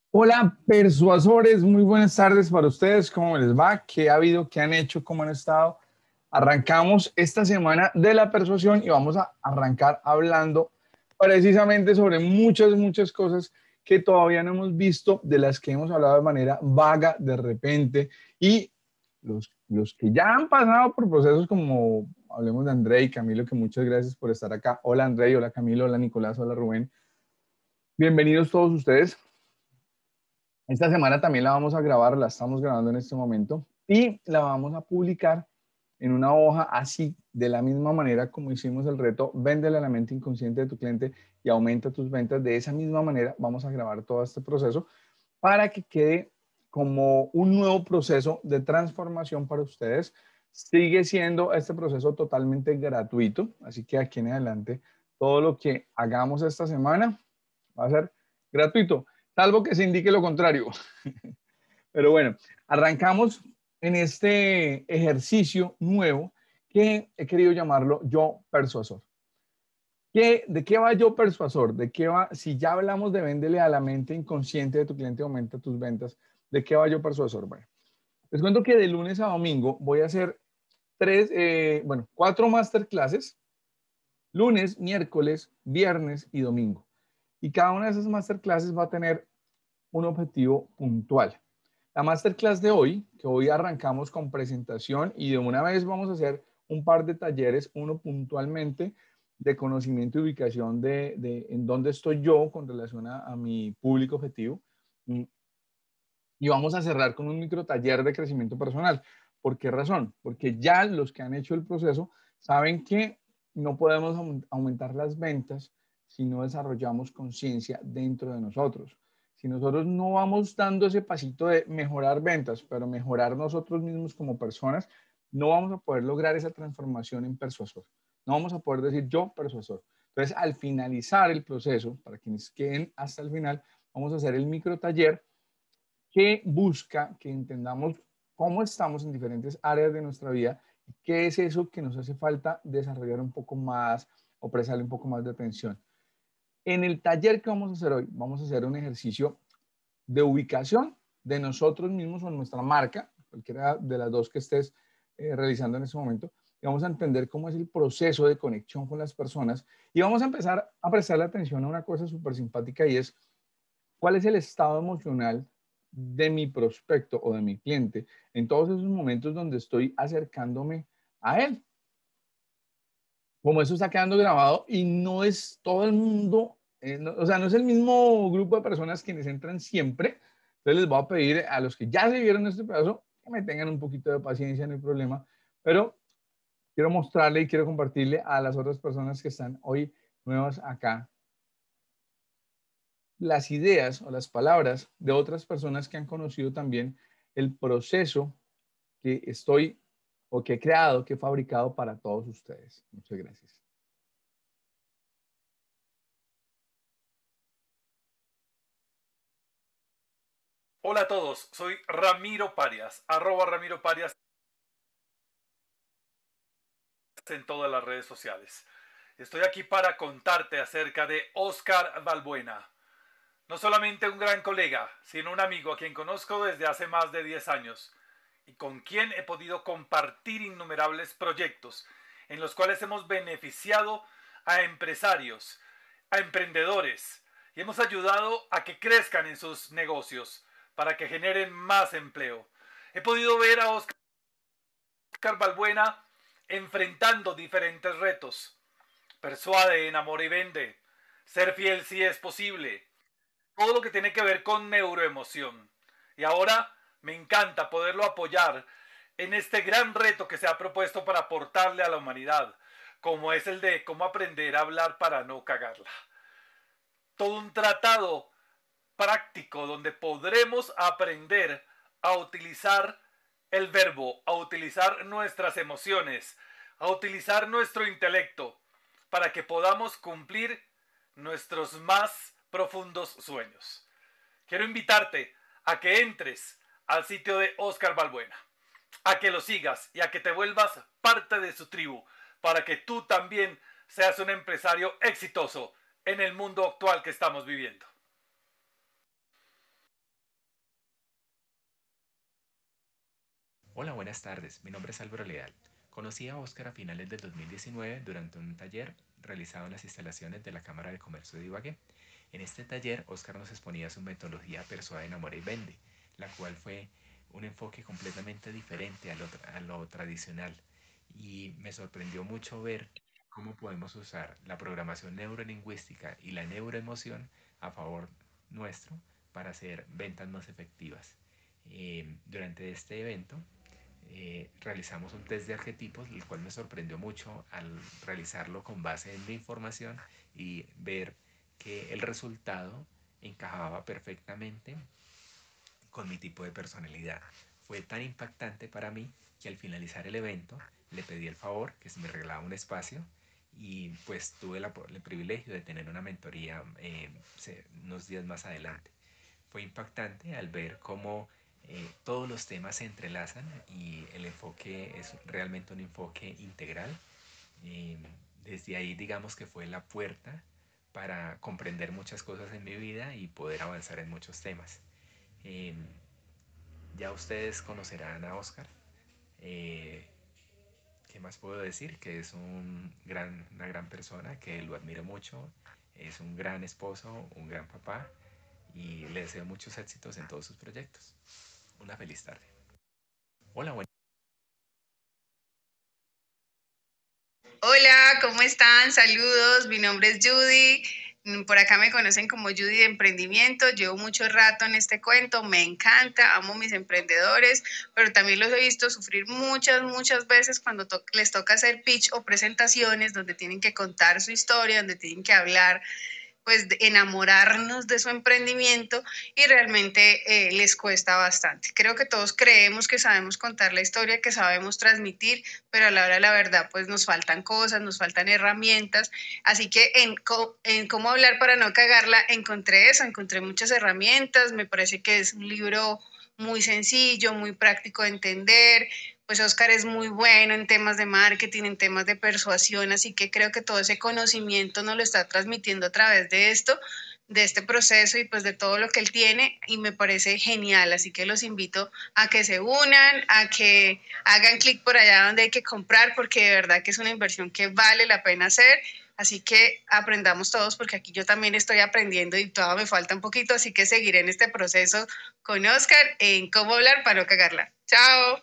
Hola, persuasores, muy buenas tardes para ustedes. ¿Cómo les va? ¿Qué ha habido? ¿Qué han hecho? ¿Cómo han estado? Arrancamos esta semana de la persuasión y vamos a arrancar hablando precisamente sobre muchas cosas que todavía no hemos visto, de las que hemos hablado de manera vaga de repente. Y los que ya han pasado por procesos como, hablemos de André y Camilo, que muchas gracias por estar acá. Hola André, hola Camilo, hola Nicolás, hola Rubén. Bienvenidos todos ustedes. Esta semana también la vamos a grabar, la estamos grabando en este momento y la vamos a publicar en una hoja así, de la misma manera como hicimos el reto, véndele a la mente inconsciente de tu cliente y aumenta tus ventas. De esa misma manera vamos a grabar todo este proceso para que quede como un nuevo proceso de transformación para ustedes. Sigue siendo este proceso totalmente gratuito, así que aquí en adelante todo lo que hagamos esta semana va a ser gratuito, salvo que se indique lo contrario. Pero bueno, arrancamos en este ejercicio nuevo que he querido llamarlo yo persuasor. ¿De qué va yo persuasor? ¿De qué va? Si ya hablamos de véndele a la mente inconsciente de tu cliente, aumenta tus ventas. ¿De qué va yo persuasor? Bueno, les cuento que de lunes a domingo voy a hacer cuatro masterclasses, lunes, miércoles, viernes y domingo. Y cada una de esas masterclasses va a tener un objetivo puntual. La masterclass de hoy, que hoy arrancamos con presentación y de una vez vamos a hacer un par de talleres, uno puntualmente de conocimiento y ubicación de en dónde estoy yo con relación a mi público objetivo. Y vamos a cerrar con un micro taller de crecimiento personal. ¿Por qué razón? Porque ya los que han hecho el proceso saben que no podemos aumentar las ventas si no desarrollamos conciencia dentro de nosotros. Si nosotros no vamos dando ese pasito de mejorar ventas, pero mejorar nosotros mismos como personas, no vamos a poder lograr esa transformación en persuasor. No vamos a poder decir yo persuasor. Entonces, al finalizar el proceso, para quienes queden hasta el final, vamos a hacer el micro taller que busca que entendamos cómo estamos en diferentes áreas de nuestra vida y qué es eso que nos hace falta desarrollar un poco más o prestarle un poco más de atención. En el taller que vamos a hacer hoy, vamos a hacer un ejercicio de ubicación de nosotros mismos o nuestra marca, cualquiera de las dos que estés realizando en este momento, y vamos a entender cómo es el proceso de conexión con las personas y vamos a empezar a prestarle atención a una cosa súper simpática y es cuál es el estado emocional de mi prospecto o de mi cliente en todos esos momentos donde estoy acercándome a él. Como eso está quedando grabado y no es todo el mundo, o sea, no es el mismo grupo de personas quienes entran siempre. Entonces les voy a pedir a los que ya se vieron este pedazo que me tengan un poquito de paciencia, no hay problema, pero quiero mostrarle y quiero compartirle a las otras personas que están hoy nuevas acá las ideas o las palabras de otras personas que han conocido también el proceso que estoy o que he creado, que he fabricado para todos ustedes. Muchas gracias. Hola a todos, soy Ramiro Parias, @Ramiro Parias en todas las redes sociales. Estoy aquí para contarte acerca de Oscar Balbuena. No solamente un gran colega, sino un amigo a quien conozco desde hace más de 10 años y con quien he podido compartir innumerables proyectos en los cuales hemos beneficiado a empresarios, a emprendedores y hemos ayudado a que crezcan en sus negocios para que generen más empleo. He podido ver a Oscar Balbuena enfrentando diferentes retos. Persuade, enamora y vende. Ser fiel si es posible. Todo lo que tiene que ver con neuroemoción. Y ahora me encanta poderlo apoyar en este gran reto que se ha propuesto para aportarle a la humanidad, como es el de cómo aprender a hablar para no cagarla. Todo un tratado práctico donde podremos aprender a utilizar el verbo, a utilizar nuestras emociones, a utilizar nuestro intelecto para que podamos cumplir nuestros más profundos sueños. Quiero invitarte a que entres al sitio de Oscar Balbuena, a que lo sigas y a que te vuelvas parte de su tribu para que tú también seas un empresario exitoso en el mundo actual que estamos viviendo. Hola, buenas tardes. Mi nombre es Álvaro Leal. Conocí a Óscar a finales del 2019 durante un taller realizado en las instalaciones de la Cámara de Comercio de Ibagué. En este taller, Óscar nos exponía su metodología Persuade, Enamora y Vende, la cual fue un enfoque completamente diferente a lo tradicional. Y me sorprendió mucho ver cómo podemos usar la programación neurolingüística y la neuroemoción a favor nuestro para hacer ventas más efectivas. Durante este evento realizamos un test de arquetipos, el cual me sorprendió mucho al realizarlo con base en mi información y ver que el resultado encajaba perfectamente con mi tipo de personalidad. Fue tan impactante para mí que al finalizar el evento le pedí el favor que se me regalaba un espacio y pues tuve el privilegio de tener una mentoría unos días más adelante. Fue impactante al ver cómo todos los temas se entrelazan y el enfoque es realmente un enfoque integral. Eh, Desde ahí digamos que fue la puerta para comprender muchas cosas en mi vida y poder avanzar en muchos temas. Eh, ya ustedes conocerán a Oscar. Eh, ¿Qué más puedo decir? Que es una gran persona, que lo admiro mucho, es un gran esposo, un gran papá y le deseo muchos éxitos en todos sus proyectos. Una feliz tarde. Hola, bueno. Hola, ¿cómo están? Saludos, mi nombre es Judy. Por acá me conocen como Judy de Emprendimiento. Llevo mucho rato en este cuento, me encanta, amo mis emprendedores, pero también los he visto sufrir muchas veces cuando les toca hacer pitch o presentaciones donde tienen que contar su historia, donde tienen que hablar pues enamorarnos de su emprendimiento y realmente les cuesta bastante. Creo que todos creemos que sabemos contar la historia, que sabemos transmitir, pero a la hora de la verdad pues nos faltan cosas, nos faltan herramientas. Así que en cómo hablar para no cagarla encontré eso, encontré muchas herramientas, me parece que es un libro muy sencillo, muy práctico de entender, pues Oscar es muy bueno en temas de marketing, en temas de persuasión, así que creo que todo ese conocimiento nos lo está transmitiendo a través de esto, de este proceso y pues de todo lo que él tiene y me parece genial, así que los invito a que se unan, a que hagan clic por allá donde hay que comprar porque de verdad que es una inversión que vale la pena hacer. Así que aprendamos todos porque aquí yo también estoy aprendiendo y todavía me falta un poquito, así que seguiré en este proceso con Oscar en cómo hablar para no cagarla. Chao.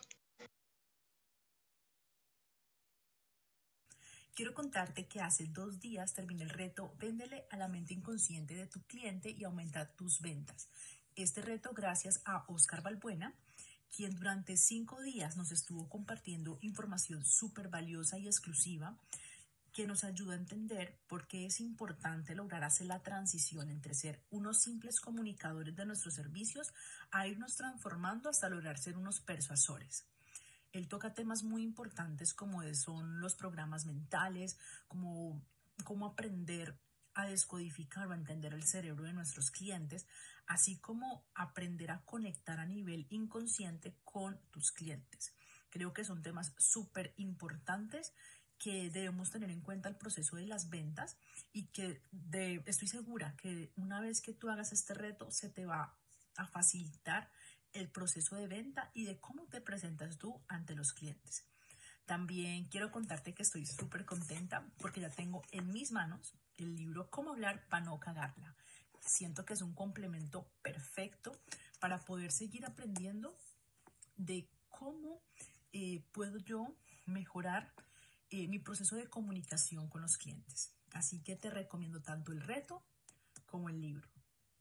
Quiero contarte que hace 2 días terminé el reto Véndele a la mente inconsciente de tu cliente y aumenta tus ventas. Este reto gracias a Óscar Balbuena, quien durante 5 días nos estuvo compartiendo información súper valiosa y exclusiva que nos ayuda a entender por qué es importante lograr hacer la transición entre ser unos simples comunicadores de nuestros servicios a irnos transformando hasta lograr ser unos persuasores. Él toca temas muy importantes como son los programas mentales, como cómo aprender a descodificar o a entender el cerebro de nuestros clientes, así como aprender a conectar a nivel inconsciente con tus clientes. Creo que son temas súper importantes que debemos tener en cuenta el proceso de las ventas y que estoy segura que una vez que tú hagas este reto se te va a facilitar el proceso de venta y de cómo te presentas tú ante los clientes. También quiero contarte que estoy súper contenta porque ya tengo en mis manos el libro Cómo hablar para no cagarla. Siento que es un complemento perfecto para poder seguir aprendiendo de cómo puedo yo mejorar mi proceso de comunicación con los clientes. Así que te recomiendo tanto el reto como el libro.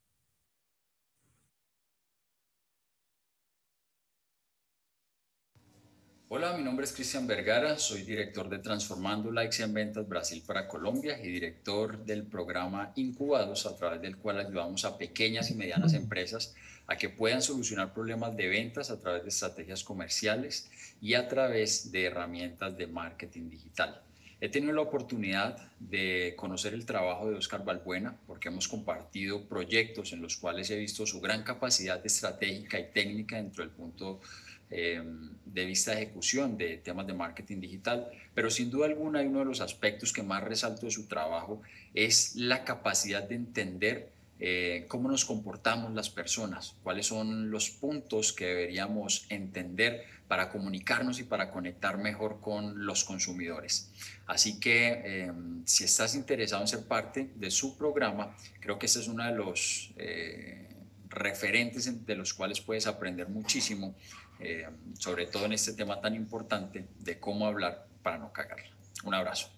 Hola, mi nombre es Cristian Vergara, soy director de Transformando Likes en Ventas Brasil para Colombia y director del programa Incubados, a través del cual ayudamos a pequeñas y medianas empresas a que puedan solucionar problemas de ventas a través de estrategias comerciales y a través de herramientas de marketing digital. He tenido la oportunidad de conocer el trabajo de Óscar Balbuena porque hemos compartido proyectos en los cuales he visto su gran capacidad estratégica y técnica dentro del punto de vista de ejecución de temas de marketing digital, pero sin duda alguna hay uno de los aspectos que más resalto de su trabajo es la capacidad de entender cómo nos comportamos las personas, cuáles son los puntos que deberíamos entender para comunicarnos y para conectar mejor con los consumidores. Así que si estás interesado en ser parte de su programa, creo que este es uno de los referentes de los cuales puedes aprender muchísimo, sobre todo en este tema tan importante de cómo hablar para no cagarla. Un abrazo.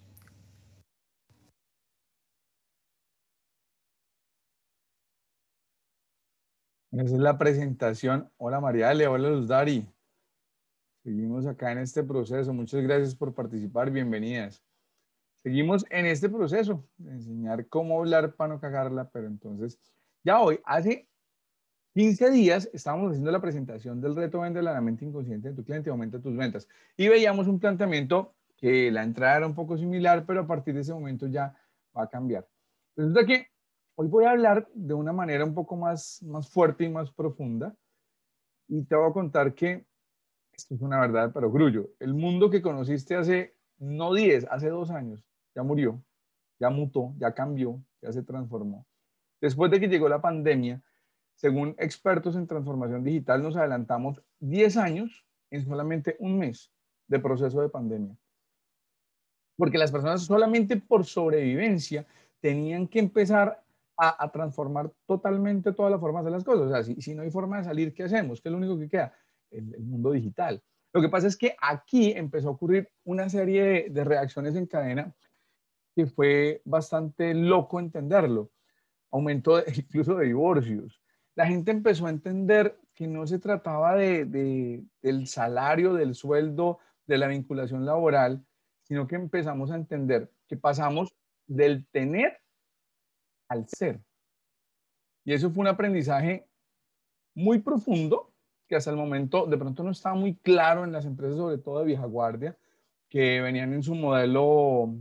Esa es la presentación. Hola Mariale, hola Luz Dari. Seguimos acá en este proceso. Muchas gracias por participar. Bienvenidas. Seguimos en este proceso de enseñar cómo hablar para no cagarla, pero entonces, ya hoy, hace 15 días, estábamos haciendo la presentación del reto Vende la mente inconsciente de tu cliente y aumenta tus ventas. Y veíamos un planteamiento que la entrada era un poco similar, pero a partir de ese momento ya va a cambiar. Resulta que hoy voy a hablar de una manera un poco más fuerte y más profunda. Y te voy a contar que esto es una verdad, pero grullo. El mundo que conociste hace, no 10, hace 2 años, ya murió, ya mutó, ya cambió, ya se transformó. Después de que llegó la pandemia, según expertos en transformación digital, nos adelantamos 10 años en solamente un mes de proceso de pandemia. Porque las personas solamente por sobrevivencia tenían que empezar a transformar totalmente toda la forma de hacer las cosas. O sea, si no hay forma de salir, ¿qué hacemos? ¿Qué es lo único que queda? El mundo digital. Lo que pasa es que aquí empezó a ocurrir una serie de reacciones en cadena que fue bastante loco entenderlo. Aumento incluso de divorcios. La gente empezó a entender que no se trataba del salario, del sueldo, de la vinculación laboral, sino que empezamos a entender que pasamos del tener al ser. Y eso fue un aprendizaje muy profundo que hasta el momento de pronto no estaba muy claro en las empresas, sobre todo de vieja guardia, que venían en su modelo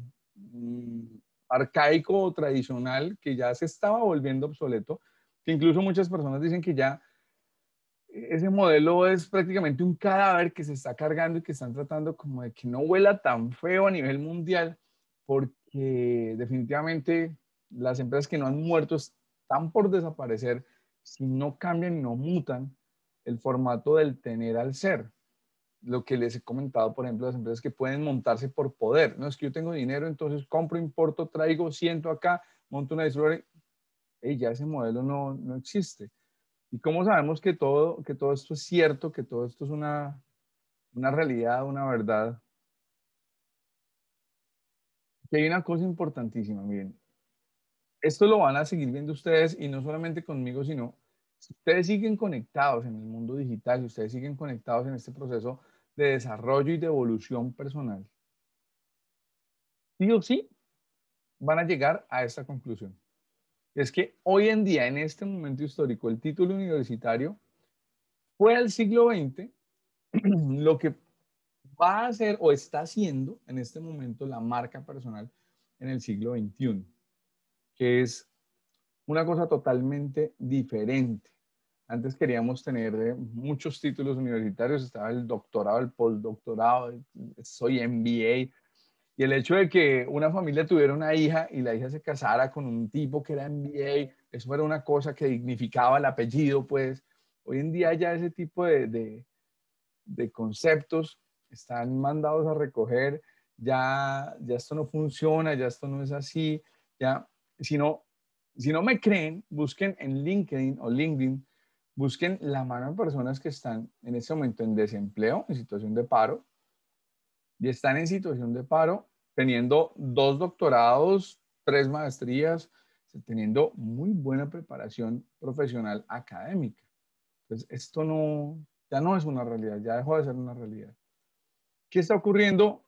arcaico o tradicional, que ya se estaba volviendo obsoleto, que incluso muchas personas dicen que ya ese modelo es prácticamente un cadáver que se está cargando y que están tratando como de que no huela tan feo a nivel mundial, porque definitivamente las empresas que no han muerto están por desaparecer si no cambian y no mutan el formato del tener al ser. Lo que les he comentado, por ejemplo, las empresas que pueden montarse por poder. No es que yo tengo dinero, entonces compro, importo, traigo, siento acá, monto una distribuidora. Ya ese modelo no existe. ¿Y cómo sabemos que todo esto es cierto, que todo esto es una realidad, una verdad? Que hay una cosa importantísima, miren. Esto lo van a seguir viendo ustedes y no solamente conmigo, sino si ustedes siguen conectados en el mundo digital, si ustedes siguen conectados en este proceso de desarrollo y de evolución personal, sí o sí van a llegar a esta conclusión. Es que hoy en día, en este momento histórico, el título universitario fue al siglo XX lo que va a ser o está haciendo en este momento la marca personal en el siglo XXI, que es una cosa totalmente diferente. Antes queríamos tener muchos títulos universitarios, estaba el doctorado, el postdoctorado, soy MBA, y el hecho de que una familia tuviera una hija y la hija se casara con un tipo que era MBA, eso era una cosa que dignificaba el apellido, pues hoy en día ya ese tipo de conceptos están mandados a recoger, ya esto no funciona, ya esto no es así, ya, si no me creen, busquen en LinkedIn o LinkedIn, busquen la mano de personas que están en este momento en desempleo, en situación de paro, y están en situación de paro teniendo 2 doctorados, 3 maestrías, teniendo muy buena preparación profesional académica. Entonces, esto ya no es una realidad, ya dejó de ser una realidad. ¿Qué está ocurriendo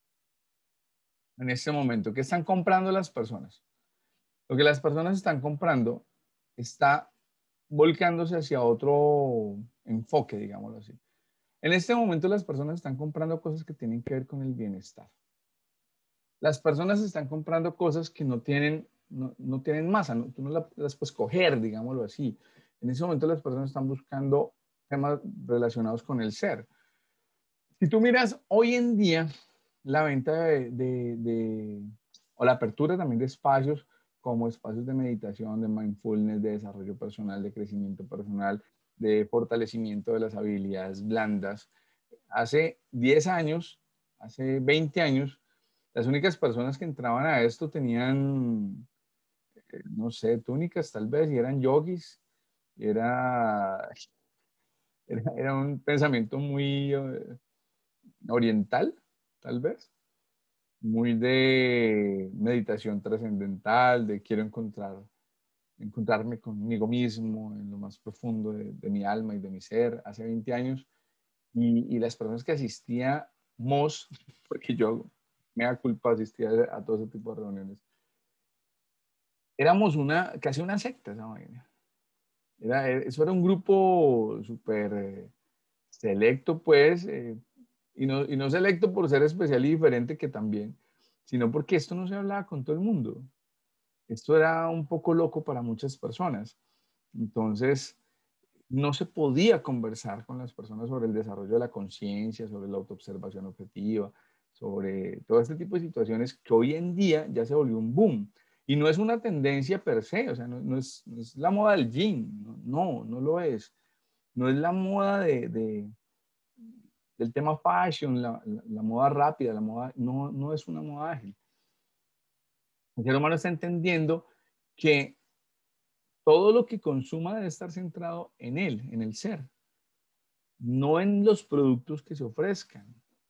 en este momento? ¿Qué están comprando las personas? Lo que las personas están comprando está volcándose hacia otro enfoque, digámoslo así. En este momento las personas están comprando cosas que tienen que ver con el bienestar. Las personas están comprando cosas que no tienen masa, tú no las puedes coger, digámoslo así. En ese momento las personas están buscando temas relacionados con el ser. Si tú miras hoy en día la venta o la apertura también de espacios como espacios de meditación, de mindfulness, de desarrollo personal, de crecimiento personal, de fortalecimiento de las habilidades blandas. Hace 10 años, hace 20 años, las únicas personas que entraban a esto tenían, no sé, túnicas tal vez, y eran yogis. Era, era un pensamiento muy oriental, tal vez, muy de meditación trascendental, de quiero encontrarme conmigo mismo en lo más profundo de mi alma y de mi ser, hace 20 años. Y las personas que asistíamos, porque yo me da culpa asistía a todo ese tipo de reuniones, éramos casi una secta esa vaina. Eso era un grupo súper selecto, pues, y no selecto por ser especial y diferente, que también, sino porque esto no se hablaba con todo el mundo. Esto era un poco loco para muchas personas. Entonces, no se podía conversar con las personas sobre el desarrollo de la conciencia, sobre la autoobservación objetiva, sobre todo este tipo de situaciones que hoy en día ya se volvió un boom. Y no es una tendencia per se, o sea, no es la moda del jean, no lo es. No es la moda del tema fashion, la moda rápida, la moda, no es una moda ágil. El ser humano está entendiendo que todo lo que consuma debe estar centrado en él, en el ser, no en los productos que se ofrezcan.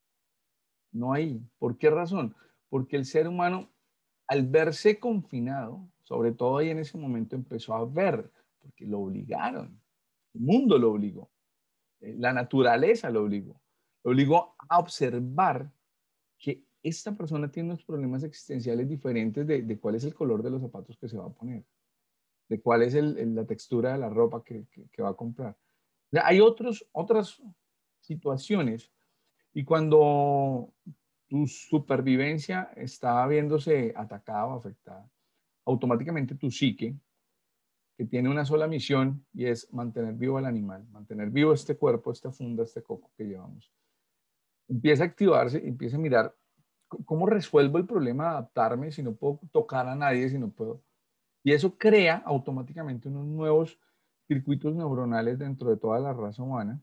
No ahí. ¿Por qué razón? Porque el ser humano, al verse confinado, sobre todo ahí en ese momento, empezó a ver, porque lo obligaron. El mundo lo obligó. La naturaleza lo obligó a observar que esta persona tiene unos problemas existenciales diferentes de cuál es el color de los zapatos que se va a poner, de cuál es la textura de la ropa que va a comprar. O sea, hay otras situaciones, y cuando tu supervivencia está viéndose atacada o afectada, automáticamente tu psique, que tiene una sola misión y es mantener vivo al animal, mantener vivo este cuerpo, esta funda, este coco que llevamos, empieza a activarse, empieza a mirar cómo resuelvo el problema de adaptarme si no puedo tocar a nadie, si no puedo. Y eso crea automáticamente unos nuevos circuitos neuronales dentro de toda la raza humana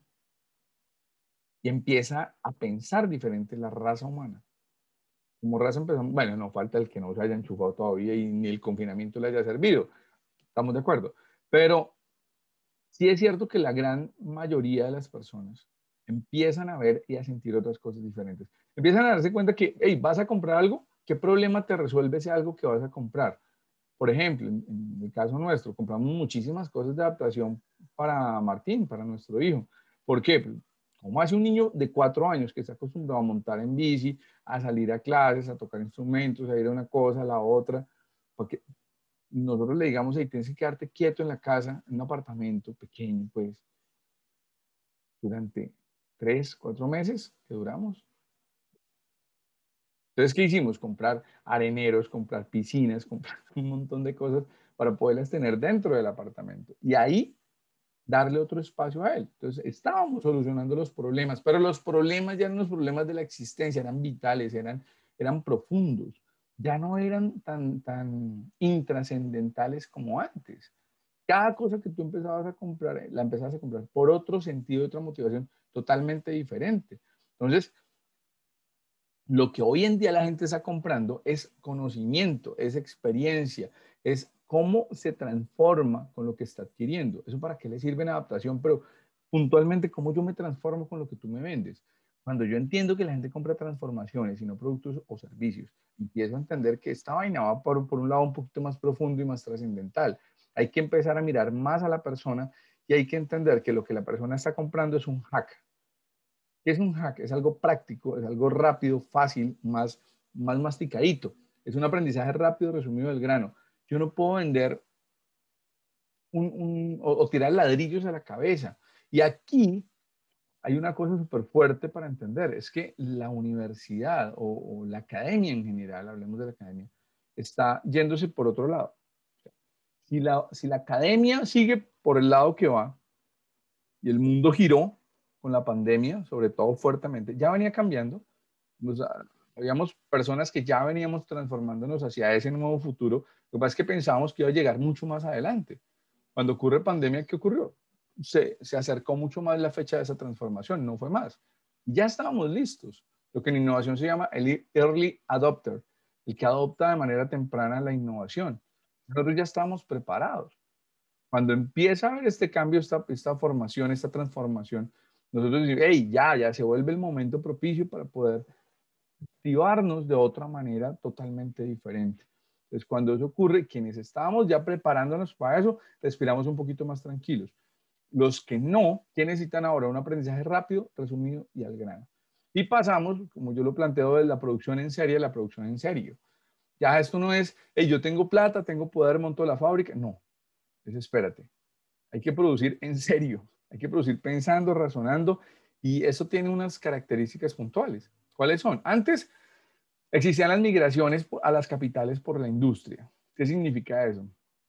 y empieza a pensar diferente la raza humana. Como raza empezamos, bueno, no falta el que no se haya enchufado todavía y ni el confinamiento le haya servido, estamos de acuerdo. Pero sí es cierto que la gran mayoría de las personas empiezan a ver y a sentir otras cosas diferentes. Empiezan a darse cuenta que, hey, vas a comprar algo, ¿qué problema te resuelve ese algo que vas a comprar? Por ejemplo, en el caso nuestro, compramos muchísimas cosas de adaptación para Martín, para nuestro hijo. ¿Por qué? Pues, como hace un niño de 4 años que está acostumbrado a montar en bici, a salir a clases, a tocar instrumentos, a ir a una cosa, a la otra, porque nosotros le digamos, hey, tienes que quedarte quieto en la casa, en un apartamento pequeño, pues, durante 3, 4 meses que duramos. Entonces, ¿qué hicimos? Comprar areneros, comprar piscinas, comprar un montón de cosas para poderlas tener dentro del apartamento. Y ahí darle otro espacio a él. Entonces, estábamos solucionando los problemas, pero los problemas ya eran los problemas de la existencia, eran vitales, eran profundos, ya no eran tan intrascendentales como antes. Cada cosa que tú empezabas a comprar, la empezabas a comprar por otro sentido, otra motivación totalmente diferente. Entonces, lo que hoy en día la gente está comprando es conocimiento, es experiencia, es cómo se transforma con lo que está adquiriendo. ¿Eso para qué le sirve en adaptación? Pero puntualmente, ¿cómo yo me transformo con lo que tú me vendes? Cuando yo entiendo que la gente compra transformaciones y no productos o servicios, empiezo a entender que esta vaina va por un lado un poquito más profundo y más trascendental. Hay que empezar a mirar más a la persona y hay que entender que lo que la persona está comprando es un hack. ¿Qué es un hack? Es algo práctico, es algo rápido, fácil, más masticadito. Es un aprendizaje rápido, resumido del grano. Yo no puedo vender o tirar ladrillos a la cabeza. Y aquí hay una cosa súper fuerte para entender, es que la universidad o la academia en general, hablemos de la academia, está yéndose por otro lado. Si la academia sigue por el lado que va y el mundo giró con la pandemia, sobre todo fuertemente, ya venía cambiando, Habíamos personas que ya veníamos transformándonos hacia ese nuevo futuro. Lo que pasa es que pensábamos que iba a llegar mucho más adelante. Cuando ocurre pandemia, ¿qué ocurrió? Se acercó mucho más la fecha de esa transformación, no fue más. Ya estábamos listos. Lo que en innovación se llama el early adopter, el que adopta de manera temprana la innovación. Nosotros ya estábamos preparados. Cuando empieza a haber este cambio, esta formación, esta transformación, nosotros decimos, hey, ya se vuelve el momento propicio para poder activarnos de otra manera totalmente diferente. Entonces, cuando eso ocurre, quienes estábamos ya preparándonos para eso, respiramos un poquito más tranquilos. Los que no, que necesitan ahora un aprendizaje rápido, resumido y al grano. Y pasamos, como yo lo planteo, de la producción en serie a la producción en serio. Ya esto no es, hey, yo tengo plata, tengo poder, monto la fábrica. No, es espérate. Hay que producir en serio. Hay que producir pensando, razonando. Y eso tiene unas características puntuales. ¿Cuáles son? Antes existían las migraciones a las capitales por la industria. ¿Qué significa eso?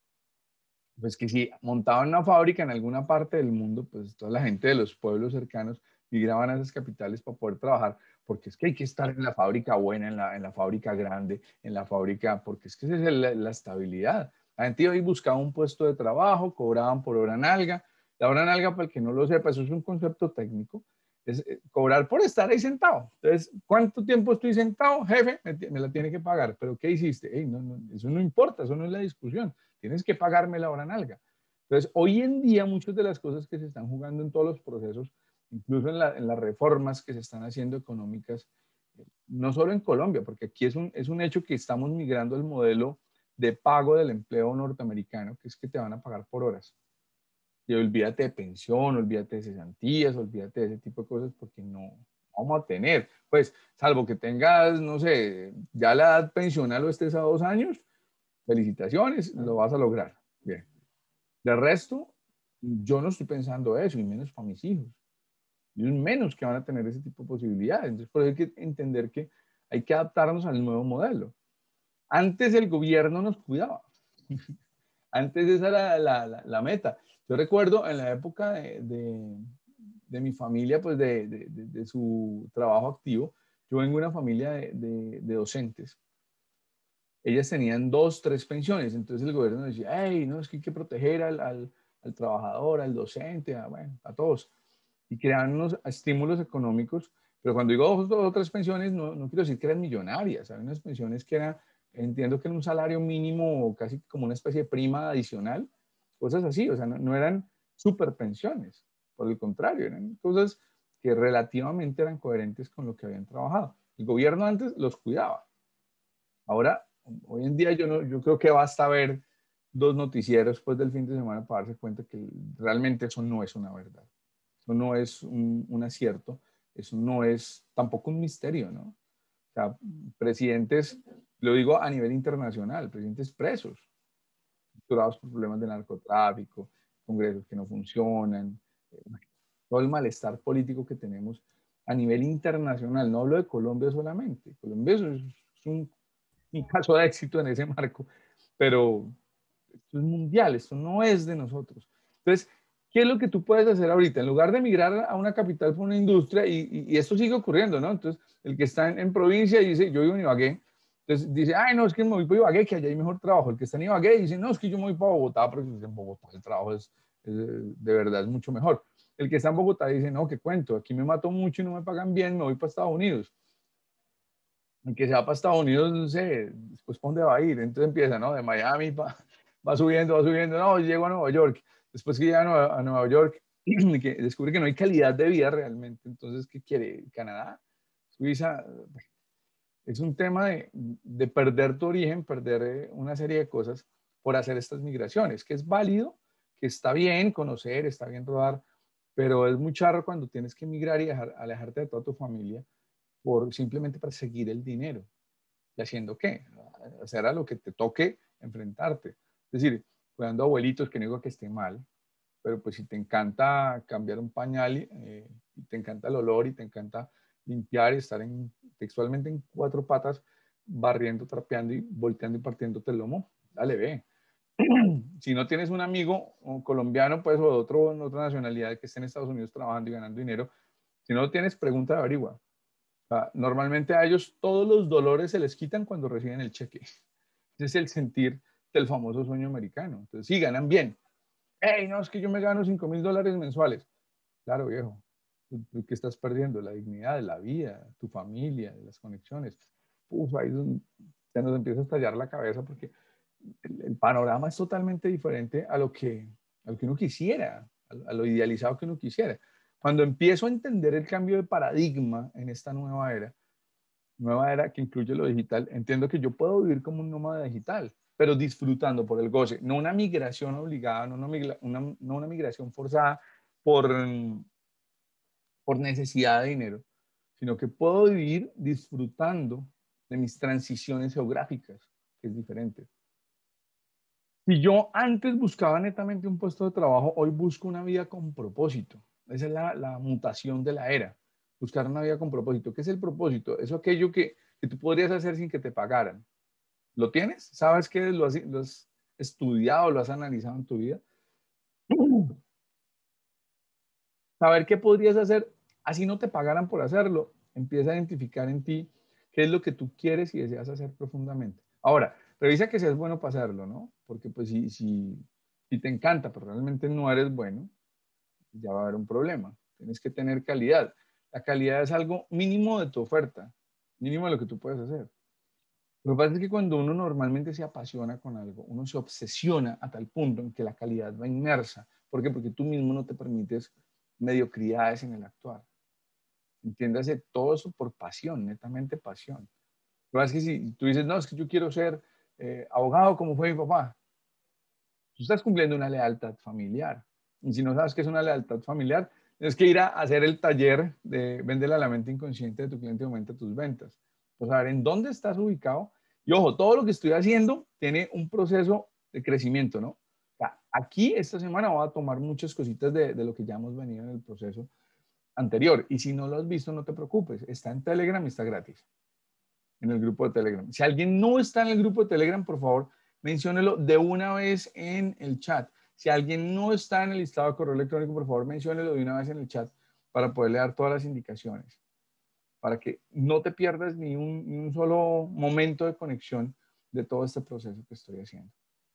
Pues que si montaban una fábrica en alguna parte del mundo, pues toda la gente de los pueblos cercanos migraban a esas capitales para poder trabajar, porque es que hay que estar en la fábrica buena, en la fábrica grande, en la fábrica, porque es que esa es la estabilidad. La gente iba y buscaba un puesto de trabajo, cobraban por hora nalga. La hora nalga, para el que no lo sepa, eso es un concepto técnico, es cobrar por estar ahí sentado. Entonces, ¿cuánto tiempo estoy sentado? Jefe, me la tiene que pagar. ¿Pero qué hiciste? Hey, no, eso no importa, eso no es la discusión. Tienes que pagarme la hora nalga. Entonces, hoy en día, muchas de las cosas que se están jugando en todos los procesos, incluso en las reformas que se están haciendo económicas, no solo en Colombia, porque aquí es un hecho que estamos migrando al modelo de pago del empleo norteamericano, que es que te van a pagar por horas. Y olvídate de pensión, olvídate de cesantías, olvídate de ese tipo de cosas, porque no vamos a tener. Pues, salvo que tengas, no sé, ya la edad pensional o estés a 2 años, felicitaciones, lo vas a lograr. Bien. De resto, yo no estoy pensando eso, y menos para mis hijos. Y menos que van a tener ese tipo de posibilidades. Entonces, por eso hay que entender que hay que adaptarnos al nuevo modelo. Antes el gobierno nos cuidaba. Antes esa era la meta. Yo recuerdo en la época de mi familia, pues de su trabajo activo, yo vengo de una familia de docentes. Ellas tenían 2, 3 pensiones, entonces el gobierno decía, hey, no, es que hay que proteger al trabajador, al docente, bueno, a todos. Y creaban unos estímulos económicos, pero cuando digo 2 o 3 pensiones, no quiero decir que eran millonarias, había unas pensiones que eran, entiendo que era un salario mínimo, casi como una especie de prima adicional, cosas así, o sea, no eran super pensiones, por el contrario, eran cosas que relativamente eran coherentes con lo que habían trabajado. El gobierno antes los cuidaba. Ahora, hoy en día yo creo que basta ver 2 noticieros después del fin de semana para darse cuenta que realmente eso no es una verdad. Eso no es un acierto, eso no es tampoco un misterio, ¿no? O sea, presidentes, lo digo a nivel internacional, presidentes presos, capturados por problemas de narcotráfico, congresos que no funcionan, todo el malestar político que tenemos a nivel internacional. No hablo de Colombia solamente. Colombia es un caso de éxito en ese marco, pero esto es mundial, esto no es de nosotros. Entonces, ¿qué es lo que tú puedes hacer ahorita? En lugar de migrar a una capital por una industria, y esto sigue ocurriendo, ¿no? Entonces, el que está en provincia dice, yo vivo en Ibagué, entonces dice, ay, no, es que me voy para Ibagué, que allá hay mejor trabajo. El que está en Ibagué dice, no, es que yo me voy para Bogotá, porque en Bogotá el trabajo de verdad es mucho mejor. El que está en Bogotá dice, no, qué cuento, aquí me mato mucho y no me pagan bien, me voy para Estados Unidos. El que se va para Estados Unidos, no sé, después ¿para dónde va a ir? Entonces empieza, ¿no? De Miami va subiendo, no, llego a Nueva York. Después que llega a Nueva York, que descubre que no hay calidad de vida realmente. Entonces, ¿qué quiere? ¿Canadá? ¿Suiza? Es un tema de perder tu origen, perder una serie de cosas por hacer estas migraciones, que es válido, que está bien conocer, está bien rodar, pero es muy charro cuando tienes que migrar y alejarte de toda tu familia simplemente para seguir el dinero. ¿Y haciendo qué? Hacer a lo que te toque enfrentarte. Es decir, cuidando abuelitos, que no digo que esté mal, pero pues si te encanta cambiar un pañal, y te encanta el olor y te encanta limpiar y estar textualmente en 4 patas, barriendo, trapeando y volteando y partiéndote el lomo, dale, ve. Si no tienes un amigo colombiano, pues, o de otra nacionalidad que esté en Estados Unidos trabajando y ganando dinero, si no lo tienes, pregunta, averigua. sea, normalmente a ellos todos los dolores se les quitan cuando reciben el cheque. Ese es el sentir del famoso sueño americano. Entonces, sí, ganan bien. Hey, no, es que yo me gano $5,000 mensuales. Claro, viejo. ¿Tú qué estás perdiendo? La dignidad de la vida, tu familia, las conexiones. Uf, ahí es donde se nos empieza a estallar la cabeza porque el panorama es totalmente diferente a lo que uno quisiera, a lo idealizado que uno quisiera. Cuando empiezo a entender el cambio de paradigma en esta nueva era que incluye lo digital, entiendo que yo puedo vivir como un nómada digital, pero disfrutando por el goce, no una migración obligada, no una migración forzada por, por necesidad de dinero, sino que puedo vivir disfrutando de mis transiciones geográficas, que es diferente. Si yo antes buscaba netamente un puesto de trabajo, hoy busco una vida con propósito. Esa es la mutación de la era. Buscar una vida con propósito. ¿Qué es el propósito? Eso aquello que tú podrías hacer sin que te pagaran. ¿Lo tienes? ¿Sabes que lo has estudiado, lo has analizado en tu vida? Saber qué podrías hacer, así no te pagaran por hacerlo, empieza a identificar en ti qué es lo que tú quieres y deseas hacer profundamente. Ahora, revisa que seas bueno para hacerlo, ¿no? Porque pues si te encanta, pero realmente no eres bueno, ya va a haber un problema. Tienes que tener calidad. La calidad es algo mínimo de tu oferta, mínimo de lo que tú puedes hacer. Lo que pasa es que cuando uno normalmente se apasiona con algo, uno se obsesiona a tal punto en que la calidad va inmersa. ¿Por qué? Porque tú mismo no te permites mediocridades en el actuar. Entiéndase todo eso por pasión, netamente pasión. Lo que pasa es que si tú dices, no, es que yo quiero ser abogado como fue mi papá, tú estás cumpliendo una lealtad familiar. Y si no sabes qué es una lealtad familiar, tienes que ir a hacer el taller de Véndele a la mente inconsciente de tu cliente y aumenta tus ventas. Pues a ver en dónde estás ubicado. Y ojo, todo lo que estoy haciendo tiene un proceso de crecimiento, ¿no? O sea, aquí esta semana voy a tomar muchas cositas de lo que ya hemos venido en el proceso anterior. Y si no lo has visto, no te preocupes. Está en Telegram y está gratis en el grupo de Telegram. Si alguien no está en el grupo de Telegram, por favor, menciónelo de una vez en el chat. Si alguien no está en el listado de correo electrónico, por favor, menciónelo de una vez en el chat para poderle dar todas las indicaciones, para que no te pierdas ni un solo momento de conexión de todo este proceso que estoy haciendo.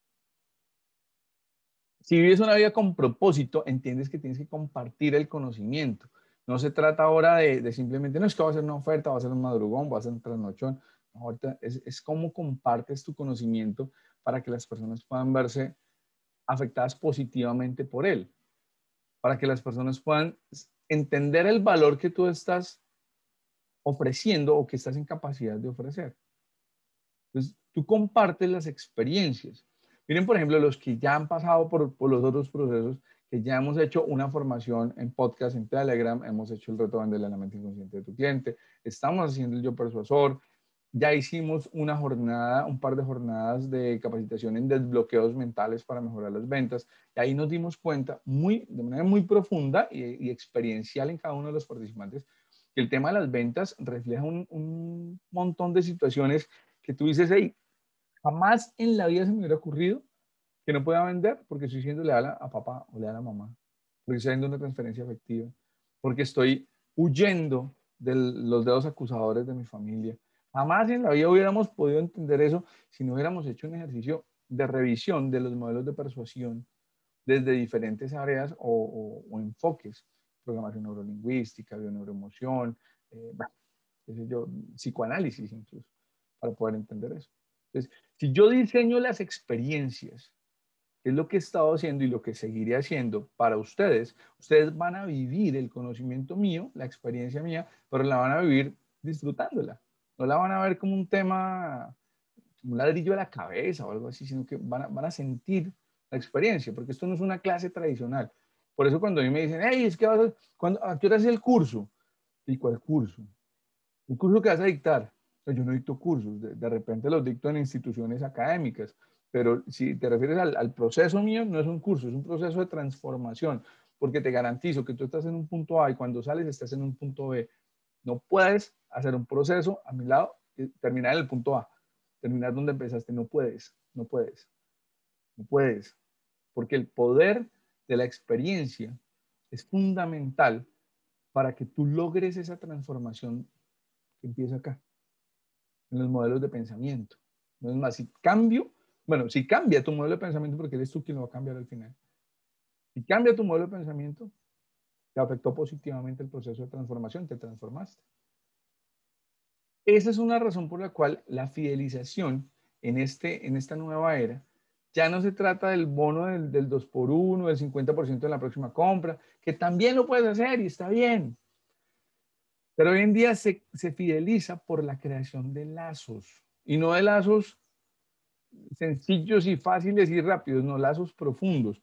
Si vives una vida con propósito, entiendes que tienes que compartir el conocimiento. No se trata ahora de simplemente, no es que va a ser una oferta, va a ser un madrugón, va a ser un trasnochón. Ahorita es cómo compartes tu conocimiento para que las personas puedan verse afectadas positivamente por él, para que las personas puedan entender el valor que tú estás ofreciendo o que estás en capacidad de ofrecer. Entonces, tú compartes las experiencias. Miren, por ejemplo, los que ya han pasado por los otros procesos, que ya hemos hecho una formación en podcast, en Telegram, hemos hecho el reto de la mente inconsciente de tu cliente, estamos haciendo el yo persuasor, ya hicimos una jornada, un par de jornadas de capacitación en desbloqueos mentales para mejorar las ventas, y ahí nos dimos cuenta de manera muy profunda y experiencial en cada uno de los participantes que el tema de las ventas refleja un montón de situaciones que tú dices, hey, jamás en la vida se me hubiera ocurrido que no pueda vender porque estoy siendo leal a papá o leal a mamá, porque estoy haciendo una transferencia efectiva, porque estoy huyendo de los dedos acusadores de mi familia. Jamás en la vida hubiéramos podido entender eso si no hubiéramos hecho un ejercicio de revisión de los modelos de persuasión desde diferentes áreas o enfoques, programación neurolingüística, bioneuroemoción, qué sé yo, psicoanálisis incluso, para poder entender eso. Entonces, si yo diseño las experiencias, que es lo que he estado haciendo y lo que seguiré haciendo para ustedes, ustedes van a vivir el conocimiento mío, la experiencia mía, pero la van a vivir disfrutándola. No la van a ver como un tema, como un ladrillo de la cabeza o algo así, sino que van a sentir la experiencia, porque esto no es una clase tradicional. Por eso cuando a mí me dicen, hey, es que ¿a qué hora es el curso? ¿Y cuál curso? Un curso que vas a dictar. Yo no dicto cursos, de repente los dicto en instituciones académicas, pero si te refieres al proceso mío, no es un curso, es un proceso de transformación, porque te garantizo que tú estás en un punto A y cuando sales estás en un punto B. No puedes hacer un proceso a mi lado y terminar en el punto A, terminar donde empezaste, no puedes, no puedes, no puedes, porque el poder de la experiencia es fundamental para que tú logres esa transformación que empieza acá, en los modelos de pensamiento. No es más, si cambia tu modelo de pensamiento, porque eres tú quien lo va a cambiar al final. Si cambia tu modelo de pensamiento, te afectó positivamente el proceso de transformación, te transformaste. Esa es una razón por la cual la fidelización en esta nueva era ya no se trata del bono del 2x1, del 50% en la próxima compra, que también lo puedes hacer y está bien. Pero hoy en día se fideliza por la creación de lazos, y no de lazos sencillos y fáciles y rápidos, no, lazos profundos.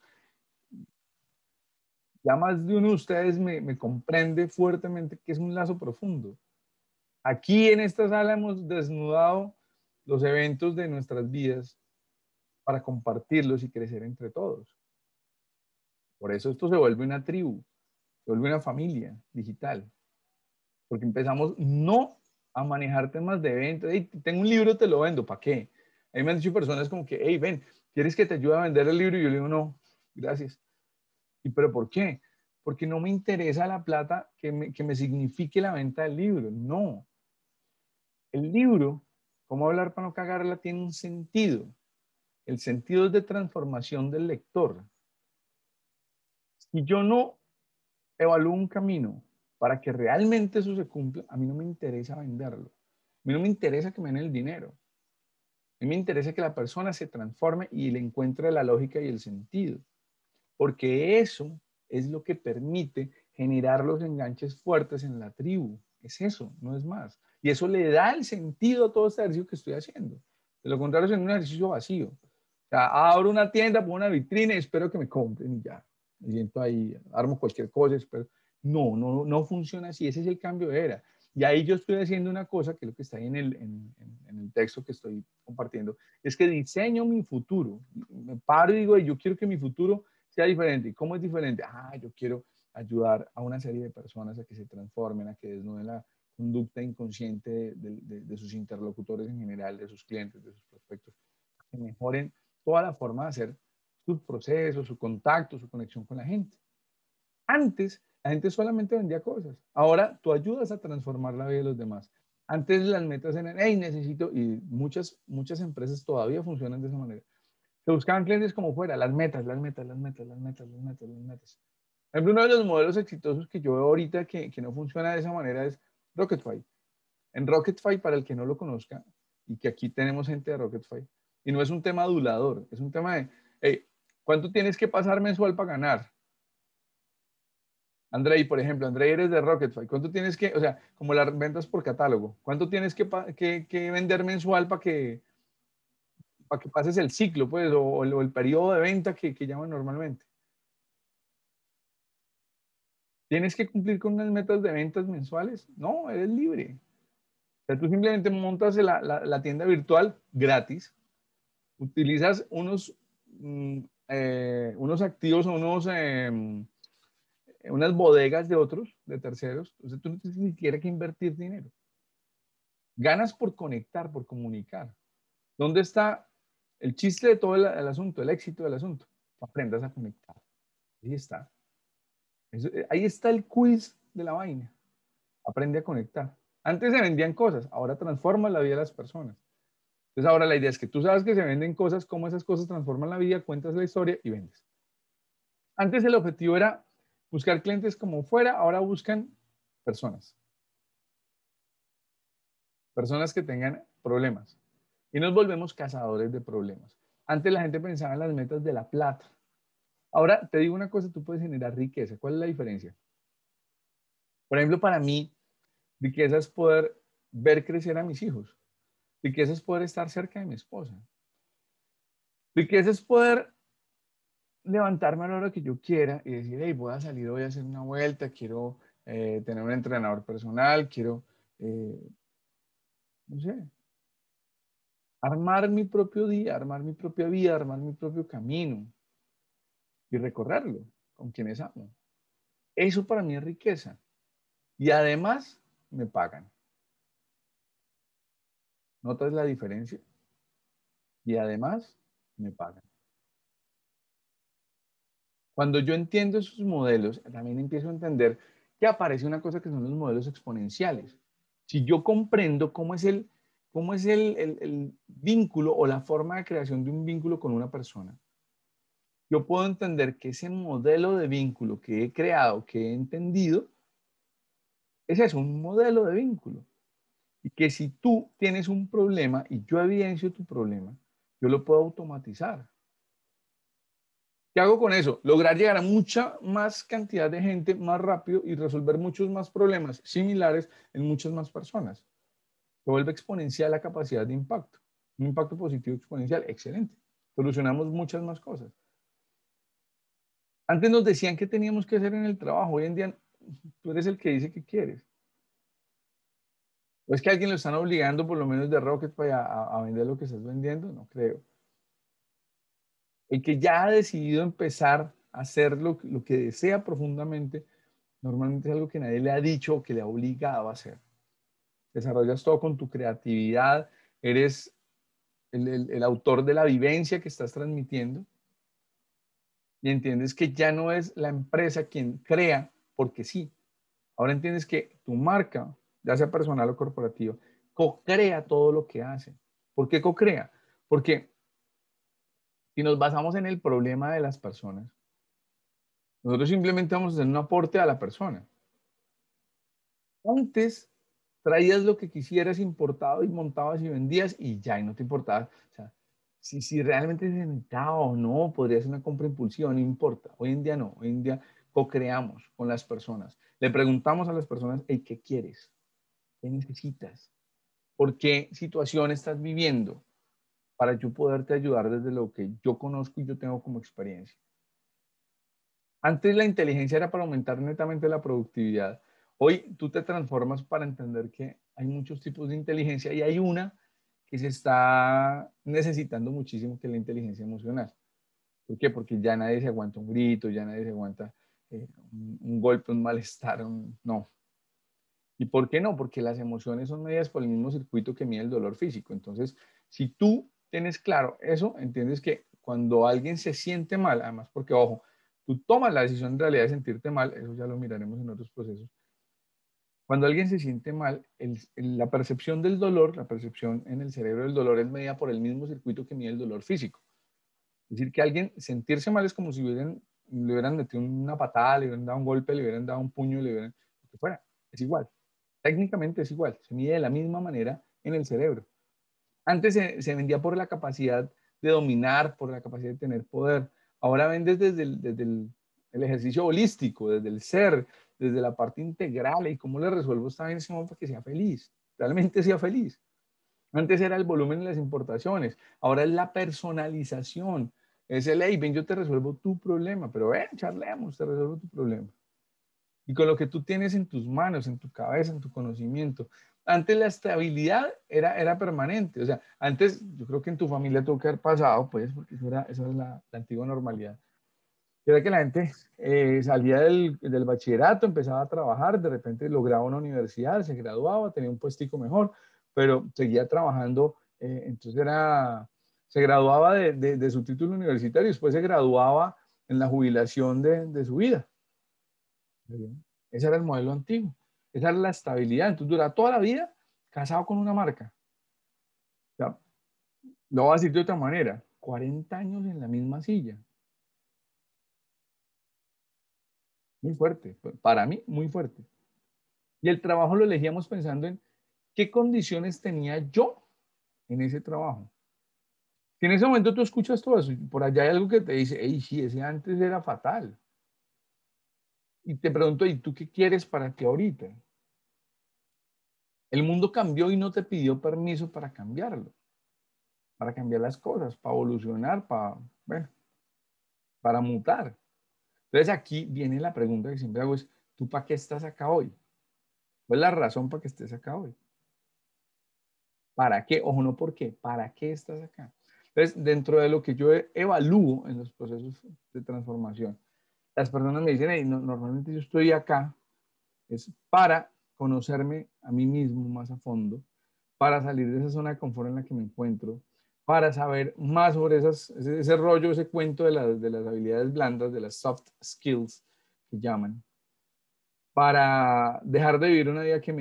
Ya más de uno de ustedes me comprende fuertemente que es un lazo profundo. Aquí en esta sala hemos desnudado los eventos de nuestras vidas para compartirlos y crecer entre todos. Por eso esto se vuelve una tribu, se vuelve una familia digital. Porque empezamos no a manejar temas de eventos. Hey, tengo un libro, te lo vendo, ¿para qué? A mí me han dicho personas como que, hey, ven, ¿quieres que te ayude a vender el libro? Y yo le digo, no, gracias. ¿Y pero por qué? Porque no me interesa la plata que me signifique la venta del libro. No. El libro, ¿cómo hablar para no cagarla?, tiene un sentido. El sentido es de transformación del lector. Si yo no evalúo un camino para que realmente eso se cumpla, a mí no me interesa venderlo. A mí no me interesa que me den el dinero. A mí me interesa que la persona se transforme y le encuentre la lógica y el sentido. Porque eso es lo que permite generar los enganches fuertes en la tribu. Es eso, no es más. Y eso le da el sentido a todo este ejercicio que estoy haciendo. De lo contrario, es un ejercicio vacío. O sea, abro una tienda, pongo una vitrina y espero que me compren y ya. Me siento ahí, armo cualquier cosa, espero. No funciona así. Ese es el cambio de era. Y ahí yo estoy haciendo una cosa, que es lo que está ahí en el texto que estoy compartiendo, es que diseño mi futuro. Me paro y digo, yo quiero que mi futuro sea diferente. ¿Y cómo es diferente? Yo quiero ayudar a una serie de personas a que se transformen, a que desnuden la conducta inconsciente de sus interlocutores en general, de sus clientes, de sus prospectos, que mejoren toda la forma de hacer sus procesos, su contacto, su conexión con la gente. Antes, la gente solamente vendía cosas. Ahora tú ayudas a transformar la vida de los demás. Antes las metas eran, hey, necesito, y muchas empresas todavía funcionan de esa manera. Se buscaban clientes como fuera, las metas. Por ejemplo, uno de los modelos exitosos que yo veo ahorita que no funciona de esa manera es Rocketfy. En Rocketfy, para el que no lo conozca, y que aquí tenemos gente de Rocketfy, y no es un tema adulador, es un tema de, hey, ¿cuánto tienes que pasar mensual para ganar? Andrei, por ejemplo, Andrei, eres de Rocketfy. ¿Cuánto tienes que, o sea, como las ventas por catálogo, cuánto tienes que vender mensual para que pases el ciclo, pues, o el periodo de venta que llaman normalmente? ¿Tienes que cumplir con unas metas de ventas mensuales? No, eres libre. O sea, tú simplemente montas la tienda virtual gratis, utilizas unos activos o unas bodegas de otros, de terceros. Entonces tú no tienes ni siquiera que invertir dinero. Ganas por conectar, por comunicar. ¿Dónde está el chiste de todo el asunto, el éxito del asunto? Aprendas a conectar. Ahí está. Ahí está el quiz de la vaina. Aprende a conectar. Antes se vendían cosas, ahora transforma la vida de las personas. Entonces ahora la idea es que tú sabes que se venden cosas, cómo esas cosas transforman la vida, cuentas la historia y vendes. Antes el objetivo era buscar clientes como fuera, ahora buscan personas. Personas que tengan problemas. Y nos volvemos cazadores de problemas. Antes la gente pensaba en las metas de la plata. Ahora te digo una cosa, tú puedes generar riqueza. ¿Cuál es la diferencia? Por ejemplo, para mí, riqueza es poder ver crecer a mis hijos. Riqueza es poder estar cerca de mi esposa. Riqueza es poder levantarme a la hora que yo quiera y decir, hey, voy a salir hoy a hacer una vuelta, quiero tener un entrenador personal, quiero, no sé, armar mi propio día, armar mi propia vida, armar mi propio camino y recorrerlo con quienes amo. Eso para mí es riqueza. Y además me pagan. ¿Notas la diferencia? Y además me pagan. Cuando yo entiendo esos modelos, también empiezo a entender que aparece una cosa que son los modelos exponenciales. Si yo comprendo cómo es el vínculo o la forma de creación de un vínculo con una persona, yo puedo entender que ese modelo de vínculo que he creado, que he entendido, ese es un modelo de vínculo. Y que si tú tienes un problema y yo evidencio tu problema, yo lo puedo automatizar. ¿Qué hago con eso? Lograr llegar a mucha más cantidad de gente más rápido y resolver muchos más problemas similares en muchas más personas. Se vuelve exponencial la capacidad de impacto. Un impacto positivo exponencial, excelente. Solucionamos muchas más cosas. Antes nos decían qué teníamos que hacer en el trabajo. Hoy en día tú eres el que dice qué quieres. ¿O es que alguien lo están obligando, por lo menos de Rocket, a vender lo que estás vendiendo? No creo. El que ya ha decidido empezar a hacer lo que desea profundamente, normalmente es algo que nadie le ha dicho o que le ha obligado a hacer. Desarrollas todo con tu creatividad, eres el autor de la vivencia que estás transmitiendo y entiendes que ya no es la empresa quien crea porque sí. Ahora entiendes que tu marca, ya sea personal o corporativa, co-crea todo lo que hace. ¿Por qué co-crea? Porque si nos basamos en el problema de las personas, nosotros simplemente vamos a hacer un aporte a la persona. Antes traías lo que quisieras importado y montabas y vendías y ya, y no te importaba. O sea, si realmente se necesitaba o no, podría ser una compra impulsiva, no importa. Hoy en día no, hoy en día co-creamos con las personas. Le preguntamos a las personas, hey, ¿qué quieres? ¿Qué necesitas? ¿Por qué situación estás viviendo? Para yo poderte ayudar desde lo que yo conozco y yo tengo como experiencia. Antes la inteligencia era para aumentar netamente la productividad. Hoy tú te transformas para entender que hay muchos tipos de inteligencia y hay una que se está necesitando muchísimo, que es la inteligencia emocional. ¿Por qué? Porque ya nadie se aguanta un grito, ya nadie se aguanta un golpe, un malestar, no. ¿Y por qué no? Porque las emociones son medidas por el mismo circuito que mide el dolor físico. Entonces, si tú tienes claro eso, entiendes que cuando alguien se siente mal, además porque, ojo, tú tomas la decisión en realidad de sentirte mal, eso ya lo miraremos en otros procesos. Cuando alguien se siente mal, la percepción del dolor, la percepción en el cerebro del dolor es medida por el mismo circuito que mide el dolor físico. Es decir, que alguien sentirse mal es como si le hubieran metido una patada, le hubieran dado un golpe, le hubieran dado un puño, lo que fuera. Es igual. Técnicamente es igual. Se mide de la misma manera en el cerebro. Antes se vendía por la capacidad de dominar, por la capacidad de tener poder. Ahora vendes desde el ejercicio holístico, desde el ser, desde la parte integral y cómo le resuelvo esta vez para que sea feliz, realmente sea feliz. Antes era el volumen y las importaciones, ahora es la personalización. Es el, hey, ven, yo te resuelvo tu problema, pero ven, charlemos, te resuelvo tu problema. Y con lo que tú tienes en tus manos, en tu cabeza, en tu conocimiento. Antes la estabilidad era permanente. O sea, antes yo creo que en tu familia tuvo que haber pasado, pues, porque esa era la antigua normalidad. Era que la gente salía del bachillerato, empezaba a trabajar, de repente lograba una universidad, se graduaba, tenía un puestico mejor, pero seguía trabajando. Entonces se graduaba de su título universitario y después se graduaba en la jubilación de su vida. Ese era el modelo antiguo. Esa era la estabilidad. Entonces dura toda la vida casado con una marca. O sea, lo voy a decir de otra manera. 40 años en la misma silla. Muy fuerte. Para mí, muy fuerte. Y el trabajo lo elegíamos pensando en qué condiciones tenía yo en ese trabajo. Si en ese momento tú escuchas todo eso, por allá hay algo que te dice, hey, sí, ese antes era fatal. Y te pregunto, ¿y tú qué quieres para ti ahorita? El mundo cambió y no te pidió permiso para cambiarlo, para cambiar las cosas, para evolucionar, bueno, para mutar. Entonces aquí viene la pregunta que siempre hago es, ¿tú para qué estás acá hoy? ¿Cuál es la razón para que estés acá hoy? ¿Para qué? Ojo, no por qué. ¿Para qué estás acá? Entonces, dentro de lo que yo evalúo en los procesos de transformación, las personas me dicen, hey, normalmente yo estoy acá, es para conocerme a mí mismo más a fondo, para salir de esa zona de confort en la que me encuentro, para saber más sobre ese rollo, ese cuento de las habilidades blandas, de las soft skills que llaman, para dejar de vivir una vida que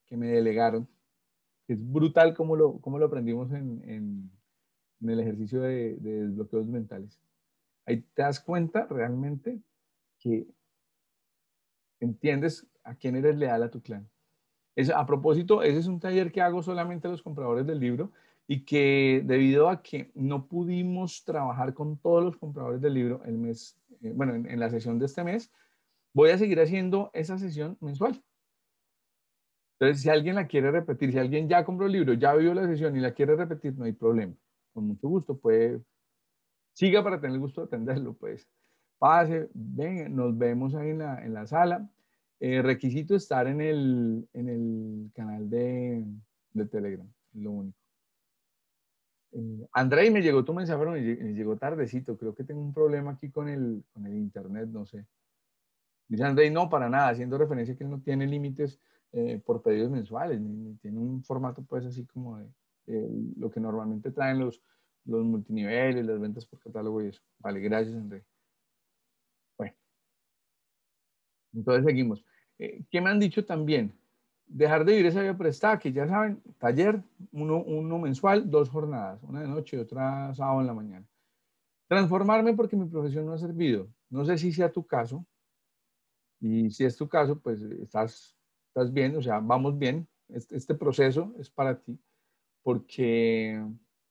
me delegaron, que es brutal como lo aprendimos en el ejercicio de desbloqueos mentales. Ahí te das cuenta realmente que entiendes a quién eres leal a tu clan. A propósito, ese es un taller que hago solamente a los compradores del libro y que debido a que no pudimos trabajar con todos los compradores del libro el mes, bueno, en la sesión de este mes, voy a seguir haciendo esa sesión mensual. Entonces, si alguien la quiere repetir, si alguien ya compró el libro, ya vio la sesión y la quiere repetir, no hay problema. Con mucho gusto, puede, siga para tener el gusto de atenderlo, pues. Pase, ven, nos vemos ahí en la sala. Requisito estar en el canal de Telegram, es lo único. Andrei, me llegó tu mensaje, pero me llegó tardecito. Creo que tengo un problema aquí con el internet, no sé. Dice Andrei, no, para nada, haciendo referencia a que él no tiene límites por pedidos mensuales, ni tiene un formato pues así como de lo que normalmente traen los multiniveles, las ventas por catálogo y eso. Vale, gracias Andrei. Bueno, entonces seguimos. ¿Qué me han dicho también? Dejar de vivir esa vida prestada, que ya saben, taller, uno mensual, 2 jornadas, una de noche y otra sábado en la mañana. Transformarme porque mi profesión no ha servido. No sé si sea tu caso, y si es tu caso, pues estás bien, o sea, vamos bien. Este proceso es para ti, porque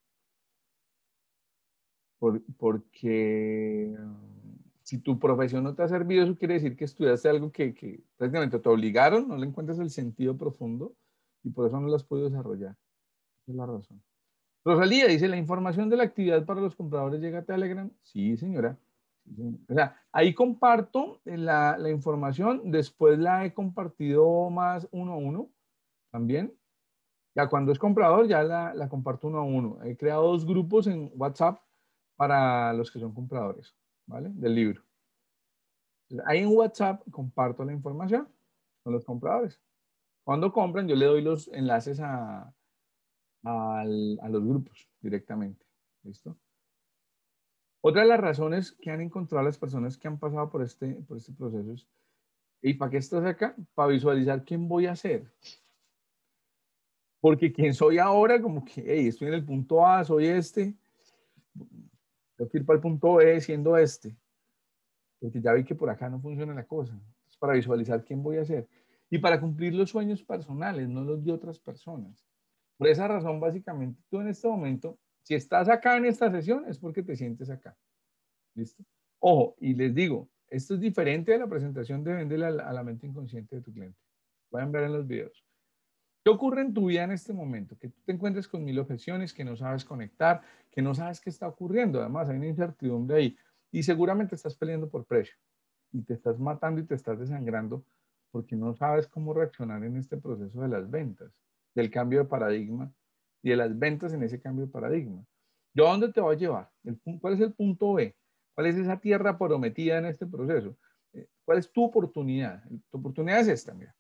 si tu profesión no te ha servido, eso quiere decir que estudiaste algo que prácticamente te obligaron, no le encuentras el sentido profundo y por eso no lo has podido desarrollar. Esa es la razón. Rosalía dice, ¿la información de la actividad para los compradores llega a Telegram? Sí, señora. O sea, ahí comparto la información, después la he compartido más uno a uno también. Ya cuando es comprador, ya la comparto uno a uno. He creado 2 grupos en WhatsApp para los que son compradores, ¿vale? Del libro. Entonces, ahí en WhatsApp comparto la información con los compradores. Cuando compran, yo le doy los enlaces a los grupos directamente. ¿Listo? Otra de las razones que han encontrado las personas que han pasado por este proceso es, ¿y para qué estás acá? Para visualizar quién voy a ser. Porque quién soy ahora, como que, hey, estoy en el punto A, soy este, tengo que ir para el punto B siendo este. Porque ya vi que por acá no funciona la cosa. Es para visualizar quién voy a ser. Y para cumplir los sueños personales, no los de otras personas. Por esa razón, básicamente, tú en este momento, si estás acá en esta sesión, es porque te sientes acá. ¿Listo? Ojo, y les digo, esto es diferente de la presentación de Véndele a la mente inconsciente de tu cliente. Pueden ver en los videos. ¿Qué ocurre en tu vida en este momento? Que tú te encuentres con 1000 objeciones, que no sabes conectar, que no sabes qué está ocurriendo. Además, hay una incertidumbre ahí. Y seguramente estás peleando por precio. Y te estás matando y te estás desangrando porque no sabes cómo reaccionar en este proceso de las ventas, del cambio de paradigma y de las ventas en ese cambio de paradigma. ¿Yo a dónde te voy a llevar? ¿Cuál es el punto B? ¿Cuál es esa tierra prometida en este proceso? ¿Cuál es tu oportunidad? Tu oportunidad es esta, mira.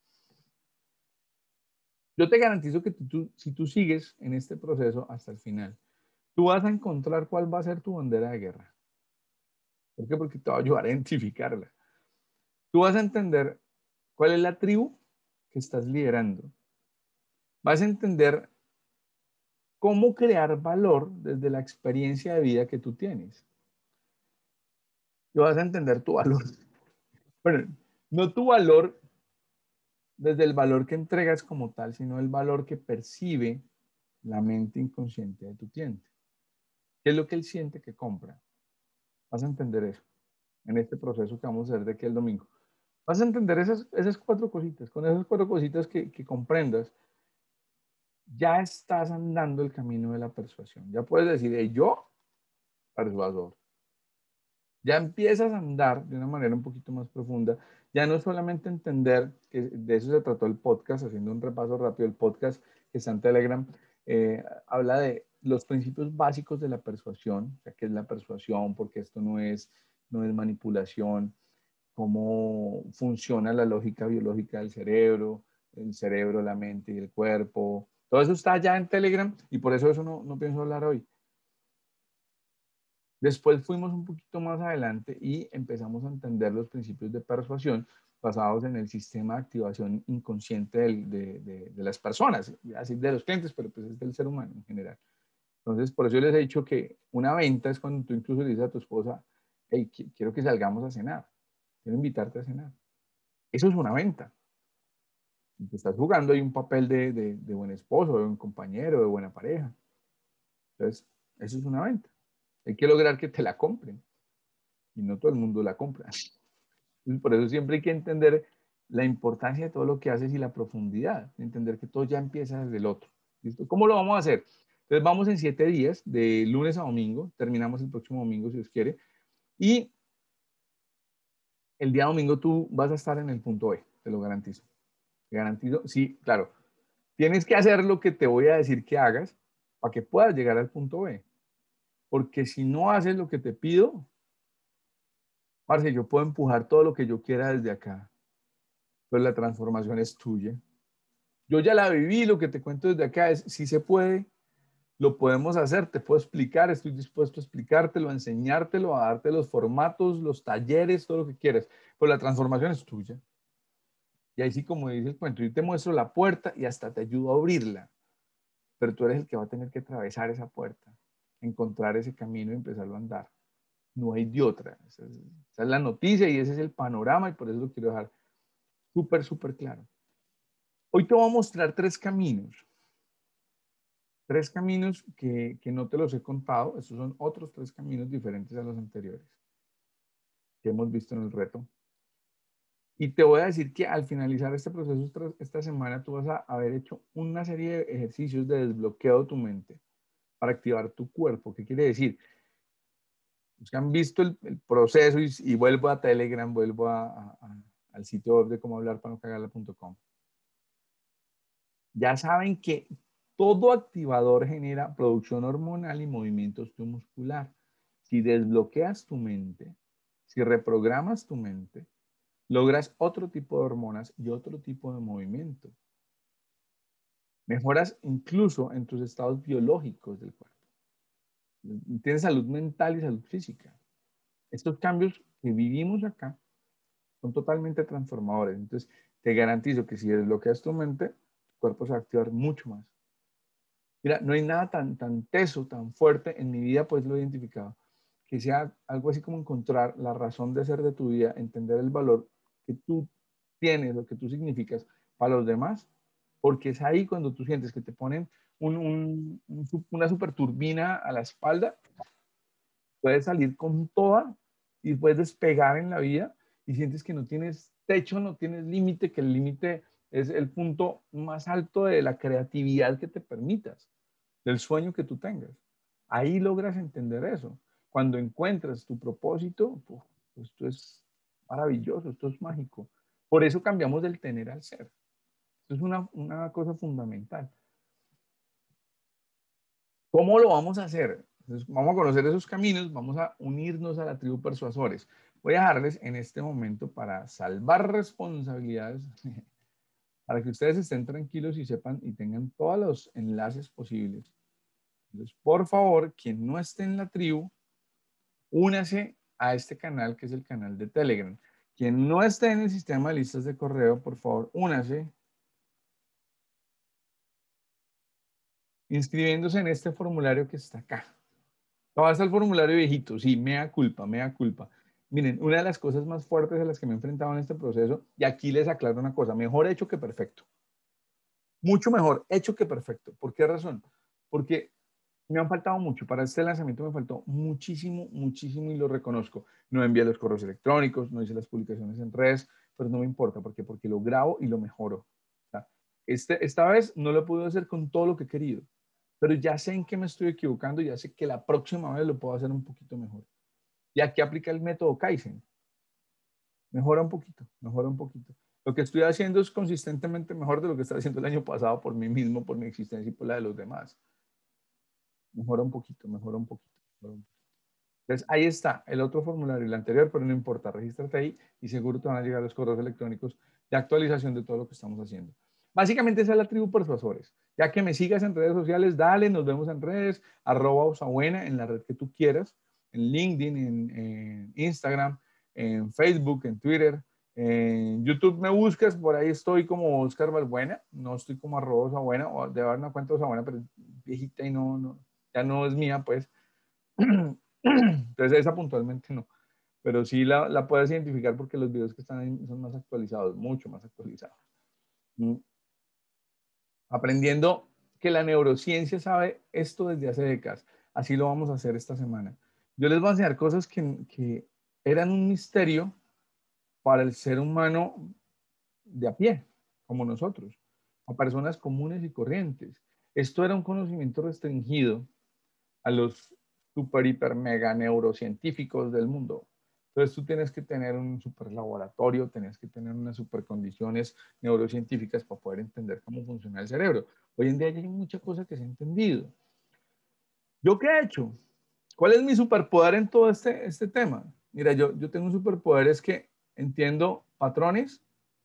Yo te garantizo que si tú sigues en este proceso hasta el final, tú vas a encontrar cuál va a ser tu bandera de guerra. ¿Por qué? Porque te va a ayudar a identificarla. Tú vas a entender cuál es la tribu que estás liderando. Vas a entender cómo crear valor desde la experiencia de vida que tú tienes. Y vas a entender tu valor. Bueno, no tu valor desde el valor que entregas como tal, sino el valor que percibe la mente inconsciente de tu cliente. ¿Qué es lo que él siente que compra? Vas a entender eso en este proceso que vamos a hacer de aquí el domingo. Vas a entender esas 4 cositas. Con esas 4 cositas que comprendas, ya estás andando el camino de la persuasión. Ya puedes decir, yo, persuasor. Ya empiezas a andar de una manera un poquito más profunda. Ya no solamente entender, que de eso se trató el podcast, haciendo un repaso rápido, el podcast que está en Telegram, habla de los principios básicos de la persuasión, o sea, qué es la persuasión, porque esto no es manipulación, cómo funciona la lógica biológica del cerebro, el cerebro, la mente y el cuerpo. Todo eso está ya en Telegram y por eso no pienso hablar hoy. Después fuimos un poquito más adelante y empezamos a entender los principios de persuasión basados en el sistema de activación inconsciente de las personas, así de los clientes, pero pues es del ser humano en general. Entonces, por eso yo les he dicho que una venta es cuando tú incluso le dices a tu esposa, hey, quiero que salgamos a cenar, quiero invitarte a cenar. Eso es una venta. Y te estás jugando ahí un papel de buen esposo, de buen compañero, de buena pareja. Entonces, eso es una venta. Hay que lograr que te la compren. Y no todo el mundo la compra. Entonces, por eso siempre hay que entender la importancia de todo lo que haces y la profundidad. Entender que todo ya empieza desde el otro. ¿Listo? ¿Cómo lo vamos a hacer? Entonces vamos en 7 días, de lunes a domingo. Terminamos el próximo domingo, si Dios quiere. Y el día domingo tú vas a estar en el punto B, te lo garantizo. Te garantizo, sí, claro. Tienes que hacer lo que te voy a decir que hagas para que puedas llegar al punto B. Porque si no haces lo que te pido, parce, yo puedo empujar todo lo que yo quiera desde acá, pero la transformación es tuya. Yo ya la viví, lo que te cuento desde acá es, si se puede, lo podemos hacer, te puedo explicar, estoy dispuesto a explicártelo, a enseñártelo, a darte los formatos, los talleres, todo lo que quieras, pero la transformación es tuya. Y ahí sí, como dice el cuento, yo te muestro la puerta y hasta te ayudo a abrirla, pero tú eres el que va a tener que atravesar esa puerta, encontrar ese camino y empezarlo a andar. No hay de otra. Esa es la noticia y ese es el panorama y por eso lo quiero dejar súper, súper claro. Hoy te voy a mostrar 3 caminos. 3 caminos que no te los he contado. Estos son otros 3 caminos diferentes a los anteriores que hemos visto en el reto. Y te voy a decir que al finalizar este proceso esta semana tú vas a haber hecho una serie de ejercicios de desbloqueo de tu mente para activar tu cuerpo. ¿Qué quiere decir? Los que han visto el proceso y vuelvo a Telegram, vuelvo al sitio web de comohablarpanocagarla.com. Ya saben que todo activador genera producción hormonal y movimiento osteomuscular. Si desbloqueas tu mente, si reprogramas tu mente, logras otro tipo de hormonas y otro tipo de movimiento. Mejoras incluso en tus estados biológicos del cuerpo. Tienes salud mental y salud física. Estos cambios que vivimos acá son totalmente transformadores. Entonces, te garantizo que si desbloqueas tu mente, tu cuerpo se va a activar mucho más. Mira, no hay nada tan teso, tan fuerte en mi vida, pues lo he identificado, que sea algo así como encontrar la razón de ser de tu vida, entender el valor que tú tienes o que tú significas para los demás, porque es ahí cuando tú sientes que te ponen una super turbina a la espalda, puedes salir con toda y puedes despegar en la vida y sientes que no tienes techo, no tienes límite, que el límite es el punto más alto de la creatividad que te permitas, del sueño que tú tengas. Ahí logras entender eso. Cuando encuentras tu propósito, esto es maravilloso, esto es mágico. Por eso cambiamos del tener al ser. Esto es una cosa fundamental. ¿Cómo lo vamos a hacer? Entonces, vamos a conocer esos caminos, vamos a unirnos a la tribu Persuasores. Voy a dejarles en este momento para salvar responsabilidades, para que ustedes estén tranquilos y sepan y tengan todos los enlaces posibles. Entonces, por favor, quien no esté en la tribu, únase a este canal que es el canal de Telegram. Quien no esté en el sistema de listas de correo, por favor, únase inscribiéndose en este formulario que está acá. No, está el formulario viejito, sí, mea culpa, mea culpa. Miren, una de las cosas más fuertes a las que me he enfrentado en este proceso, y aquí les aclaro una cosa, mejor hecho que perfecto. Mucho mejor hecho que perfecto. ¿Por qué razón? Porque me han faltado mucho. Para este lanzamiento me faltó muchísimo, muchísimo y lo reconozco. No envié los correos electrónicos, no hice las publicaciones en redes, pero no me importa. ¿Por qué? Porque lo grabo y lo mejoro. O sea, esta vez no lo pude hacer con todo lo que he querido, pero ya sé en qué me estoy equivocando y ya sé que la próxima vez lo puedo hacer un poquito mejor. Y aquí aplica el método Kaizen. Mejora un poquito, mejora un poquito. Lo que estoy haciendo es consistentemente mejor de lo que estaba haciendo el año pasado por mí mismo, por mi existencia y por la de los demás. Mejora un poquito, mejora un poquito. Mejora un poquito. Entonces, ahí está el otro formulario, el anterior, pero no importa, regístrate ahí y seguro te van a llegar los correos electrónicos de actualización de todo lo que estamos haciendo. Básicamente esa es la tribu Persuasores. Ya que me sigas en redes sociales, dale, nos vemos en redes, @osabuena, en la red que tú quieras, en LinkedIn, en Instagram, en Facebook, en Twitter, En YouTube me buscas, por ahí estoy como Oscar Balbuena, no estoy como @Osabuena, o debe haber una cuenta de Osabuena, pero es viejita y ya no es mía, pues. Entonces esa puntualmente no, pero sí la puedes identificar porque los videos que están ahí son más actualizados, mucho más actualizados. Aprendiendo que la neurociencia sabe esto desde hace décadas. Así lo vamos a hacer esta semana. Yo les voy a enseñar cosas que eran un misterio para el ser humano de a pie, como nosotros, a personas comunes y corrientes. Esto era un conocimiento restringido a los super, hiper, mega neurocientíficos del mundo. Entonces tú tienes que tener un super laboratorio, tienes que tener unas super condiciones neurocientíficas para poder entender cómo funciona el cerebro. Hoy en día ya hay mucha cosa que se ha entendido. ¿Yo qué he hecho? ¿Cuál es mi superpoder en todo este tema? Mira, yo tengo un superpoder, es que entiendo patrones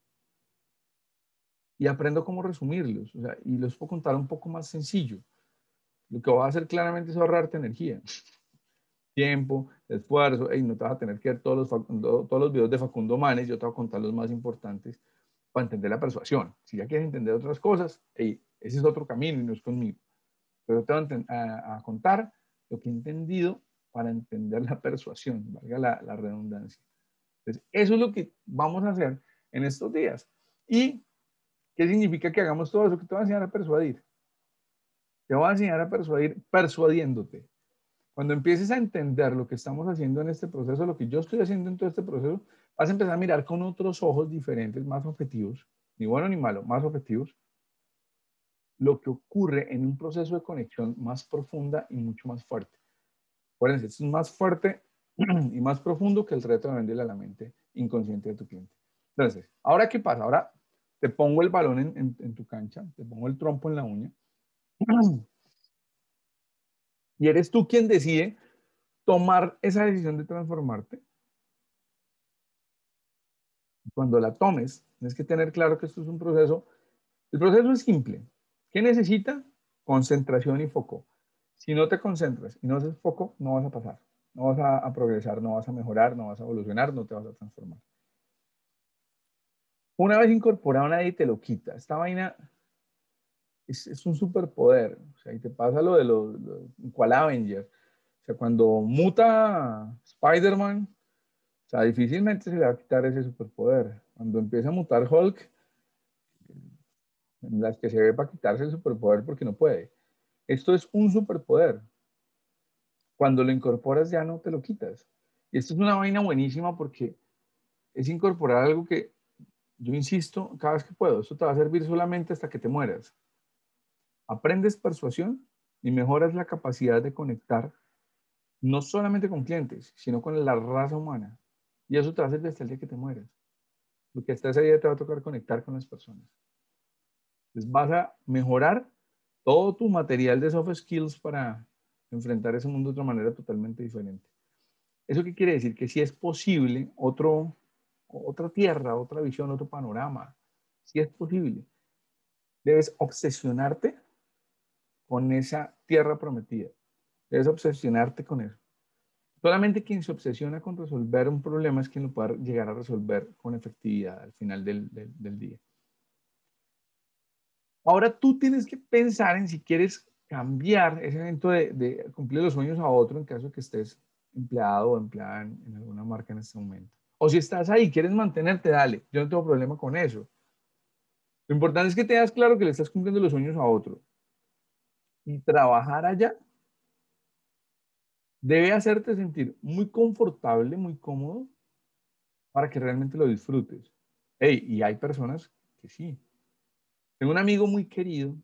y aprendo cómo resumirlos. O sea, y los puedo contar un poco más sencillo. Lo que voy a hacer claramente es ahorrarte energía, tiempo, esfuerzo. Hey, no te vas a tener que ver todos los videos de Facundo Manes, yo te voy a contar los más importantes para entender la persuasión. Si ya quieres entender otras cosas, hey, ese es otro camino y no es conmigo. Pero te voy a contar lo que he entendido para entender la persuasión, valga la redundancia. Entonces, eso es lo que vamos a hacer en estos días. ¿Y qué significa que hagamos todo eso? Que te voy a enseñar a persuadir. Te voy a enseñar a persuadir persuadiéndote. Cuando empieces a entender lo que estamos haciendo en este proceso, lo que yo estoy haciendo en todo este proceso, vas a empezar a mirar con otros ojos diferentes, más objetivos, ni bueno ni malo, más objetivos, lo que ocurre en un proceso de conexión más profunda y mucho más fuerte. Acuérdense, esto es más fuerte y más profundo que el reto de venderle a la mente inconsciente de tu cliente. Entonces, ¿ahora qué pasa? Ahora te pongo el balón en tu cancha, te pongo el trompo en la uña y eres tú quien decide tomar esa decisión de transformarte. Cuando la tomes, tienes que tener claro que esto es un proceso. El proceso es simple. ¿Qué necesita? Concentración y foco. Si no te concentras y no haces foco, no vas a pasar. No vas a progresar, no vas a mejorar, no vas a evolucionar, no te vas a transformar. Una vez incorporado, nadie te lo quita. Esta vaina es un superpoder. O sea, y te pasa lo de cual Avenger. O sea, cuando muta Spider-Man, o sea, difícilmente se le va a quitar ese superpoder. Cuando empieza a mutar Hulk, en las que se ve para quitarse el superpoder porque no puede. Esto es un superpoder. Cuando lo incorporas ya no te lo quitas. Y esto es una vaina buenísima porque es incorporar algo que yo insisto cada vez que puedo. Esto te va a servir solamente hasta que te mueras. Aprendes persuasión y mejoras la capacidad de conectar no solamente con clientes, sino con la raza humana. Y eso te va a servir hasta el día que te mueras. Porque hasta ese día te va a tocar conectar con las personas. Entonces vas a mejorar todo tu material de soft skills para enfrentar ese mundo de otra manera totalmente diferente. ¿Eso qué quiere decir? Que si es posible otra tierra, otra visión, otro panorama, si es posible, debes obsesionarte con esa tierra prometida. Debes obsesionarte con eso. Solamente quien se obsesiona con resolver un problema es quien lo puede llegar a resolver con efectividad al final del día. Ahora tú tienes que pensar en si quieres cambiar ese evento de cumplir los sueños a otro en caso de que estés empleado o empleada en alguna marca en este momento. O si estás ahí, quieres mantenerte, dale. Yo no tengo problema con eso. Lo importante es que te das claro que le estás cumpliendo los sueños a otro. Y trabajar allá debe hacerte sentir muy confortable, muy cómodo, para que realmente lo disfrutes. Hey, y hay personas que sí. Tengo un amigo muy querido,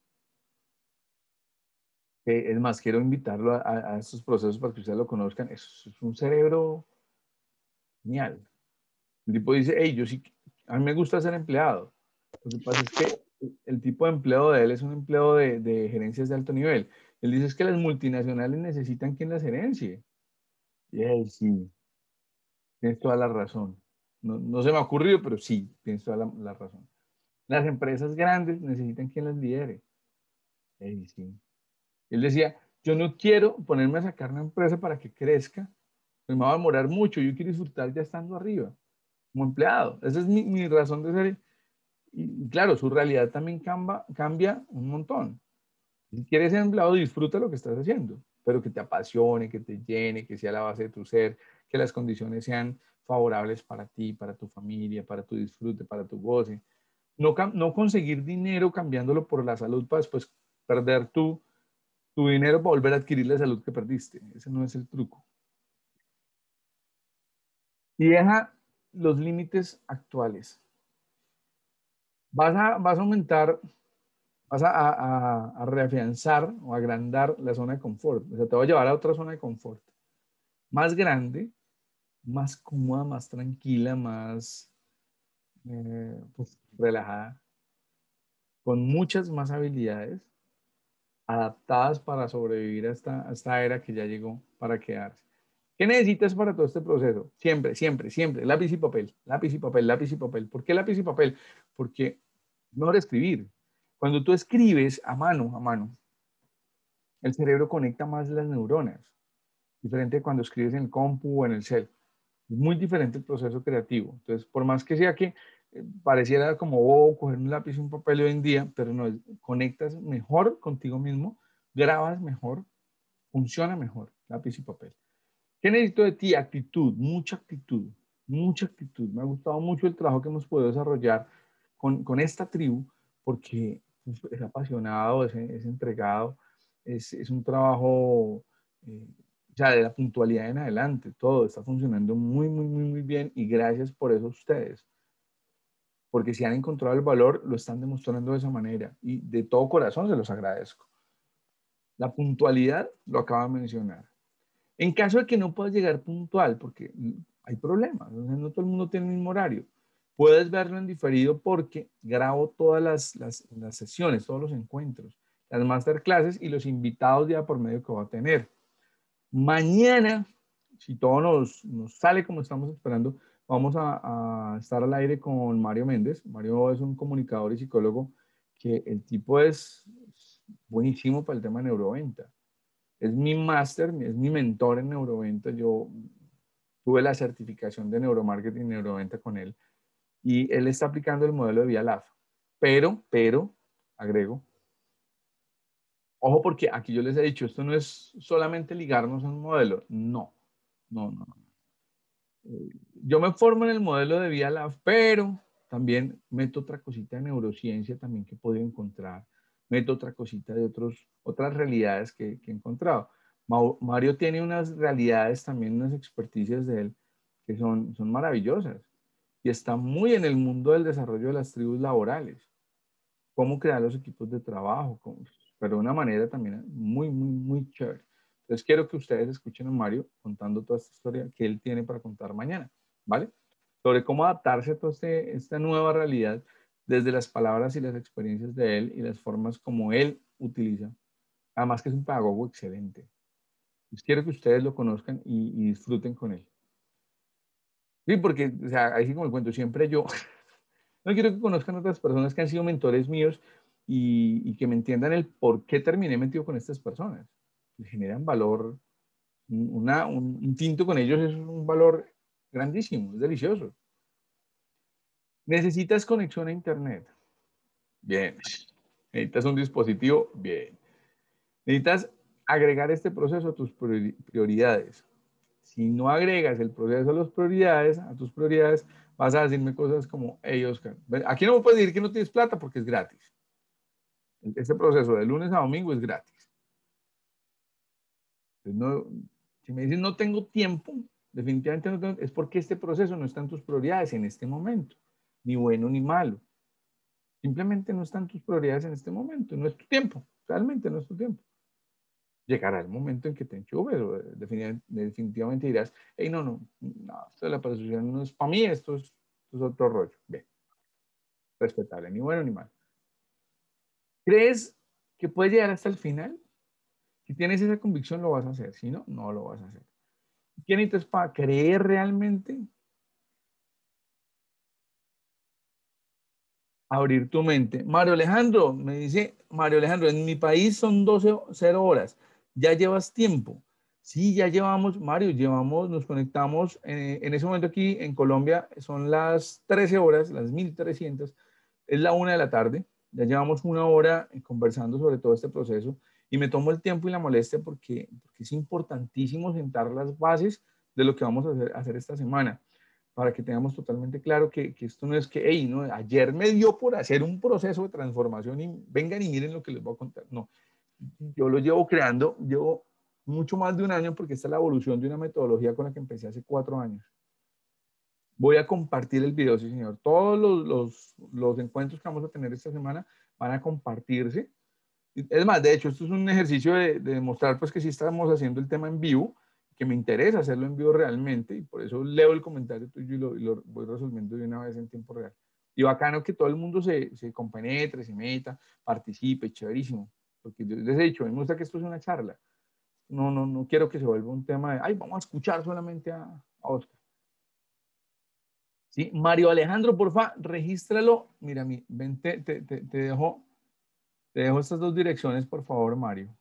que es más, quiero invitarlo a estos procesos para que ustedes lo conozcan. Es un cerebro genial. El tipo dice, hey, yo sí, a mí me gusta ser empleado. Lo que pasa es que el tipo de empleo de él es un empleo de gerencias de alto nivel. Él dice es que las multinacionales necesitan quien las gerencie. Y él sí, tienes toda la razón. No se me ha ocurrido, pero sí, tienes toda la razón. Las empresas grandes necesitan quien las lidere. Y sí. Él decía, yo no quiero ponerme a sacar una empresa para que crezca, me va a demorar mucho, yo quiero disfrutar ya estando arriba. como empleado. Esa es mi razón de ser. Y claro, su realidad también cambia un montón. Si quieres ser empleado, disfruta lo que estás haciendo, pero que te apasione, que te llene, que sea la base de tu ser, que las condiciones sean favorables para ti, para tu familia, para tu disfrute, para tu goce. No conseguir dinero cambiándolo por la salud para después perder tu dinero para volver a adquirir la salud que perdiste. Ese no es el truco. Y deja los límites actuales. Vas a aumentar, vas a reafianzar o agrandar la zona de confort. O sea, te voy a llevar a otra zona de confort. Más grande, más cómoda, más tranquila, más pues, relajada, con muchas más habilidades adaptadas para sobrevivir a esta era que ya llegó para quedarse. ¿Qué necesitas para todo este proceso? Siempre, siempre, siempre, lápiz y papel, lápiz y papel, lápiz y papel. ¿Por qué lápiz y papel? Porque es mejor escribir. Cuando tú escribes a mano, el cerebro conecta más las neuronas, diferente de cuando escribes en el compu o en el cel. Es muy diferente el proceso creativo. Entonces, por más que sea que pareciera como coger un lápiz y un papel hoy en día, pero no, conectas mejor contigo mismo, grabas mejor, funciona mejor, lápiz y papel. ¿Qué necesito de ti? Actitud, mucha actitud, mucha actitud. Me ha gustado mucho el trabajo que hemos podido desarrollar con esta tribu, porque es apasionado, es entregado, es un trabajo ya de la puntualidad en adelante, todo está funcionando muy, muy, muy, muy bien y gracias por eso a ustedes, porque si han encontrado el valor, lo están demostrando de esa manera y de todo corazón se los agradezco. La puntualidad lo acaba de mencionar. En caso de que no puedas llegar puntual, porque hay problemas, o sea, no todo el mundo tiene el mismo horario, puedes verlo en diferido porque grabo todas las sesiones, todos los encuentros, las masterclasses y los invitados día por medio que va a tener. Mañana, si todo nos sale como estamos esperando, vamos a estar al aire con Mario Méndez. Mario es un comunicador y psicólogo que el tipo es buenísimo para el tema de neuroventa. Es mi máster, es mi mentor en neuroventa. Yo tuve la certificación de neuromarketing y neuroventa con él. Y él está aplicando el modelo de VIA-LAF. Pero, agrego, ojo porque aquí yo les he dicho, esto no es solamente ligarnos a un modelo. No, no, no. Yo me formo en el modelo de VIA-LAF, pero también meto otra cosita de neurociencia también que he podido encontrar. Meto otra cosita de otras realidades que he encontrado. Mario tiene unas realidades también, unas experticias de él que son maravillosas y está muy en el mundo del desarrollo de las tribus laborales, cómo crear los equipos de trabajo, pero de una manera también muy, muy, muy chévere. Entonces quiero que ustedes escuchen a Mario contando toda esta historia que él tiene para contar mañana, ¿vale? Sobre cómo adaptarse a toda esta nueva realidad desde las palabras y las experiencias de él y las formas como él utiliza. Además que es un pedagogo excelente. Pues quiero que ustedes lo conozcan y disfruten con él. Sí, porque, o sea, ahí sí como el cuento, siempre yo, no quiero que conozcan otras personas que han sido mentores míos y que me entiendan el por qué terminé metido con estas personas. Le generan valor, un tinto con ellos es un valor grandísimo, es delicioso. Necesitas conexión a internet. Bien. Necesitas un dispositivo. Bien. Necesitas agregar este proceso a tus prioridades. Si no agregas el proceso a tus prioridades, vas a decirme cosas como, hey, Oscar, aquí no me puedes decir que no tienes plata porque es gratis. Este proceso de lunes a domingo es gratis. Entonces, no, si me dices no tengo tiempo, definitivamente no tengo, es porque este proceso no está en tus prioridades en este momento, ni bueno ni malo. Simplemente no están tus prioridades en este momento, no es tu tiempo, realmente no es tu tiempo. Llegará el momento en que te enchufes, o definitivamente dirás, hey, no, esto de la persuasión no es para mí, esto es otro rollo. Bien, respetable, ni bueno ni malo. ¿Crees que puedes llegar hasta el final? Si tienes esa convicción, lo vas a hacer. Si no, no lo vas a hacer. ¿Qué necesitas para creer realmente? Abrir tu mente. Mario Alejandro, me dice Mario Alejandro, en mi país son 12:00 horas. ¿Ya llevas tiempo? Sí, ya llevamos, Mario, nos conectamos, en ese momento aquí en Colombia son las 13 horas, las 1300, es la 1 de la tarde, ya llevamos una hora conversando sobre todo este proceso y me tomo el tiempo y la molestia porque es importantísimo sentar las bases de lo que vamos a hacer esta semana, para que tengamos totalmente claro que esto no es que, hey, no, ayer me dio por hacer un proceso de transformación y vengan y miren lo que les voy a contar. No, yo lo llevo creando, llevo mucho más de un año porque esta es la evolución de una metodología con la que empecé hace 4 años. Voy a compartir el video, sí señor. Todos los encuentros que vamos a tener esta semana van a compartirse. Es más, de hecho, esto es un ejercicio de demostrar pues que sí estamos haciendo el tema en vivo, que me interesa hacerlo en vivo realmente y por eso leo el comentario tuyo y lo voy resolviendo de una vez en tiempo real. Y bacano que todo el mundo se compenetre, se meta, participe, chéverísimo. Porque yo les he dicho, a mí me gusta que esto sea una charla. No quiero que se vuelva un tema de, ay, vamos a escuchar solamente a Oscar. ¿Sí? Mario Alejandro, porfa, regístralo. Mira, ven, te dejo estas dos direcciones, por favor, Mario.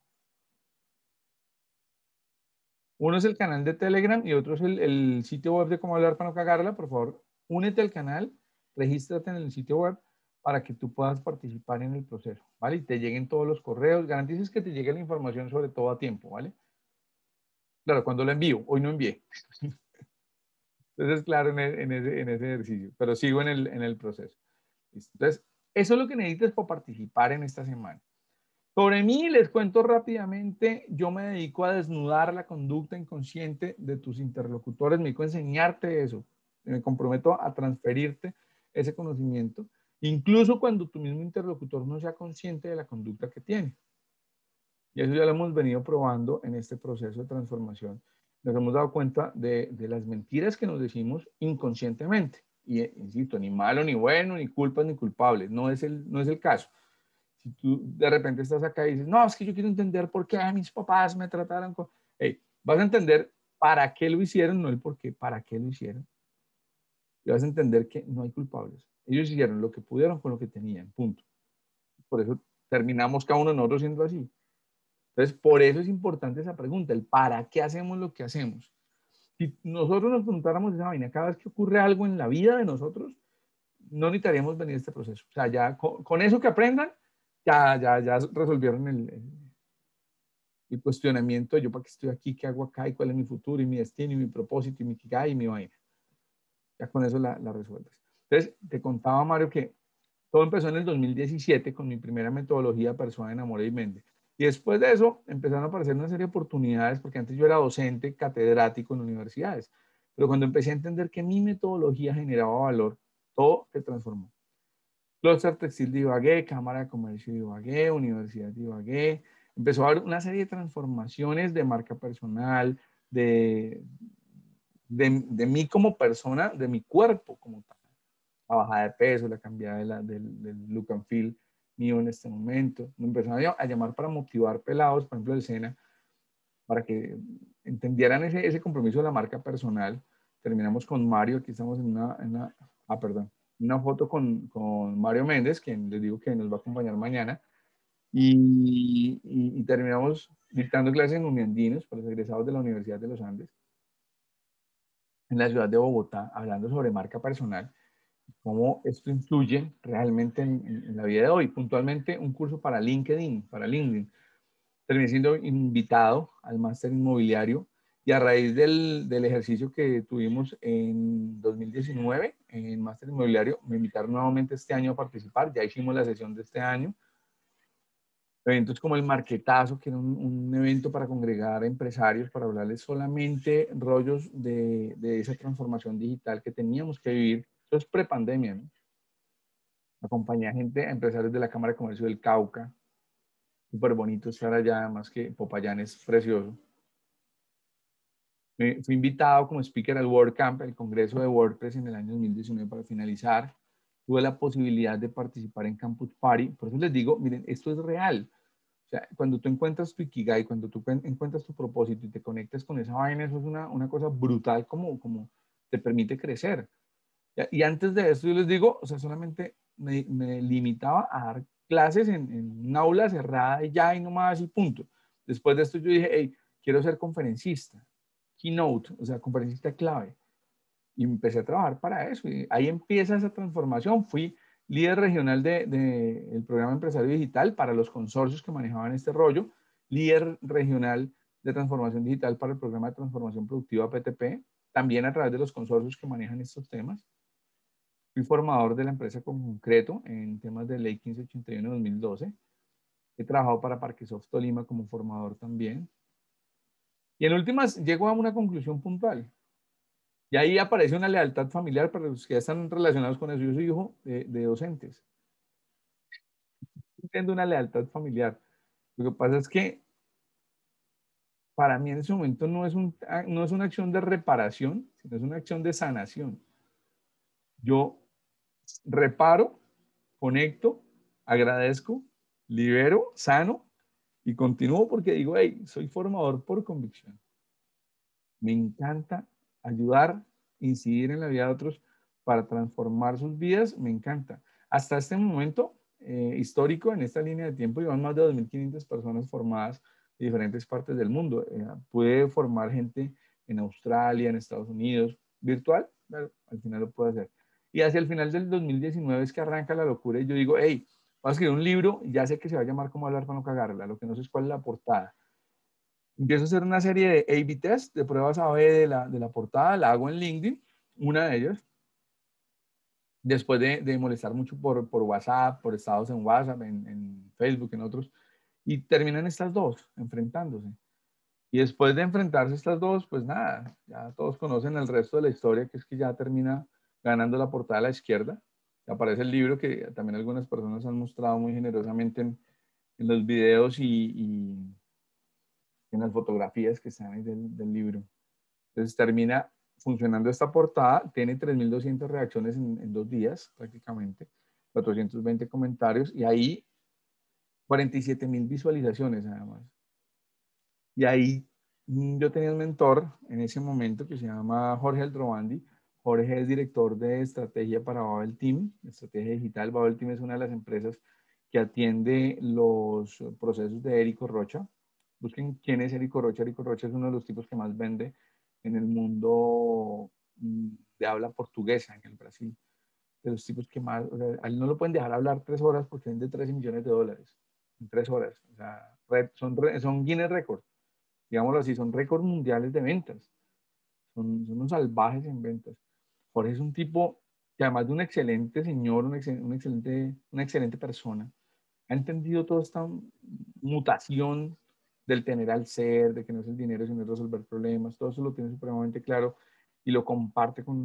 Uno es el canal de Telegram y otro es el sitio web de Cómo Hablar para no cagarla. Por favor, únete al canal, regístrate en el sitio web para que tú puedas participar en el proceso, ¿vale? Y te lleguen todos los correos. Garantices que te llegue la información sobre todo a tiempo, ¿vale? Claro, cuando lo envío. Hoy no envié. Entonces, claro, en ese ejercicio. Pero sigo en el proceso. ¿Listo? Entonces, eso es lo que necesitas para participar en esta semana. Sobre mí, les cuento rápidamente, yo me dedico a desnudar la conducta inconsciente de tus interlocutores, me dedico a enseñarte eso, me comprometo a transferirte ese conocimiento, incluso cuando tu mismo interlocutor no sea consciente de la conducta que tiene. Y eso ya lo hemos venido probando en este proceso de transformación. Nos hemos dado cuenta de las mentiras que nos decimos inconscientemente. Y insisto, ni malo, ni bueno, ni culpas, ni culpables, no es el caso. Si tú de repente estás acá y dices, no, es que yo quiero entender por qué mis papás me trataron con... Hey, vas a entender para qué lo hicieron, no el por qué, para qué lo hicieron. Y vas a entender que no hay culpables. Ellos hicieron lo que pudieron con lo que tenían, punto. Por eso terminamos cada uno de nosotros siendo así. Entonces, por eso es importante esa pregunta, el para qué hacemos lo que hacemos. Si nosotros nos preguntáramos esa vaina cada vez que ocurre algo en la vida de nosotros, no necesitaríamos venir a este proceso. O sea, ya con eso que aprendan, ya resolvieron el cuestionamiento de yo para qué estoy aquí, qué hago acá y cuál es mi futuro y mi destino y mi propósito y mi kikai y mi vaina. Ya con eso la resuelves. Entonces, te contaba, Mario, que todo empezó en el 2017 con mi primera metodología Persona, Enamora y Vende. Y después de eso empezaron a aparecer una serie de oportunidades, porque antes yo era docente, catedrático en universidades. Pero cuando empecé a entender que mi metodología generaba valor, todo se transformó. Clúster Textil de Ibagué, Cámara de Comercio de Ibagué, Universidad de Ibagué. Empezó a haber una serie de transformaciones de marca personal, de mí como persona, de mi cuerpo como tal. La bajada de peso, la cambiada del look and feel mío en este momento. Me empezaron a llamar para motivar pelados, por ejemplo, del SENA, para que entendieran ese compromiso de la marca personal. Terminamos con Mario, aquí estamos en una foto con Mario Méndez, quien les digo que nos va a acompañar mañana, y terminamos dictando clases en Uniandinos para los egresados de la Universidad de los Andes, en la ciudad de Bogotá, hablando sobre marca personal, cómo esto influye realmente en la vida de hoy. Puntualmente, un curso para LinkedIn. Terminé siendo invitado al máster inmobiliario y a raíz del ejercicio que tuvimos en 2019 en máster inmobiliario, me invitaron nuevamente este año a participar. Ya hicimos la sesión de este año. Eventos como el Marquetazo, que era un evento para congregar a empresarios, para hablarles solamente rollos de esa transformación digital que teníamos que vivir. Eso es prepandemia, ¿no? Acompañé a gente, a empresarios de la Cámara de Comercio del Cauca. Súper bonito estar allá, además que Popayán es precioso. Fui invitado como speaker al WordCamp, el congreso de WordPress en el año 2019 para finalizar. Tuve la posibilidad de participar en Campus Party. Por eso les digo, miren, esto es real. O sea, cuando tú encuentras tu Ikigai, cuando tú encuentras tu propósito y te conectas con esa vaina, eso es una cosa brutal como te permite crecer. Y antes de eso yo les digo, o sea, solamente me limitaba a dar clases en una aula cerrada y ya y nomás y punto. Después de esto yo dije, hey, quiero ser conferencista, keynote, o sea, conferencista clave. Y empecé a trabajar para eso. Y ahí empieza esa transformación. Fui líder regional del programa Empresario Digital para los consorcios que manejaban este rollo, líder regional de transformación digital para el programa de transformación productiva PTP, también a través de los consorcios que manejan estos temas. Fui formador de la empresa con concreto en temas de Ley 1581 de 2012. He trabajado para Parquesoft Tolima como formador también. Y en últimas, llego a una conclusión puntual. Y ahí aparece una lealtad familiar para los que ya están relacionados con eso. Yo soy hijo de docentes. Entiendo una lealtad familiar. Lo que pasa es que para mí en ese momento no es una acción de reparación, sino es una acción de sanación. Yo reparo, conecto, agradezco, libero, sano y continúo porque digo, hey, soy formador por convicción. Me encanta ayudar, incidir en la vida de otros para transformar sus vidas, me encanta. Hasta este momento histórico, en esta línea de tiempo, llevan más de 2.500 personas formadas de diferentes partes del mundo. Puede formar gente en Australia, en Estados Unidos, virtual, pero al final lo puede hacer. Y hacia el final del 2019 es que arranca la locura y yo digo, hey, voy a escribir un libro, ya sé que se va a llamar Cómo hablar para no cagarla, lo que no sé es cuál es la portada. Empiezo a hacer una serie de A/B test, de pruebas A/B de la portada, la hago en LinkedIn, una de ellas, después de molestar mucho por WhatsApp, por estados en WhatsApp, en Facebook, en otros, y terminan estas dos enfrentándose. Y después de enfrentarse estas dos, pues nada, ya todos conocen el resto de la historia, que es que ya termina ganando la portada a la izquierda. Aparece el libro que también algunas personas han mostrado muy generosamente en los videos y en las fotografías que están ahí del libro. Entonces termina funcionando esta portada, tiene 3.200 reacciones en 2 días prácticamente, 420 comentarios y ahí 47.000 visualizaciones además. Y ahí yo tenía un mentor en ese momento que se llama Jorge Aldrovandi. Jorge es director de estrategia para Babel Team, estrategia digital. Babel Team es una de las empresas que atiende los procesos de Érico Rocha. Busquen quién es Érico Rocha. Érico Rocha es uno de los tipos que más vende en el mundo de habla portuguesa en el Brasil. De los tipos que más, o sea, a él no lo pueden dejar hablar 3 horas porque vende 13 millones de dólares en 3 horas. O sea, son Guinness Records, digámoslo así, son récords mundiales de ventas. Son unos salvajes en ventas. Jorge es un tipo que además de un excelente señor, una excelente persona, ha entendido toda esta mutación del tener al ser, de que no es el dinero, sino es resolver problemas. Todo eso lo tiene supremamente claro y lo comparte con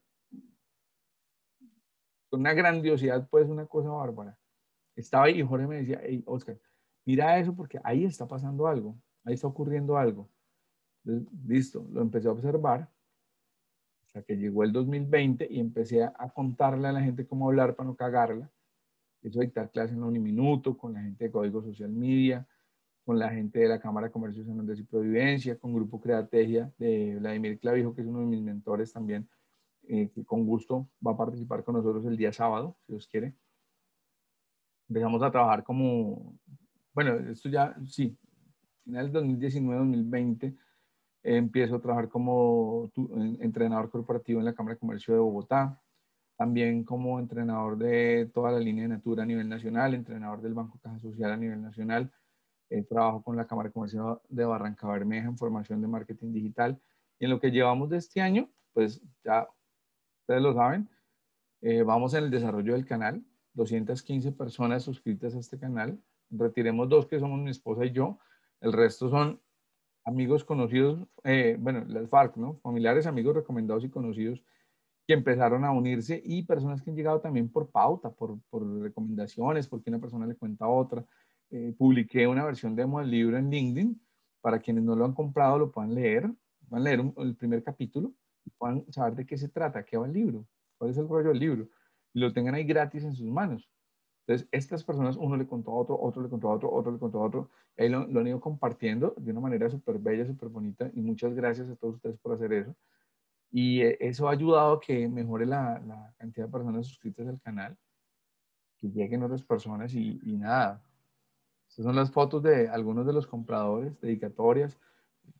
una grandiosidad, pues una cosa bárbara. Estaba ahí y Jorge me decía, hey, Oscar, mira eso porque ahí está pasando algo, ahí está ocurriendo algo. Entonces, listo, lo empecé a observar hasta que llegó el 2020 y empecé a contarle a la gente cómo hablar para no cagarla. Eso dictar clases en Uniminuto, con la gente de Código Social Media, con la gente de la Cámara de Comercio de San Andrés y Providencia, con Grupo Creategia de Vladimir Clavijo, que es uno de mis mentores también, que con gusto va a participar con nosotros el día sábado, si Dios quiere. Empezamos a trabajar como, bueno, esto ya, sí, finales del 2019-2020, empiezo a trabajar como entrenador corporativo en la Cámara de Comercio de Bogotá, también como entrenador de toda la línea de Natura a nivel nacional, entrenador del Banco Caja Social a nivel nacional, trabajo con la Cámara de Comercio de Barranca Bermeja en formación de marketing digital. Y en lo que llevamos de este año, pues ya ustedes lo saben, vamos en el desarrollo del canal, 215 personas suscritas a este canal, retiremos 2 que somos mi esposa y yo, el resto son amigos conocidos, bueno, las FARC, ¿no? Familiares, amigos recomendados y conocidos que empezaron a unirse y personas que han llegado también por pauta, por recomendaciones, porque una persona le cuenta a otra. Publiqué una versión demo del libro en LinkedIn para quienes no lo han comprado lo puedan leer el primer capítulo y puedan saber de qué se trata, qué va el libro, cuál es el rollo del libro y lo tengan ahí gratis en sus manos. Entonces, estas personas, uno le contó a otro, otro le contó a otro, otro le contó a otro, ahí lo han ido compartiendo de una manera súper bella, súper bonita y muchas gracias a todos ustedes por hacer eso. Y eso ha ayudado a que mejore la cantidad de personas suscritas al canal, que lleguen otras personas y nada. Estas son las fotos de algunos de los compradores, dedicatorias,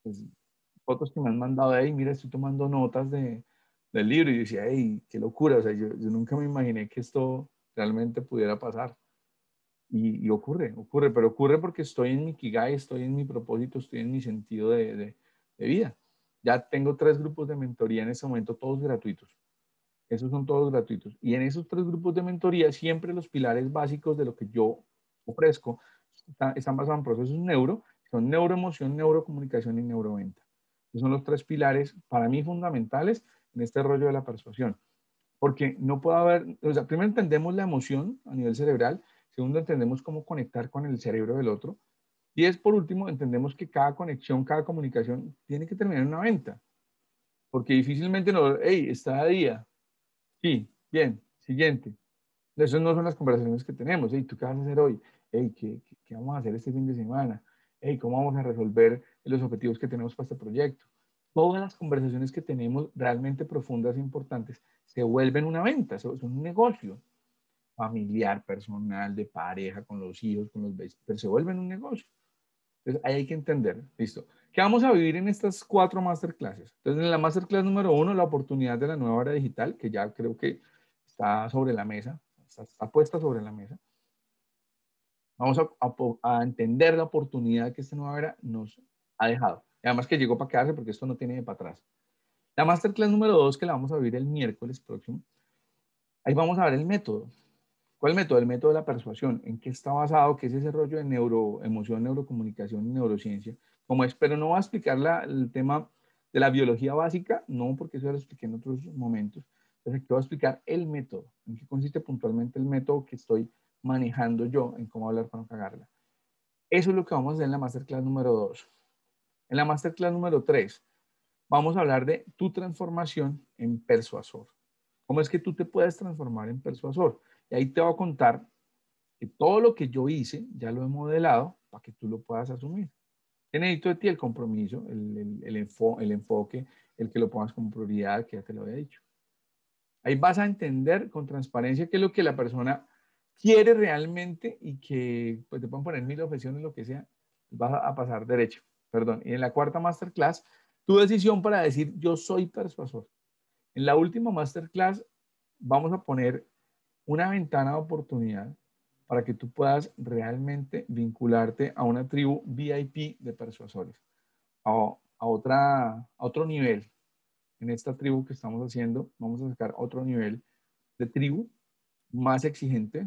pues, fotos que me han mandado de ahí, mira, estoy tomando notas del libro, y yo decía, hey, qué locura, o sea, yo nunca me imaginé que esto realmente pudiera pasar. Y ocurre, pero ocurre porque estoy en mi Ikigai, estoy en mi propósito, estoy en mi sentido de vida. Ya tengo 3 grupos de mentoría en este momento, todos gratuitos. Esos son todos gratuitos. Y en esos 3 grupos de mentoría, siempre los pilares básicos de lo que yo ofrezco están basados en procesos neuro, son neuroemoción, neurocomunicación y neuroventa. Esos son los 3 pilares para mí fundamentales en este rollo de la persuasión. Porque no puede haber, o sea, primero entendemos la emoción a nivel cerebral, segundo entendemos cómo conectar con el cerebro del otro, y es por último, entendemos que cada conexión, cada comunicación tiene que terminar en una venta, porque difícilmente no, hey, está a día, sí, bien, siguiente. Esas no son las conversaciones que tenemos. Hey, ¿tú qué vas a hacer hoy? Hey, ¿qué vamos a hacer este fin de semana? Hey, ¿cómo vamos a resolver los objetivos que tenemos para este proyecto? Todas las conversaciones que tenemos realmente profundas e importantes se vuelven una venta, son un negocio familiar, personal, de pareja, con los hijos, con los vecinos, pero se vuelven un negocio. Entonces, ahí hay que entender, listo. ¿Qué vamos a vivir en estas 4 masterclasses? Entonces, en la masterclass número 1, la oportunidad de la nueva era digital, que ya creo que está sobre la mesa, está puesta sobre la mesa. Vamos a entender la oportunidad que esta nueva era nos ha dejado. Y además que llegó para quedarse porque esto no tiene de para atrás. La masterclass número 2, que la vamos a vivir el miércoles próximo, ahí vamos a ver el método. ¿Cuál es el método? El método de la persuasión. ¿En qué está basado? ¿Qué es ese rollo de neuroemoción, neurocomunicación y neurociencia? Como es, pero no va a explicar el tema de la biología básica, no, porque eso ya lo expliqué en otros momentos. Entonces, aquí voy a explicar el método. ¿En qué consiste puntualmente el método que estoy manejando yo en cómo hablar para no cagarla? Eso es lo que vamos a hacer en la masterclass número 2. En la masterclass número 3, vamos a hablar de tu transformación en persuasor. ¿Cómo es que tú te puedes transformar en persuasor? Y ahí te voy a contar que todo lo que yo hice ya lo he modelado para que tú lo puedas asumir. ¿Qué necesito de ti? El compromiso, el enfoque, el que lo pongas como prioridad, que ya te lo había dicho. Ahí vas a entender con transparencia qué es lo que la persona quiere realmente y que pues, te pueden poner 1000 objeciones, lo que sea, vas a pasar derecho. Perdón. Y en la 4ª masterclass, tu decisión para decir yo soy persuasor. En la última masterclass vamos a poner una ventana de oportunidad para que tú puedas realmente vincularte a una tribu VIP de persuasores, a otro nivel. En esta tribu que estamos haciendo, vamos a sacar otro nivel de tribu más exigente,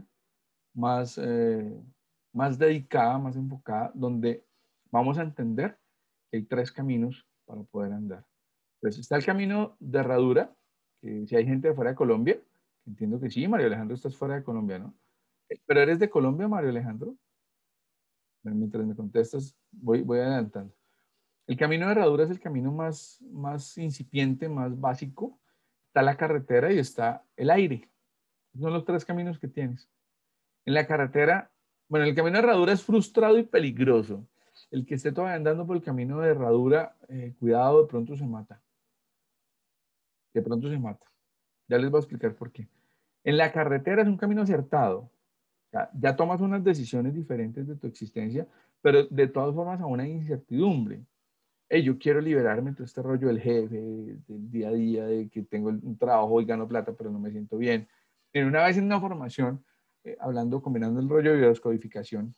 más dedicada, más enfocada, donde vamos a entender que hay 3 caminos para poder andar. Entonces está el camino de herradura, que si hay gente de fuera de Colombia, entiendo que sí, Mario Alejandro, estás fuera de Colombia, ¿no? ¿Pero eres de Colombia, Mario Alejandro? Mientras me contestas, voy adelantando. El camino de herradura es el camino más incipiente, más básico. Está la carretera y está el aire. Son los 3 caminos que tienes. En la carretera, bueno, el camino de herradura es frustrado y peligroso. El que esté todavía andando por el camino de herradura, cuidado, de pronto se mata. De pronto se mata. Ya les voy a explicar por qué. En la carretera es un camino acertado. Ya tomas unas decisiones diferentes de tu existencia, pero de todas formas a una incertidumbre. Hey, yo quiero liberarme de todo este rollo del jefe, del día a día, de que tengo un trabajo y gano plata, pero no me siento bien. Pero una vez en una formación, combinando el rollo de biodescodificación,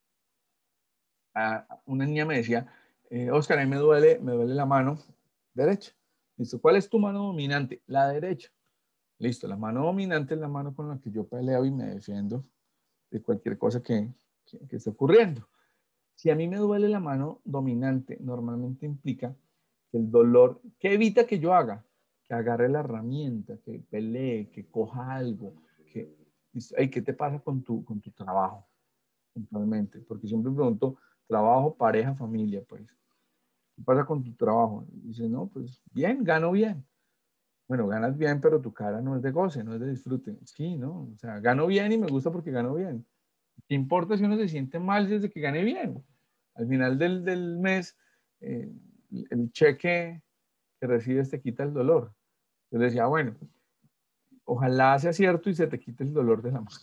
una niña me decía, Oscar, a mí me duele la mano derecha. Listo, ¿cuál es tu mano dominante? La derecha. Listo, la mano dominante es la mano con la que yo peleo y me defiendo de cualquier cosa que esté ocurriendo. Si a mí me duele la mano dominante, normalmente implica que el dolor, ¿qué evita que yo haga? Que agarre la herramienta, que pelee, que coja algo. ¿Qué te pasa con tu trabajo? Puntualmente, porque siempre pregunto, trabajo, pareja, familia, pues. ¿Qué pasa con tu trabajo? Y dice, no, pues bien, gano bien. Bueno, ganas bien, pero tu cara no es de goce, no es de disfrute. Sí, ¿no? O sea, gano bien y me gusta porque gano bien. ¿Qué importa si uno se siente mal desde que gane bien? Al final del mes, eh, el cheque que recibes te quita el dolor. Yo le decía, bueno, ojalá sea cierto y se te quite el dolor de la mano.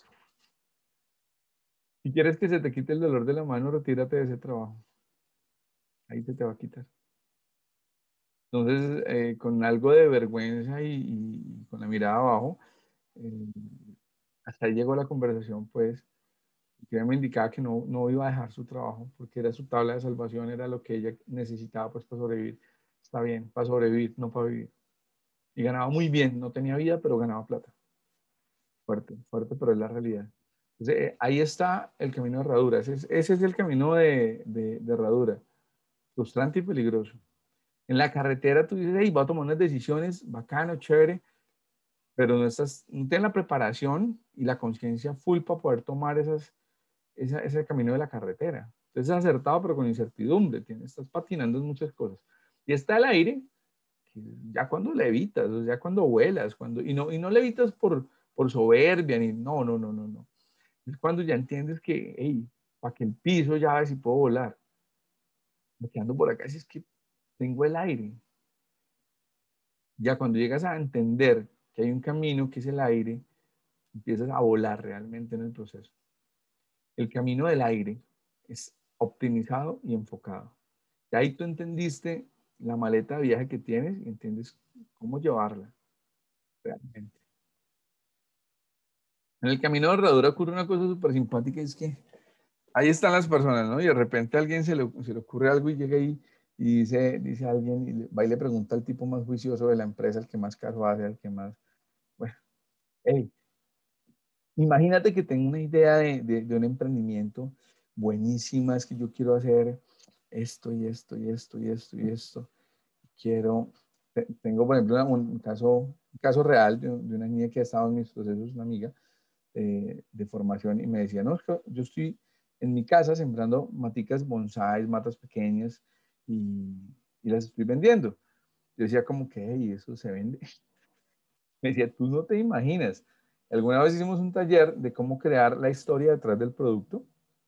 Si quieres que se te quite el dolor de la mano, retírate de ese trabajo. Ahí se te va a quitar. Entonces, con algo de vergüenza y con la mirada abajo, eh, hasta ahí llegó la conversación, pues, que ella me indicaba que no iba a dejar su trabajo porque era su tabla de salvación, era lo que ella necesitaba, pues, para sobrevivir. Está bien, para sobrevivir, no para vivir. Y ganaba muy bien, no tenía vida, pero ganaba plata. Fuerte, fuerte, pero es la realidad. Entonces, ahí está el camino de herradura. Ese es el camino de herradura. Frustrante y peligroso. En la carretera tú dices, hey, voy a tomar unas decisiones, bacano, chévere, pero no tienes la preparación y la conciencia full para poder tomar ese camino de la carretera. Entonces es acertado, pero con incertidumbre. Estás patinando en muchas cosas. Y está el aire, que ya cuando levitas, o ya cuando vuelas, y no levitas por soberbia, ni no. Es cuando ya entiendes que, hey, para que el piso ya ve si puedo volar. Me quedando por acá, si es que tengo el aire. Ya cuando llegas a entender que hay un camino que es el aire, empiezas a volar realmente en el proceso. El camino del aire es optimizado y enfocado. Y ahí tú entendiste la maleta de viaje que tienes y entiendes cómo llevarla realmente. En el camino de herradura ocurre una cosa súper simpática, es que ahí están las personas, ¿no? Y de repente a alguien se le ocurre algo y llega ahí y dice alguien, y va y le pregunta al tipo más juicioso de la empresa, el que más caso hace, el que más, bueno, hey, imagínate que tengo una idea de un emprendimiento buenísima, es que yo quiero hacer esto y esto y esto y esto y esto. Tengo, por ejemplo, un caso real de una niña que ha estado en mis procesos, una amiga de formación, y me decía, no, es que yo estoy en mi casa sembrando maticas bonsáis, matas pequeñas, y, y las estoy vendiendo. Yo decía como que, hey, eso se vende. Me decía, tú no te imaginas. Alguna vez hicimos un taller de cómo crear la historia detrás del producto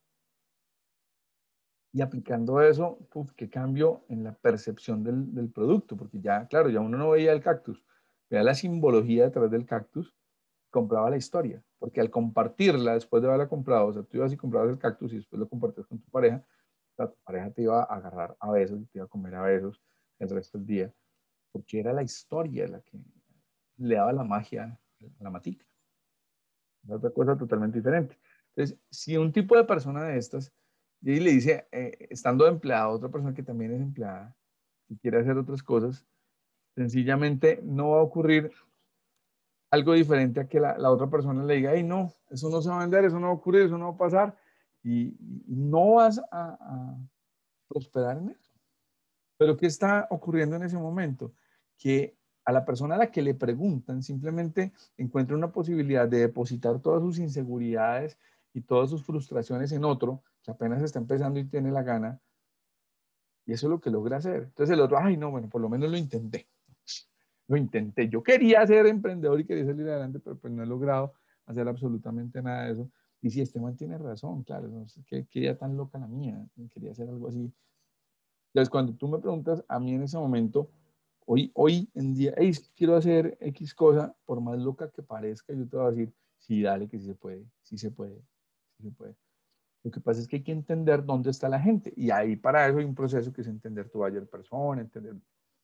y aplicando eso, puf, qué cambio en la percepción del producto, porque ya, claro, ya uno no veía el cactus, veía la simbología detrás del cactus, compraba la historia, porque al compartirla, después de haberla comprado, o sea, tú ibas y comprabas el cactus y después lo compartías con tu pareja, tu pareja te iba a agarrar a besos y te iba a comer a besos el resto del día, porque era la historia la que le daba la magia a la matica. Es otra cosa totalmente diferente. Entonces, si un tipo de persona de estas y le dice, estando empleado, a otra persona que también es empleada y quiere hacer otras cosas, sencillamente no va a ocurrir algo diferente a que la otra persona le diga, hey, no, eso no se va a vender, eso no va a ocurrir, eso no va a pasar, y no vas a prosperar en eso. Pero ¿qué está ocurriendo en ese momento? Que a la persona a la que le preguntan simplemente encuentra una posibilidad de depositar todas sus inseguridades y todas sus frustraciones en otro que apenas está empezando y tiene la gana, y eso es lo que logra hacer. Entonces el otro, ay, no, bueno, por lo menos lo intenté. Lo intenté. Yo quería ser emprendedor y quería salir adelante, pero pues no he logrado hacer absolutamente nada de eso. Y si este man tiene razón, claro, no sé qué idea tan loca la mía, quería hacer algo así. Entonces, cuando tú me preguntas a mí en ese momento, hoy en día, hey, quiero hacer X cosa, por más loca que parezca, yo te voy a decir, sí, dale, que sí se puede, sí se puede, sí se puede. Lo que pasa es que hay que entender dónde está la gente. Y ahí para eso hay un proceso que es entender tu buyer persona, entender.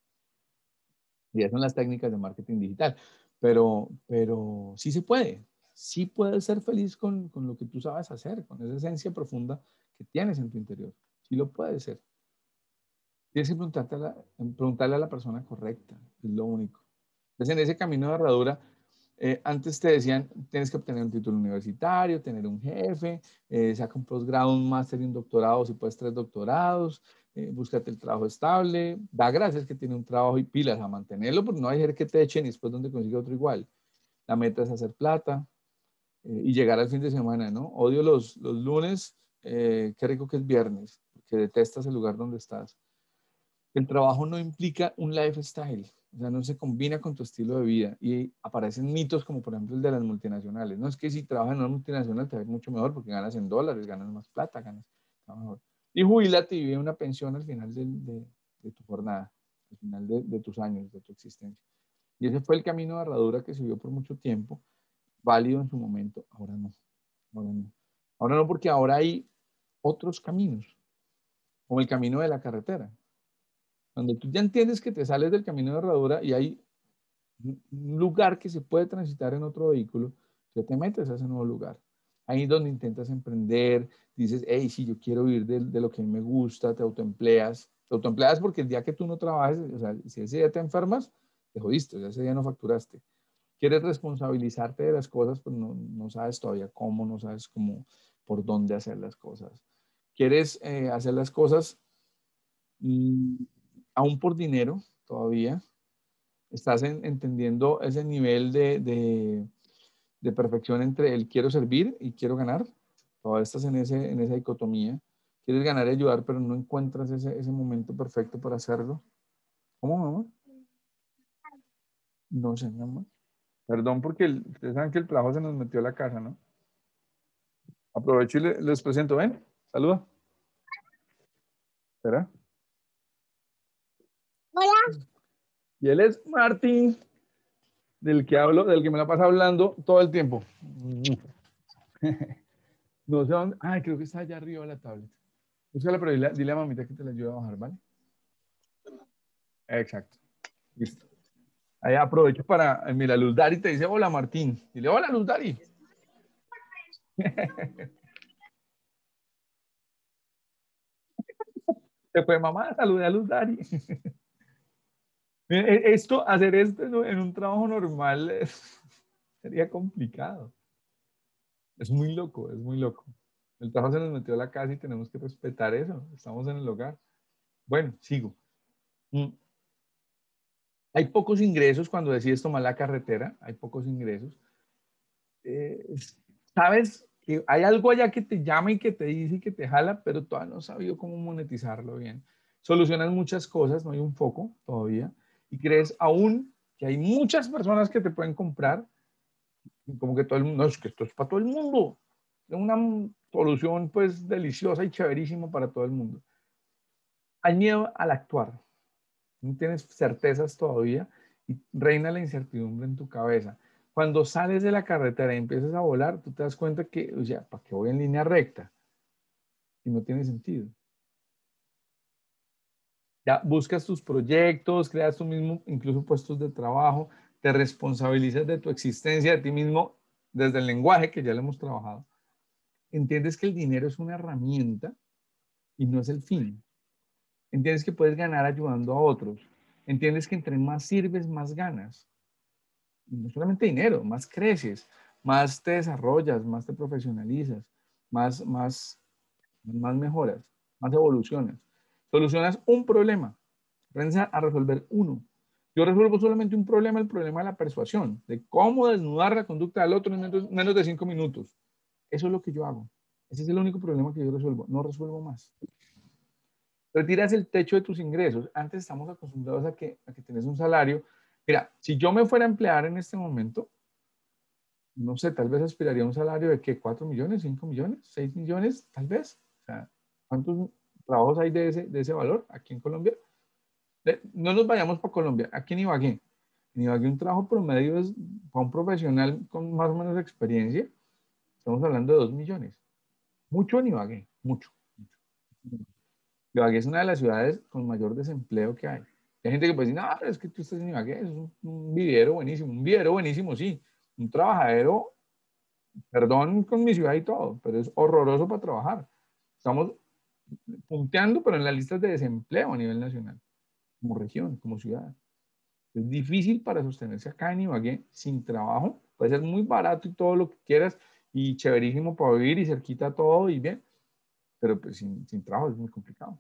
Y esas son las técnicas de marketing digital. Pero sí puedes ser feliz con lo que tú sabes hacer, con esa esencia profunda que tienes en tu interior. Sí lo puedes ser. Tienes que preguntarle a la persona correcta, es lo único. Entonces, en ese camino de herradura, antes te decían, tienes que obtener un título universitario, tener un jefe, saca un posgrado, un máster y un doctorado, si puedes 3 doctorados, búscate el trabajo estable, da gracias que tiene un trabajo y pilas a mantenerlo, porque no hay que te echen y después donde consigue otro igual. La meta es hacer plata y llegar al fin de semana, ¿no? Odio los lunes, qué rico que es viernes, porque detestas el lugar donde estás. El trabajo no implica un lifestyle, o sea, no se combina con tu estilo de vida y aparecen mitos como por ejemplo el de las multinacionales. No es que si trabajas en una multinacional te va a ir mucho mejor porque ganas en dólares, ganas más plata, ganas mejor. Y jubílate y vive una pensión al final de tu jornada, al final de tus años, de tu existencia. Y ese fue el camino de herradura que siguió por mucho tiempo, válido en su momento, ahora no, ahora no. Ahora no, porque ahora hay otros caminos, como el camino de la carretera. Cuando tú ya entiendes que te sales del camino de herradura y hay un lugar que se puede transitar en otro vehículo, ya te metes a ese nuevo lugar. Ahí es donde intentas emprender, dices, hey, sí, yo quiero vivir de lo que a mí me gusta, te autoempleas. Te autoempleas porque el día que tú no trabajes, o sea, si ese día te enfermas, te jodiste, o sea, ese día no facturaste. Quieres responsabilizarte de las cosas, pero no sabes todavía cómo, no sabes cómo, por dónde hacer las cosas. Quieres hacer las cosas mm, aún por dinero todavía. Estás entendiendo ese nivel de perfección entre el quiero servir y quiero ganar. Todavía estás en esa dicotomía. Quieres ganar y ayudar, pero no encuentras ese momento perfecto para hacerlo. ¿Cómo, mamá? No sé, mamá. Perdón, porque ustedes saben que el trabajo se nos metió a la casa, ¿no? Aprovecho y les presento. Ven, saluda. Espera. Hola. Y él es Martín, del que hablo, del que me la pasa hablando todo el tiempo. No sé dónde. Ay, creo que está allá arriba la tablet. Búscala, pero dile a mamita que te la ayude a bajar, ¿vale? Exacto. Listo. Ahí aprovecho para. Mira, Luz Dari te dice: hola, Martín. Dile: hola, Luz Dari. Se fue mamá, saludé a Luz Dari. Hacer esto en un trabajo normal sería complicado. Es muy loco, es muy loco. El trabajo se nos metió a la casa y tenemos que respetar eso. Estamos en el hogar. Bueno, sigo. Mm. Hay pocos ingresos cuando decides tomar la carretera. Hay pocos ingresos. Eh, Sabes que hay algo allá que te llama y que te dice y que te jala, pero todavía no has sabido cómo monetizarlo bien. Solucionas muchas cosas, no hay un foco todavía. Y crees aún que hay muchas personas que te pueden comprar. Como que todo el mundo, no, es que esto es para todo el mundo. Es una solución pues deliciosa y chéverísima para todo el mundo. Hay miedo al actuar. No tienes certezas todavía y reina la incertidumbre en tu cabeza. Cuando sales de la carretera y empiezas a volar, tú te das cuenta que, o sea, ¿para qué voy en línea recta? Y no tiene sentido. Ya buscas tus proyectos, creas tú mismo incluso puestos de trabajo, te responsabilizas de tu existencia, de ti mismo, desde el lenguaje que ya lo hemos trabajado. Entiendes que el dinero es una herramienta y no es el fin. Entiendes que puedes ganar ayudando a otros. Entiendes que entre más sirves, más ganas. Y no solamente dinero, más creces, más te desarrollas, más te profesionalizas, más mejoras, más evolucionas. Solucionas un problema. Aprendes a resolver uno. Yo resuelvo solamente un problema, el problema de la persuasión, de cómo desnudar la conducta del otro en menos de 5 minutos. Eso es lo que yo hago. Ese es el único problema que yo resuelvo. No resuelvo más. Retiras el techo de tus ingresos. Antes estamos acostumbrados a que tenés un salario. Mira, si yo me fuera a emplear en este momento, no sé, tal vez aspiraría a un salario de ¿qué? 4 millones, 5 millones, 6 millones, tal vez. O sea, ¿cuántos trabajos hay de ese valor aquí en Colombia? No nos vayamos para Colombia, aquí en Ibagué. En Ibagué un trabajo promedio es para un profesional con más o menos experiencia. Estamos hablando de 2 millones. Mucho en Ibagué, mucho. Ibagué es una de las ciudades con mayor desempleo que hay. Hay gente que puede decir, no, es que tú estás en Ibagué, es un vivero buenísimo, sí. Un trabajadero, perdón con mi ciudad y todo, pero es horroroso para trabajar. Estamos punteando, pero en las listas de desempleo a nivel nacional, como región, como ciudad. Es difícil para sostenerse acá en Ibagué sin trabajo. Puede ser muy barato y todo lo que quieras y chéverísimo para vivir y cerquita todo y bien, pero pues sin trabajo es muy complicado.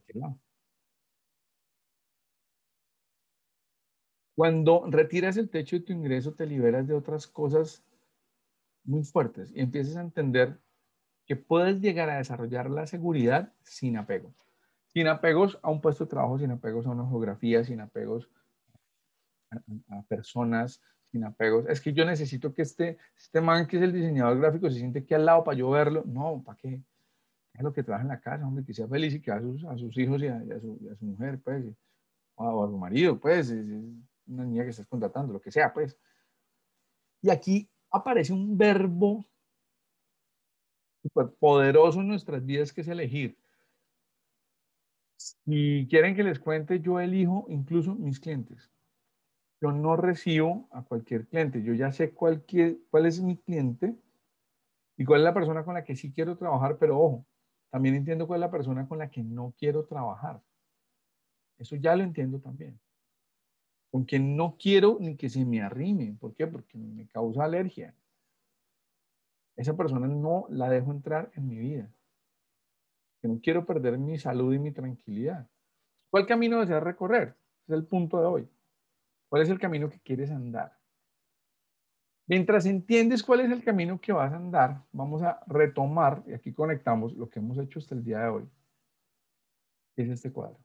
Cuando retiras el techo de tu ingreso, te liberas de otras cosas muy fuertes y empiezas a entender que puedes llegar a desarrollar la seguridad sin apego. Sin apegos a un puesto de trabajo, sin apegos a una geografía, sin apegos a personas, sin apegos. Es que yo necesito que este man que es el diseñador gráfico se siente aquí al lado para yo verlo. No, ¿para qué? Es lo que trabaja en la casa, hombre, que sea feliz y que a sus hijos y a su mujer, pues, o a su marido, pues, es una niña que estás contratando, lo que sea, pues. Y aquí aparece un verbo súper poderoso en nuestras vidas que es elegir. Si quieren que les cuente, yo elijo incluso mis clientes. Yo no recibo a cualquier cliente. Yo ya sé cuál es mi cliente y cuál es la persona con la que sí quiero trabajar, pero ojo, también entiendo cuál es la persona con la que no quiero trabajar. Eso ya lo entiendo también. Con quien no quiero ni que se me arrime. ¿Por qué? Porque me causa alergia. Esa persona no la dejo entrar en mi vida. Que no quiero perder mi salud y mi tranquilidad. ¿Cuál camino deseas recorrer? Ese es el punto de hoy. ¿Cuál es el camino que quieres andar? Mientras entiendes cuál es el camino que vas a andar, vamos a retomar, y aquí conectamos lo que hemos hecho hasta el día de hoy, que es este cuadro.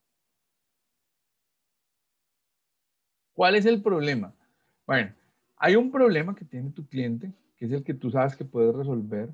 ¿Cuál es el problema? Bueno, hay un problema que tiene tu cliente, que es el que tú sabes que puedes resolver,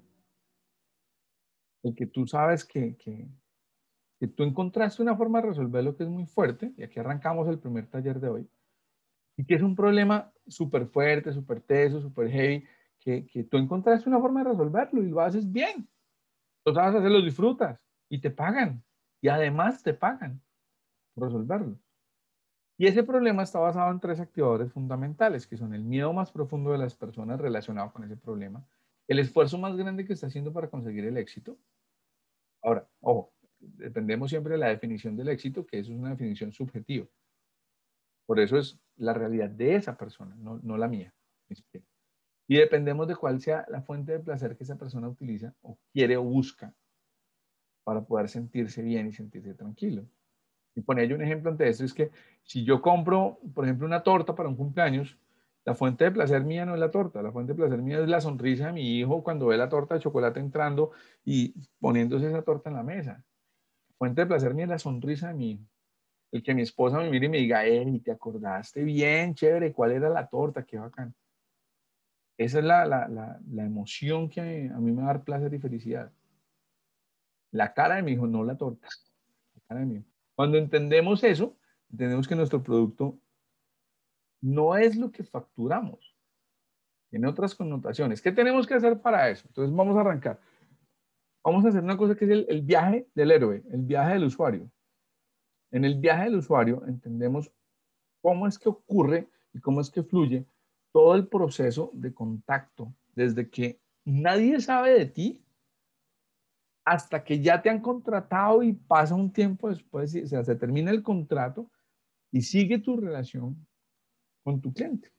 el que tú sabes que tú encontraste una forma de resolverlo que es muy fuerte, y aquí arrancamos el primer taller de hoy, y que es un problema súper fuerte, súper teso, súper heavy, que tú encontraste una forma de resolverlo y lo haces bien. Lo sabes hacer, lo disfrutas y te pagan. Y además te pagan por resolverlo. Y ese problema está basado en tres activadores fundamentales, que son el miedo más profundo de las personas relacionado con ese problema, el esfuerzo más grande que está haciendo para conseguir el éxito. Ahora, ojo, dependemos siempre de la definición del éxito, que eso es una definición subjetiva. Por eso es la realidad de esa persona, no la mía. Y dependemos de cuál sea la fuente de placer que esa persona utiliza o quiere o busca para poder sentirse bien y sentirse tranquilo. Y ponía yo un ejemplo ante esto, es que si yo compro, por ejemplo, una torta para un cumpleaños, la fuente de placer mía no es la torta, la fuente de placer mía es la sonrisa de mi hijo cuando ve la torta de chocolate entrando y poniéndose esa torta en la mesa. La fuente de placer mía es la sonrisa de mi hijo. El que mi esposa me mire y me diga, hey, ¿te acordaste bien? Chévere, ¿cuál era la torta? Qué bacán. Esa es la emoción que a mí me va a dar placer y felicidad. La cara de mi hijo, no la torta. La cara de mi hijo. Cuando entendemos eso, entendemos que nuestro producto no es lo que facturamos. Tiene otras connotaciones. ¿Qué tenemos que hacer para eso? Entonces vamos a arrancar. Vamos a hacer una cosa que es el viaje del héroe, el viaje del usuario. En el viaje del usuario entendemos cómo es que ocurre y cómo es que fluye todo el proceso de contacto, desde que nadie sabe de ti hasta que ya te han contratado y pasa un tiempo después, o sea, se termina el contrato y sigue tu relación con tu cliente.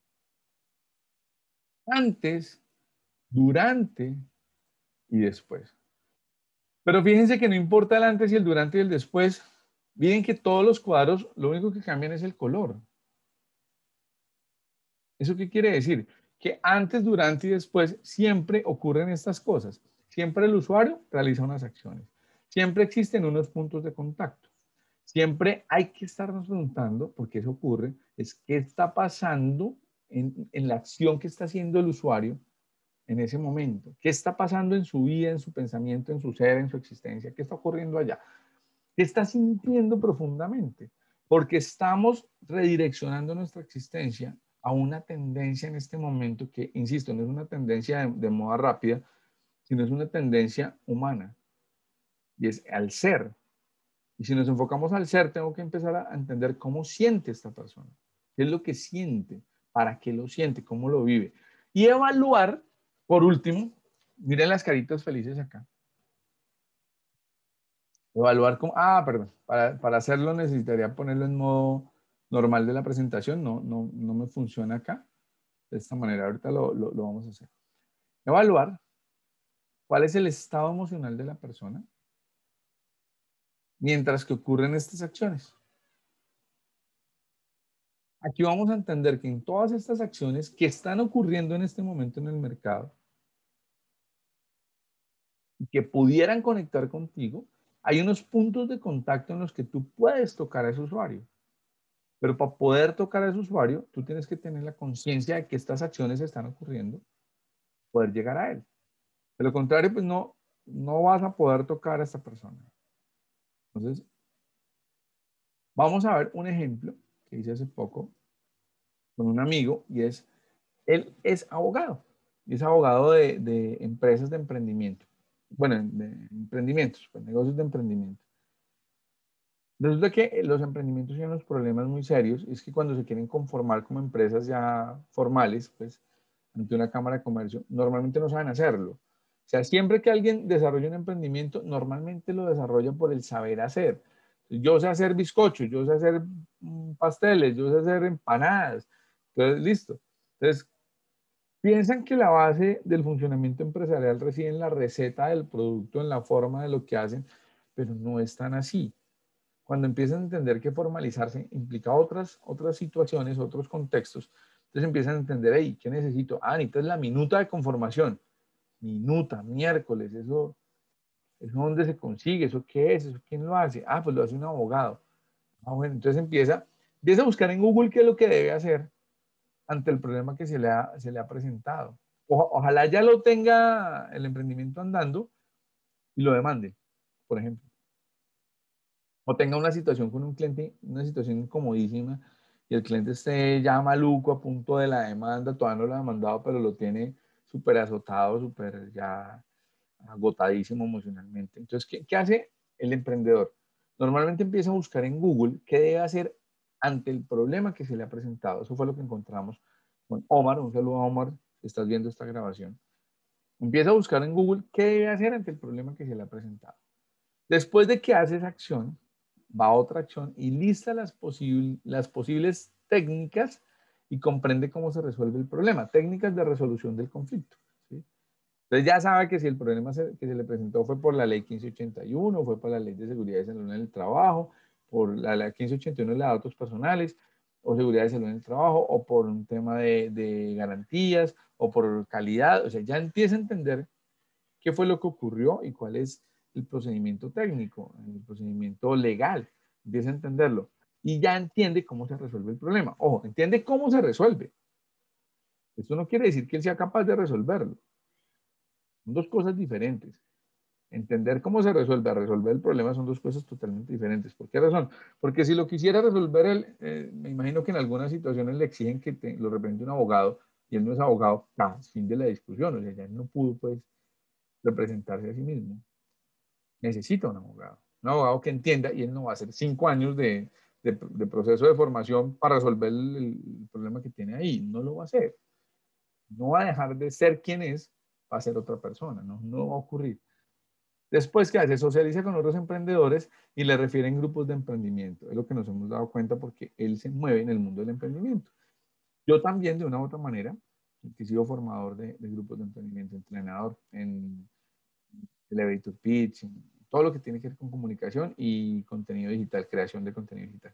Antes, durante y después. Pero fíjense que no importa el antes y el durante y el después. Miren que todos los cuadros, lo único que cambian es el color. ¿Eso qué quiere decir? Que antes, durante y después siempre ocurren estas cosas. Siempre el usuario realiza unas acciones. Siempre existen unos puntos de contacto. Siempre hay que estarnos preguntando, porque eso ocurre, es qué está pasando en la acción que está haciendo el usuario en ese momento. ¿Qué está pasando en su vida, en su pensamiento, en su ser, en su existencia? ¿Qué está ocurriendo allá? ¿Qué está sintiendo profundamente? Porque estamos redireccionando nuestra existencia a una tendencia en este momento que, insisto, no es una tendencia de moda rápida, sino es una tendencia humana. Y es al ser. Y si nos enfocamos al ser, tengo que empezar a entender cómo siente esta persona. ¿Qué es lo que siente? ¿Para qué lo siente? ¿Cómo lo vive? Y evaluar, por último, miren las caritas felices acá. Evaluar cómo, perdón, para hacerlo necesitaría ponerlo en modo normal de la presentación, no me funciona acá. De esta manera, ahorita lo vamos a hacer. Evaluar cuál es el estado emocional de la persona mientras que ocurren estas acciones. Aquí vamos a entender que en todas estas acciones que están ocurriendo en este momento en el mercado y que pudieran conectar contigo, hay unos puntos de contacto en los que tú puedes tocar a ese usuario. Pero para poder tocar a ese usuario, tú tienes que tener la conciencia de que estas acciones están ocurriendo, poder llegar a él. De lo contrario, pues no vas a poder tocar a esta persona. Entonces, vamos a ver un ejemplo que hice hace poco con un amigo y él es abogado. Y es abogado de empresas de emprendimiento. Bueno, de emprendimientos, pues, negocios de emprendimiento. Resulta que los emprendimientos tienen unos problemas muy serios. Es que cuando se quieren conformar como empresas ya formales, pues, ante una cámara de comercio, normalmente no saben hacerlo. O sea, siempre que alguien desarrolla un emprendimiento, normalmente lo desarrolla por el saber hacer. Yo sé hacer bizcochos, yo sé hacer pasteles, yo sé hacer empanadas. Entonces, listo. Entonces, piensan que la base del funcionamiento empresarial reside en la receta del producto, en la forma de lo que hacen, pero no es tan así. Cuando empiezan a entender que formalizarse implica otras situaciones, otros contextos, entonces empiezan a entender, hey, ¿qué necesito? Ah, necesitas la minuta de conformación. Minuta, miércoles, eso dónde se consigue, eso qué es, eso quién lo hace. Ah, pues lo hace un abogado. Ah, bueno, entonces empieza a buscar en Google qué es lo que debe hacer ante el problema que se le ha presentado. Ojalá ya lo tenga el emprendimiento andando y lo demande, por ejemplo. O tenga una situación con un cliente, una situación incomodísima, y el cliente esté ya maluco a punto de la demanda, todavía no lo ha demandado, pero lo tiene súper azotado, súper ya agotadísimo emocionalmente. Entonces, ¿qué hace el emprendedor? Normalmente empieza a buscar en Google qué debe hacer ante el problema que se le ha presentado. Eso fue lo que encontramos con Omar. Un saludo a Omar, si estás viendo esta grabación. Empieza a buscar en Google qué debe hacer ante el problema que se le ha presentado. Después de que hace esa acción, va a otra acción y lista las posibles técnicas y comprende cómo se resuelve el problema. Técnicas de resolución del conflicto. ¿Sí? Entonces ya sabe que si el problema que se le presentó fue por la ley 1581, fue por la ley de seguridad y salud en el trabajo, por la ley 1581 de datos personales, o seguridad y salud en el trabajo, o por un tema de garantías, o por calidad. O sea, ya empieza a entender qué fue lo que ocurrió y cuál es el procedimiento técnico, el procedimiento legal. Empieza a entenderlo. Y ya entiende cómo se resuelve el problema. Ojo, entiende cómo se resuelve. Esto no quiere decir que él sea capaz de resolverlo. Son dos cosas diferentes. Entender cómo se resuelve a resolver el problema son dos cosas totalmente diferentes. ¿Por qué razón? Porque si lo quisiera resolver él, me imagino que en algunas situaciones le exigen que lo represente un abogado y él no es abogado, fin de la discusión. O sea, ya él no pudo pues representarse a sí mismo. Necesita un abogado que entienda, y él no va a hacer 5 años de proceso de formación para resolver el problema que tiene ahí. No lo va a hacer. No va a dejar de ser quien es para ser otra persona. No va a ocurrir. Después, ¿qué hace? Socializa con otros emprendedores y le refieren grupos de emprendimiento. Es lo que nos hemos dado cuenta porque él se mueve en el mundo del emprendimiento. Yo también, de una u otra manera, he sido formador de grupos de emprendimiento, entrenador en elevator pitch, todo lo que tiene que ver con comunicación y contenido digital, creación de contenido digital.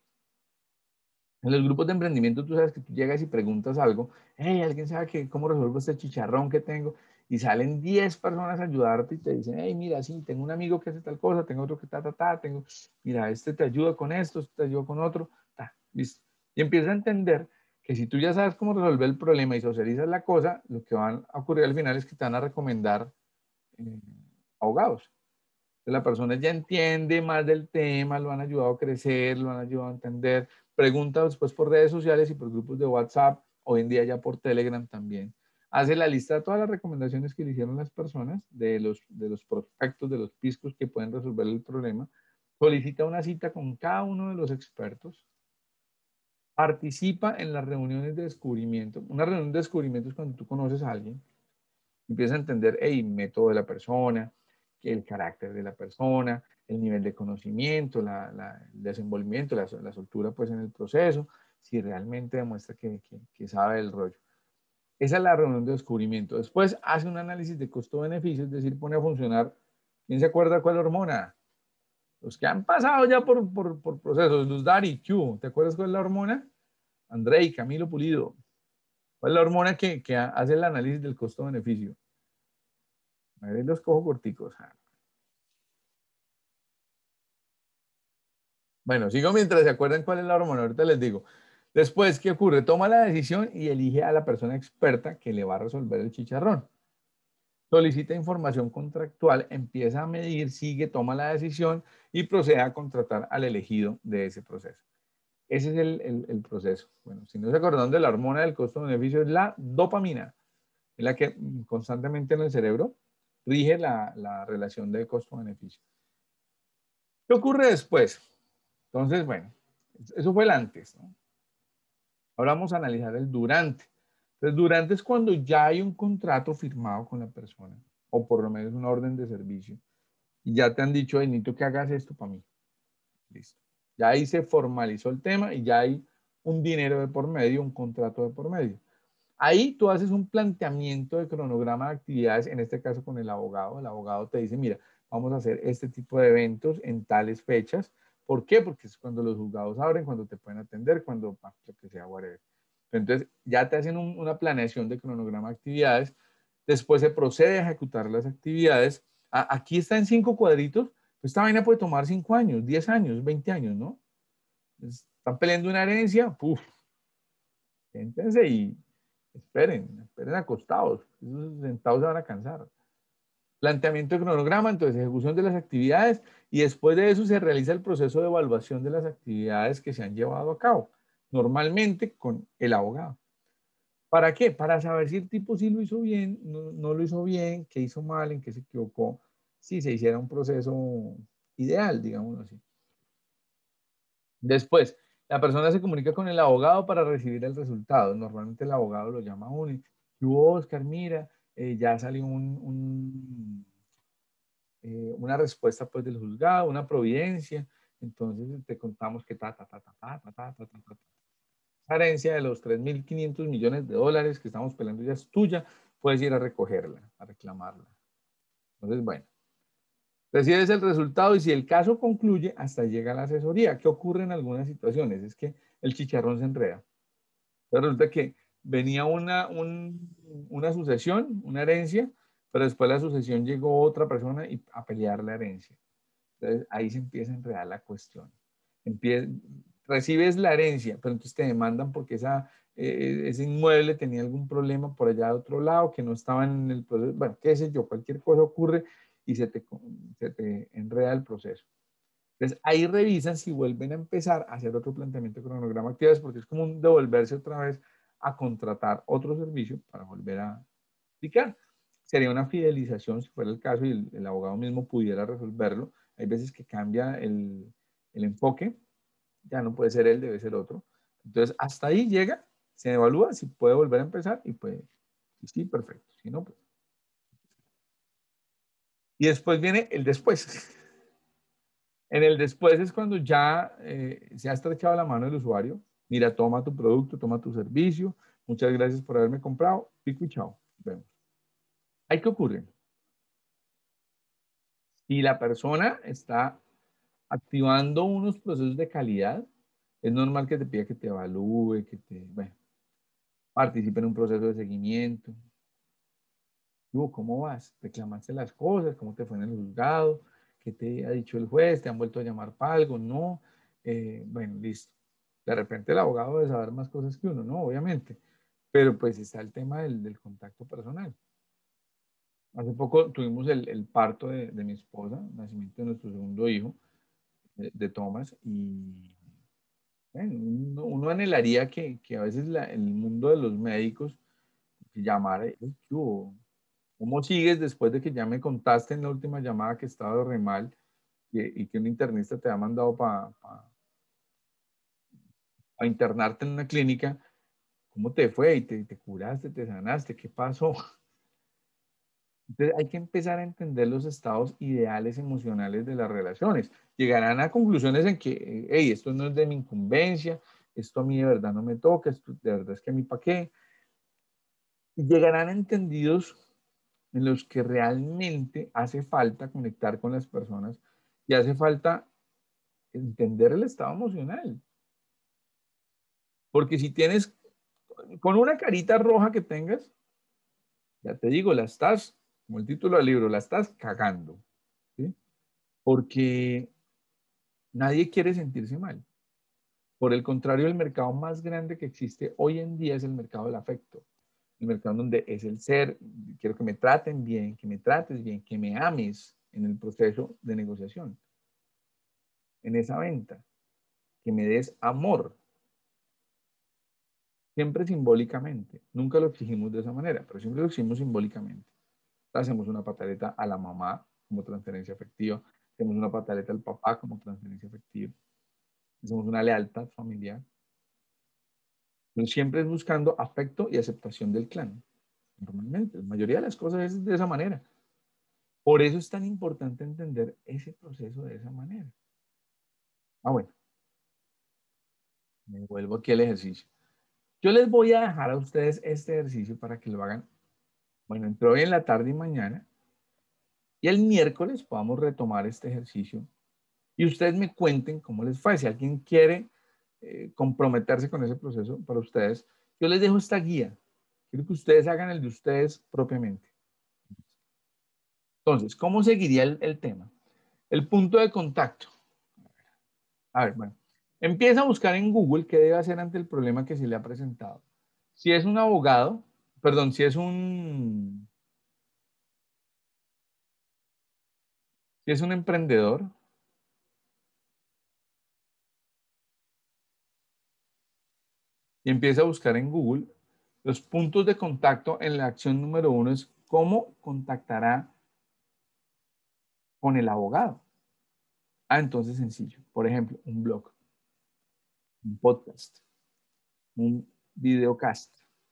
En los grupos de emprendimiento, tú sabes que tú llegas y preguntas algo, hey, ¿alguien sabe cómo resuelvo este chicharrón que tengo? Y salen 10 personas a ayudarte y te dicen, hey, mira, sí, tengo un amigo que hace tal cosa, tengo otro que tengo, mira, este te ayuda con esto, este te ayuda con otro, listo. Y empiezas a entender que si tú ya sabes cómo resolver el problema y socializas la cosa, lo que va a ocurrir al final es que te van a recomendar abogados. La persona ya entiende más del tema, lo han ayudado a crecer, lo han ayudado a entender. Pregunta después por redes sociales y por grupos de WhatsApp, hoy en día ya por Telegram también. Hace la lista de todas las recomendaciones que le hicieron las personas, de los prospectos, de los piscos que pueden resolver el problema. Solicita una cita con cada uno de los expertos. Participa en las reuniones de descubrimiento. Una reunión de descubrimiento es cuando tú conoces a alguien, empieza a entender el método de la persona, el carácter de la persona, el nivel de conocimiento, el desenvolvimiento, la soltura pues en el proceso, si realmente demuestra que sabe el rollo. Esa es la reunión de descubrimiento. Después hace un análisis de costo-beneficio, es decir, pone a funcionar. ¿Quién se acuerda cuál hormona? Los que han pasado ya por procesos, Luz Dari, Q, ¿te acuerdas cuál es la hormona? Andrei, Camilo Pulido. ¿Cuál es la hormona que hace el análisis del costo-beneficio? A ver, los cojo corticos. Bueno, sigo mientras se acuerdan cuál es la hormona. Ahorita les digo. Después, ¿qué ocurre? Toma la decisión y elige a la persona experta que le va a resolver el chicharrón. Solicita información contractual, empieza a medir, sigue, toma la decisión y procede a contratar al elegido de ese proceso. Ese es el proceso. Bueno, si no se acordaron de la hormona del costo-beneficio, es la dopamina, es la que constantemente en el cerebro rige la relación de costo-beneficio. ¿Qué ocurre después? Entonces, bueno, eso fue el antes, ¿no? Ahora vamos a analizar el durante. Entonces, durante es cuando ya hay un contrato firmado con la persona, o por lo menos una orden de servicio, y ya te han dicho, "Hey, necesito que hagas esto para mí". Listo. Ya ahí se formalizó el tema y ya hay un dinero de por medio, un contrato de por medio. Ahí tú haces un planteamiento de cronograma de actividades, en este caso con el abogado. El abogado te dice, mira, vamos a hacer este tipo de eventos en tales fechas. ¿Por qué? Porque es cuando los juzgados abren, cuando te pueden atender, cuando lo que sea, whatever. Entonces, ya te hacen una planeación de cronograma de actividades. Después se procede a ejecutar las actividades. Aquí está en 5 cuadritos. Esta vaina puede tomar 5 años, 10 años, 20 años, ¿no? Están peleando una herencia, puf, siéntense y esperen acostados. Esos sentados se van a cansar. Planteamiento de cronograma, entonces ejecución de las actividades y después de eso se realiza el proceso de evaluación de las actividades que se han llevado a cabo, normalmente con el abogado. ¿Para qué? Para saber si el tipo sí lo hizo bien, no lo hizo bien, qué hizo mal, en qué se equivocó, si se hiciera un proceso ideal, digámoslo así. Después, la persona se comunica con el abogado para recibir el resultado. Normalmente el abogado lo llama a uno y, Oscar, mira, ya salió una respuesta pues del juzgado, una providencia. Entonces te contamos que esa herencia de los 3.500 millones de dólares que estamos peleando ya es tuya, puedes ir a recogerla, a reclamarla. Entonces, bueno, recibes el resultado y si el caso concluye, hasta llega la asesoría. ¿Qué ocurre en algunas situaciones? Es que el chicharrón se enreda. Entonces resulta que venía una sucesión, una herencia, pero después de la sucesión llegó otra persona a pelear la herencia. Entonces ahí se empieza a enredar la cuestión. Recibes la herencia, pero entonces te demandan porque ese inmueble tenía algún problema por allá de otro lado, que no estaba en el proceso. Bueno, qué sé yo, cualquier cosa ocurre y se te enreda el proceso. Entonces ahí revisan si vuelven a empezar a hacer otro planteamiento de cronograma de actividades, porque es como un devolverse otra vez a contratar otro servicio para volver a aplicar. Sería una fidelización si fuera el caso y el abogado mismo pudiera resolverlo. Hay veces que cambia el enfoque, ya no puede ser él, debe ser otro. Entonces hasta ahí llega, se evalúa si puede volver a empezar y puede, y sí, perfecto, si no, pues. Y después viene el después. En el después es cuando ya se ha estrechado la mano del usuario. Mira, toma tu producto, toma tu servicio. Muchas gracias por haberme comprado. Pico y chao. Nos vemos. ¿Hay qué ocurre? Si la persona está activando unos procesos de calidad, es normal que te pida que te evalúe, bueno, participe en un proceso de seguimiento. ¿Cómo vas? ¿Reclamaste las cosas? ¿Cómo te fue en el juzgado? ¿Qué te ha dicho el juez? ¿Te han vuelto a llamar para algo? No. Bueno, listo. De repente el abogado debe saber más cosas que uno, ¿no? Obviamente. Pero pues está el tema del contacto personal. Hace poco tuvimos el parto de mi esposa, el nacimiento de nuestro segundo hijo, de Thomas, y bueno, uno anhelaría que a veces el mundo de los médicos llamara, ¿qué hubo? ¿Cómo sigues después de que ya me contaste en la última llamada que estaba re mal y que un internista te ha mandado para internarte en una clínica? ¿Cómo te fue? ¿Y te curaste, te sanaste? ¿Qué pasó? Entonces hay que empezar a entender los estados ideales emocionales de las relaciones. Llegarán a conclusiones en que, hey, esto no es de mi incumbencia, esto a mí de verdad no me toca, esto de verdad es que a mí para qué. Y llegarán a entendidos en los que realmente hace falta conectar con las personas y hace falta entender el estado emocional. Porque si tienes, con una carita roja que tengas, ya te digo, la estás, como el título del libro, la estás cagando. ¿Sí? Porque nadie quiere sentirse mal. Por el contrario, el mercado más grande que existe hoy en día es el mercado del afecto. El mercado donde es el ser, quiero que me traten bien, que me trates bien, que me ames en el proceso de negociación, en esa venta, que me des amor, siempre simbólicamente. Nunca lo exigimos de esa manera, pero siempre lo exigimos simbólicamente. Hacemos una pataleta a la mamá como transferencia afectiva, hacemos una pataleta al papá como transferencia afectiva. Somos una lealtad familiar. Pero siempre es buscando afecto y aceptación del clan. Normalmente, la mayoría de las cosas es de esa manera. Por eso es tan importante entender ese proceso de esa manera. Ah, bueno. Me vuelvo aquí al ejercicio. Yo les voy a dejar a ustedes este ejercicio para que lo hagan, bueno, entre hoy en la tarde y mañana. Y el miércoles podamos retomar este ejercicio. Y ustedes me cuenten cómo les fue. Si alguien quiere comprometerse con ese proceso para ustedes, yo les dejo esta guía. Quiero que ustedes hagan el de ustedes propiamente. Entonces, ¿cómo seguiría el tema? El punto de contacto. A ver, bueno. Empieza a buscar en Google qué debe hacer ante el problema que se le ha presentado. Si es un abogado, perdón, si es un emprendedor, y empieza a buscar en Google los puntos de contacto. En la acción número 1 es cómo contactará con el abogado. Ah, entonces sencillo. Por ejemplo, un blog, un podcast, un videocast.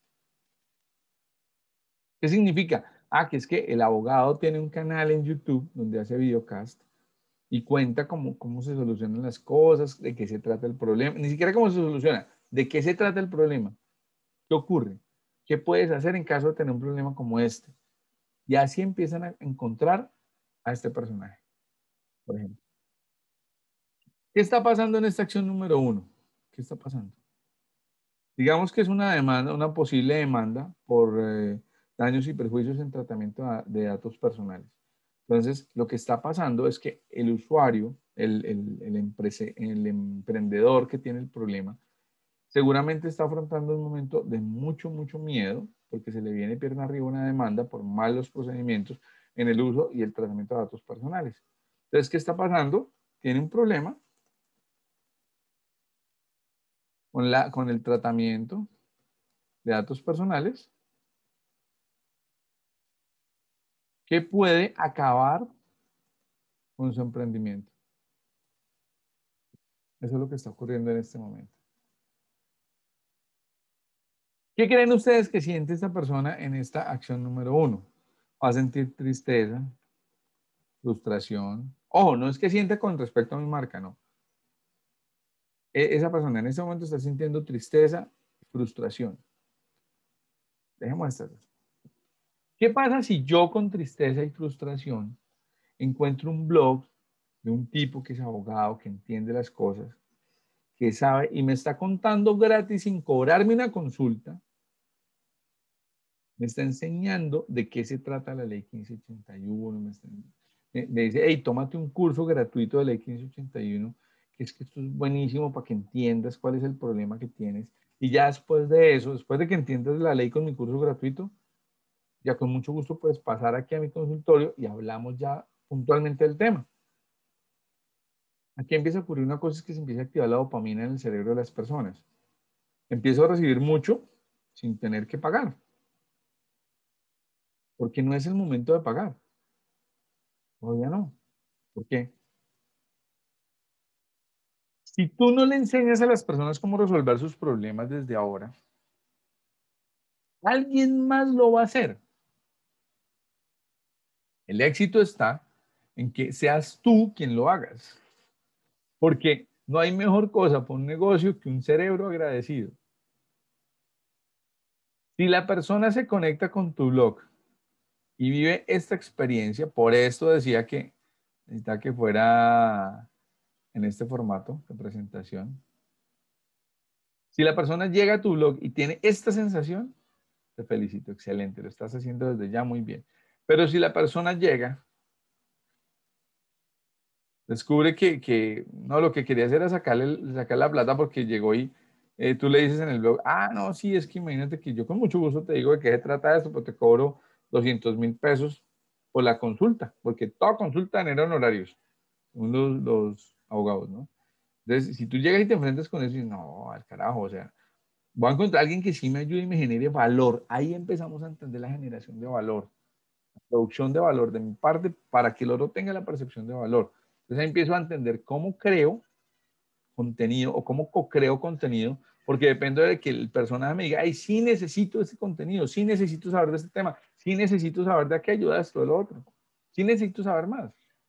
¿Qué significa? Ah, que es que el abogado tiene un canal en YouTube donde hace videocast y cuenta cómo se solucionan las cosas, de qué se trata el problema. Ni siquiera cómo se soluciona, de qué se trata el problema. ¿Qué ocurre? ¿Qué puedes hacer en caso de tener un problema como este? Y así empiezan a encontrar a este personaje, por ejemplo. ¿Qué está pasando en esta acción número 1? ¿Qué está pasando? Digamos que es una demanda, una posible demanda por daños y perjuicios en tratamiento de datos personales. Entonces, lo que está pasando es que el usuario, el emprendedor que tiene el problema, seguramente está afrontando un momento de mucho, mucho miedo, porque se le viene pierna arriba una demanda por malos procedimientos en el uso y el tratamiento de datos personales. Entonces, ¿qué está pasando? Tiene un problema con el tratamiento de datos personales que puede acabar con su emprendimiento. Eso es lo que está ocurriendo en este momento. ¿Qué creen ustedes que siente esta persona en esta acción número 1? Va a sentir tristeza, frustración. Ojo, no es que siente con respecto a mi marca, no. Esa persona en este momento está sintiendo tristeza, frustración. Dejemos estas dos. ¿Qué pasa si yo con tristeza y frustración encuentro un blog de un tipo que es abogado, que entiende las cosas, que sabe y me está contando gratis sin cobrarme una consulta? Me está enseñando de qué se trata la ley 1581, me dice, hey, tómate un curso gratuito de ley 1581, que es que esto es buenísimo para que entiendas cuál es el problema que tienes. Y ya después de eso, después de que entiendas la ley con mi curso gratuito, ya con mucho gusto puedes pasar aquí a mi consultorio y hablamos ya puntualmente del tema. Aquí empieza a ocurrir una cosa, es que se empieza a activar la dopamina en el cerebro de las personas. Empiezo a recibir mucho sin tener que pagar, porque no es el momento de pagar. Todavía no. ¿Por qué? Si tú no le enseñas a las personas cómo resolver sus problemas desde ahora, alguien más lo va a hacer. El éxito está en que seas tú quien lo hagas. Porque no hay mejor cosa para un negocio que un cerebro agradecido. Si la persona se conecta con tu blog y vive esta experiencia, por esto decía que necesita que fuera en este formato de presentación. Si la persona llega a tu blog y tiene esta sensación, te felicito, excelente, lo estás haciendo desde ya muy bien. Pero si la persona llega, descubre que no, lo que quería hacer era sacar la plata porque llegó y tú le dices en el blog, ah, no, sí, es que imagínate que yo con mucho gusto te digo de qué se trata esto, pues te cobro 200.000 pesos por la consulta, porque toda consulta genera honorarios, según los abogados, ¿no? Entonces, si tú llegas y te enfrentas con eso y no, al carajo, o sea, voy a encontrar a alguien que sí me ayude y me genere valor. Ahí empezamos a entender la generación de valor, la producción de valor de mi parte para que el otro tenga la percepción de valor. Entonces ahí empiezo a entender cómo creo, contenido o cómo co-creo contenido, porque depende de que el personaje me diga, ay, sí necesito este contenido, sí necesito saber de este tema, sí necesito saber de aquello, de esto, de lo otro, sí necesito saber más.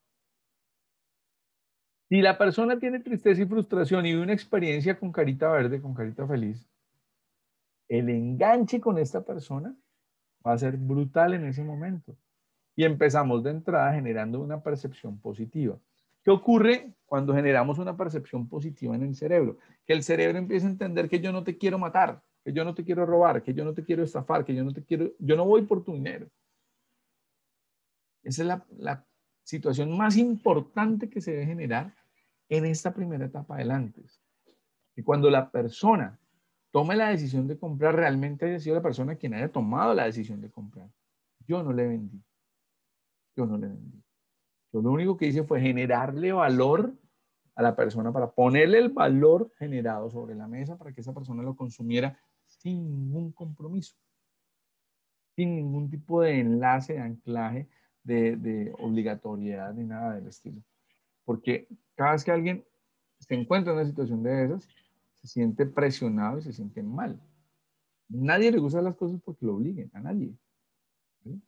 Si la persona tiene tristeza y frustración y una experiencia con carita verde, con carita feliz, el enganche con esta persona va a ser brutal en ese momento. Y empezamos de entrada generando una percepción positiva. ¿Qué ocurre cuando generamos una percepción positiva en el cerebro? Que el cerebro empieza a entender que yo no te quiero matar, que yo no te quiero robar, que yo no te quiero estafar, que yo no voy por tu dinero. Esa es la situación más importante que se debe generar en esta primera etapa adelante. Que cuando la persona tome la decisión de comprar, realmente haya sido la persona quien haya tomado la decisión de comprar. Yo no le vendí. Yo no le vendí. Yo lo único que hice fue generarle valor a la persona para ponerle el valor generado sobre la mesa para que esa persona lo consumiera sin ningún compromiso, sin ningún tipo de enlace, de anclaje, de obligatoriedad ni nada del estilo. Porque cada vez que alguien se encuentra en una situación de esas, se siente presionado y se siente mal. Nadie le gusta las cosas porque lo obliguen, a nadie. ¿Sí?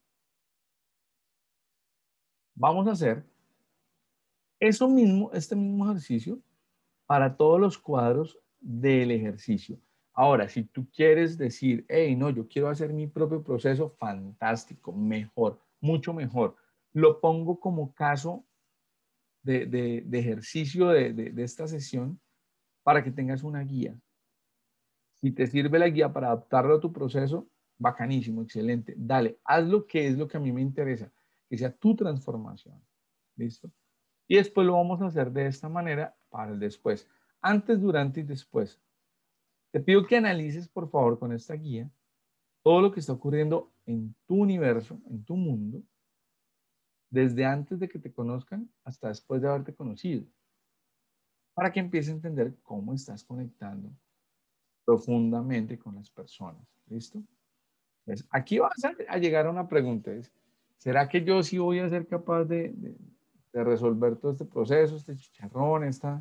Vamos a hacer eso mismo, este mismo ejercicio para todos los cuadros del ejercicio. Ahora, si tú quieres decir, hey, no, yo quiero hacer mi propio proceso, fantástico, mejor, mucho mejor. Lo pongo como caso de ejercicio de esta sesión para que tengas una guía. Si te sirve la guía para adaptarlo a tu proceso, bacanísimo, excelente. Dale, haz lo que es lo que a mí me interesa, que sea tu transformación. ¿Listo? Y después lo vamos a hacer de esta manera para el después. Antes, durante y después. Te pido que analices, por favor, con esta guía, todo lo que está ocurriendo en tu universo, en tu mundo, desde antes de que te conozcan hasta después de haberte conocido, para que empieces a entender cómo estás conectando profundamente con las personas. ¿Listo? Entonces, aquí vas a llegar a una pregunta. ¿Será que yo sí voy a ser capaz de resolver todo este proceso, este chicharrón, esta...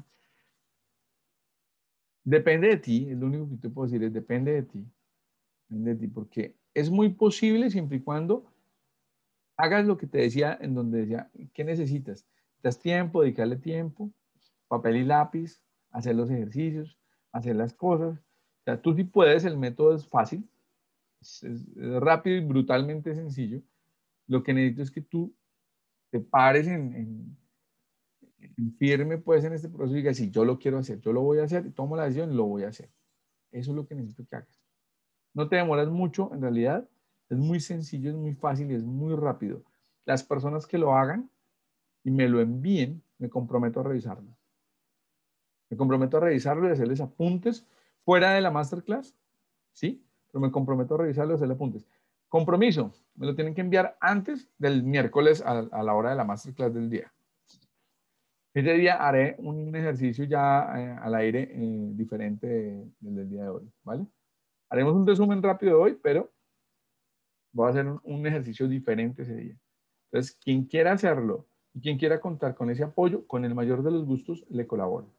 Depende de ti, es lo único que te puedo decir, es depende de ti. Depende de ti, porque es muy posible siempre y cuando hagas lo que te decía, en donde decía, ¿qué necesitas? ¿Necesitas tiempo, dedicarle tiempo, papel y lápiz, hacer los ejercicios, hacer las cosas? O sea, tú sí puedes, el método es fácil, es rápido y brutalmente sencillo. Lo que necesito es que tú te pares en firme pues en este proceso y digas, sí, yo lo quiero hacer, yo lo voy a hacer, tomo la decisión y lo voy a hacer. Eso es lo que necesito que hagas. No te demoras mucho, en realidad, es muy sencillo, es muy fácil y es muy rápido. Las personas que lo hagan y me lo envíen, me comprometo a revisarlo. Me comprometo a revisarlo y hacerles apuntes fuera de la masterclass, ¿sí? Pero me comprometo a revisarlo y hacerle apuntes. Compromiso, me lo tienen que enviar antes del miércoles a la hora de la masterclass del día. Ese día haré un ejercicio ya al aire diferente del día de hoy, ¿vale? Haremos un resumen rápido de hoy, pero voy a hacer un ejercicio diferente ese día. Entonces, quien quiera hacerlo y quien quiera contar con ese apoyo, con el mayor de los gustos, le colaboro.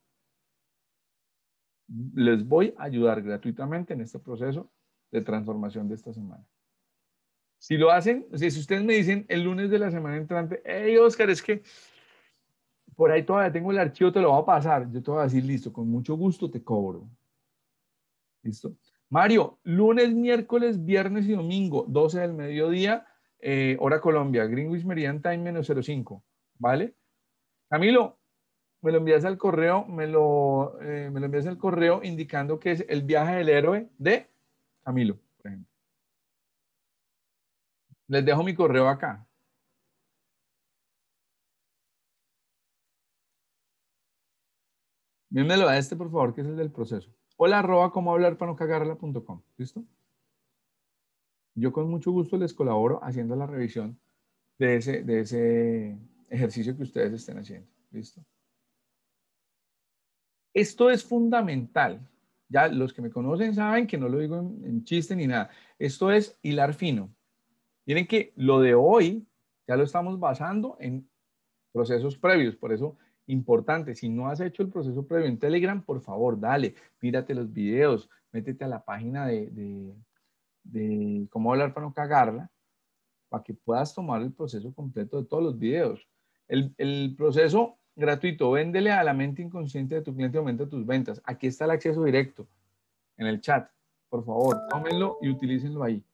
Les voy a ayudar gratuitamente en este proceso de transformación de esta semana. Si lo hacen, si ustedes me dicen el lunes de la semana entrante, hey, Oscar, es que por ahí todavía tengo el archivo, te lo voy a pasar. Yo te voy a decir, listo, con mucho gusto te cobro. ¿Listo? Mario, lunes, miércoles, viernes y domingo, 12 del mediodía, hora Colombia, Greenwich Meridian Time menos 05, ¿vale? Camilo, me lo envías al correo, me lo envías al correo indicando que es el viaje del héroe de Camilo, por ejemplo. Les dejo mi correo acá. Mírenmelo a este, por favor, que es el del proceso. Hola, @como hablar para no cagarla.com. ¿Listo? Yo con mucho gusto les colaboro haciendo la revisión de ese ejercicio que ustedes estén haciendo. ¿Listo? Esto es fundamental. Ya los que me conocen saben que no lo digo en chiste ni nada. Esto es hilar fino. Miren que lo de hoy ya lo estamos basando en procesos previos. Por eso Importante, si no has hecho el proceso previo en Telegram, por favor, dale, mírate los videos, métete a la página de cómo hablar para no cagarla, para que puedas tomar el proceso completo de todos los videos. El proceso gratuito, véndele a la mente inconsciente de tu cliente y aumenta tus ventas. Aquí está el acceso directo en el chat. Por favor, tómenlo y utilícenlo ahí.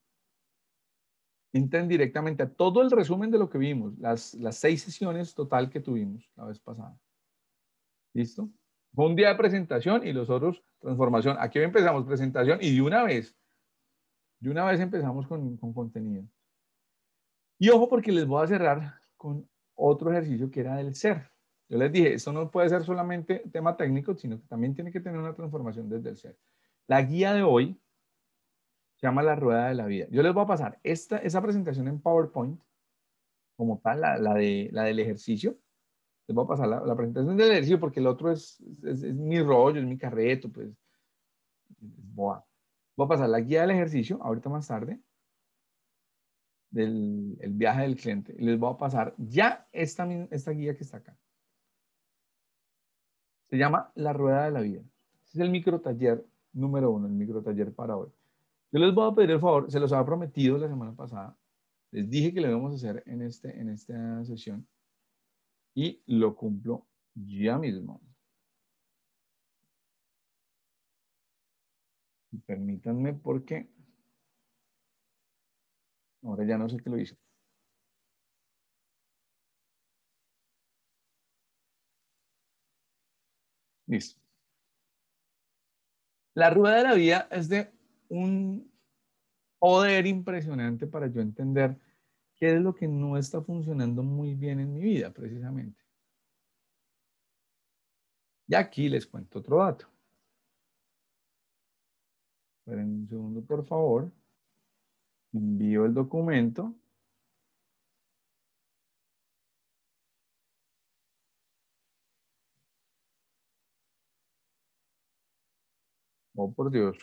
Entren directamente a todo el resumen de lo que vimos, las 6 sesiones total que tuvimos la vez pasada. ¿Listo? Fue un día de presentación y los otros transformación. Aquí empezamos presentación y de una vez empezamos con contenido. Y ojo porque les voy a cerrar con otro ejercicio que era del ser. Yo les dije, esto no puede ser solamente tema técnico, sino que también tiene que tener una transformación desde el ser. La guía de hoy se llama La Rueda de la Vida. Yo les voy a pasar esa presentación en PowerPoint, como tal, la del ejercicio. Les voy a pasar la presentación del ejercicio porque el otro es mi rollo, es mi carreto, pues es boa. Voy a pasar la guía del ejercicio ahorita más tarde, el viaje del cliente. Y les voy a pasar ya esta guía que está acá. Se llama La Rueda de la Vida. Este es el microtaller número 1, el microtaller para hoy. Yo les voy a pedir el favor, se los había prometido la semana pasada. Les dije que lo íbamos a hacer en esta sesión. Y lo cumplo ya mismo. Y permítanme porque ahora ya no sé qué lo hice. Listo. La rueda de la vida es de un poder impresionante para yo entender qué es lo que no está funcionando muy bien en mi vida, precisamente. Y aquí les cuento otro dato. Esperen un segundo, por favor. Envío el documento. Oh, por Dios.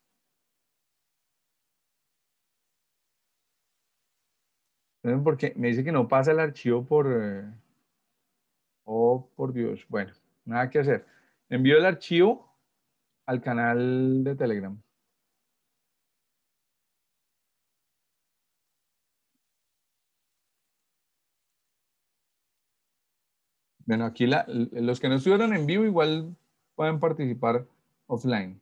¿Saben por qué? Me dice que no pasa el archivo por... oh, por Dios. Bueno, nada que hacer. Envío el archivo al canal de Telegram. Bueno, aquí los que no estuvieron en vivo igual pueden participar offline.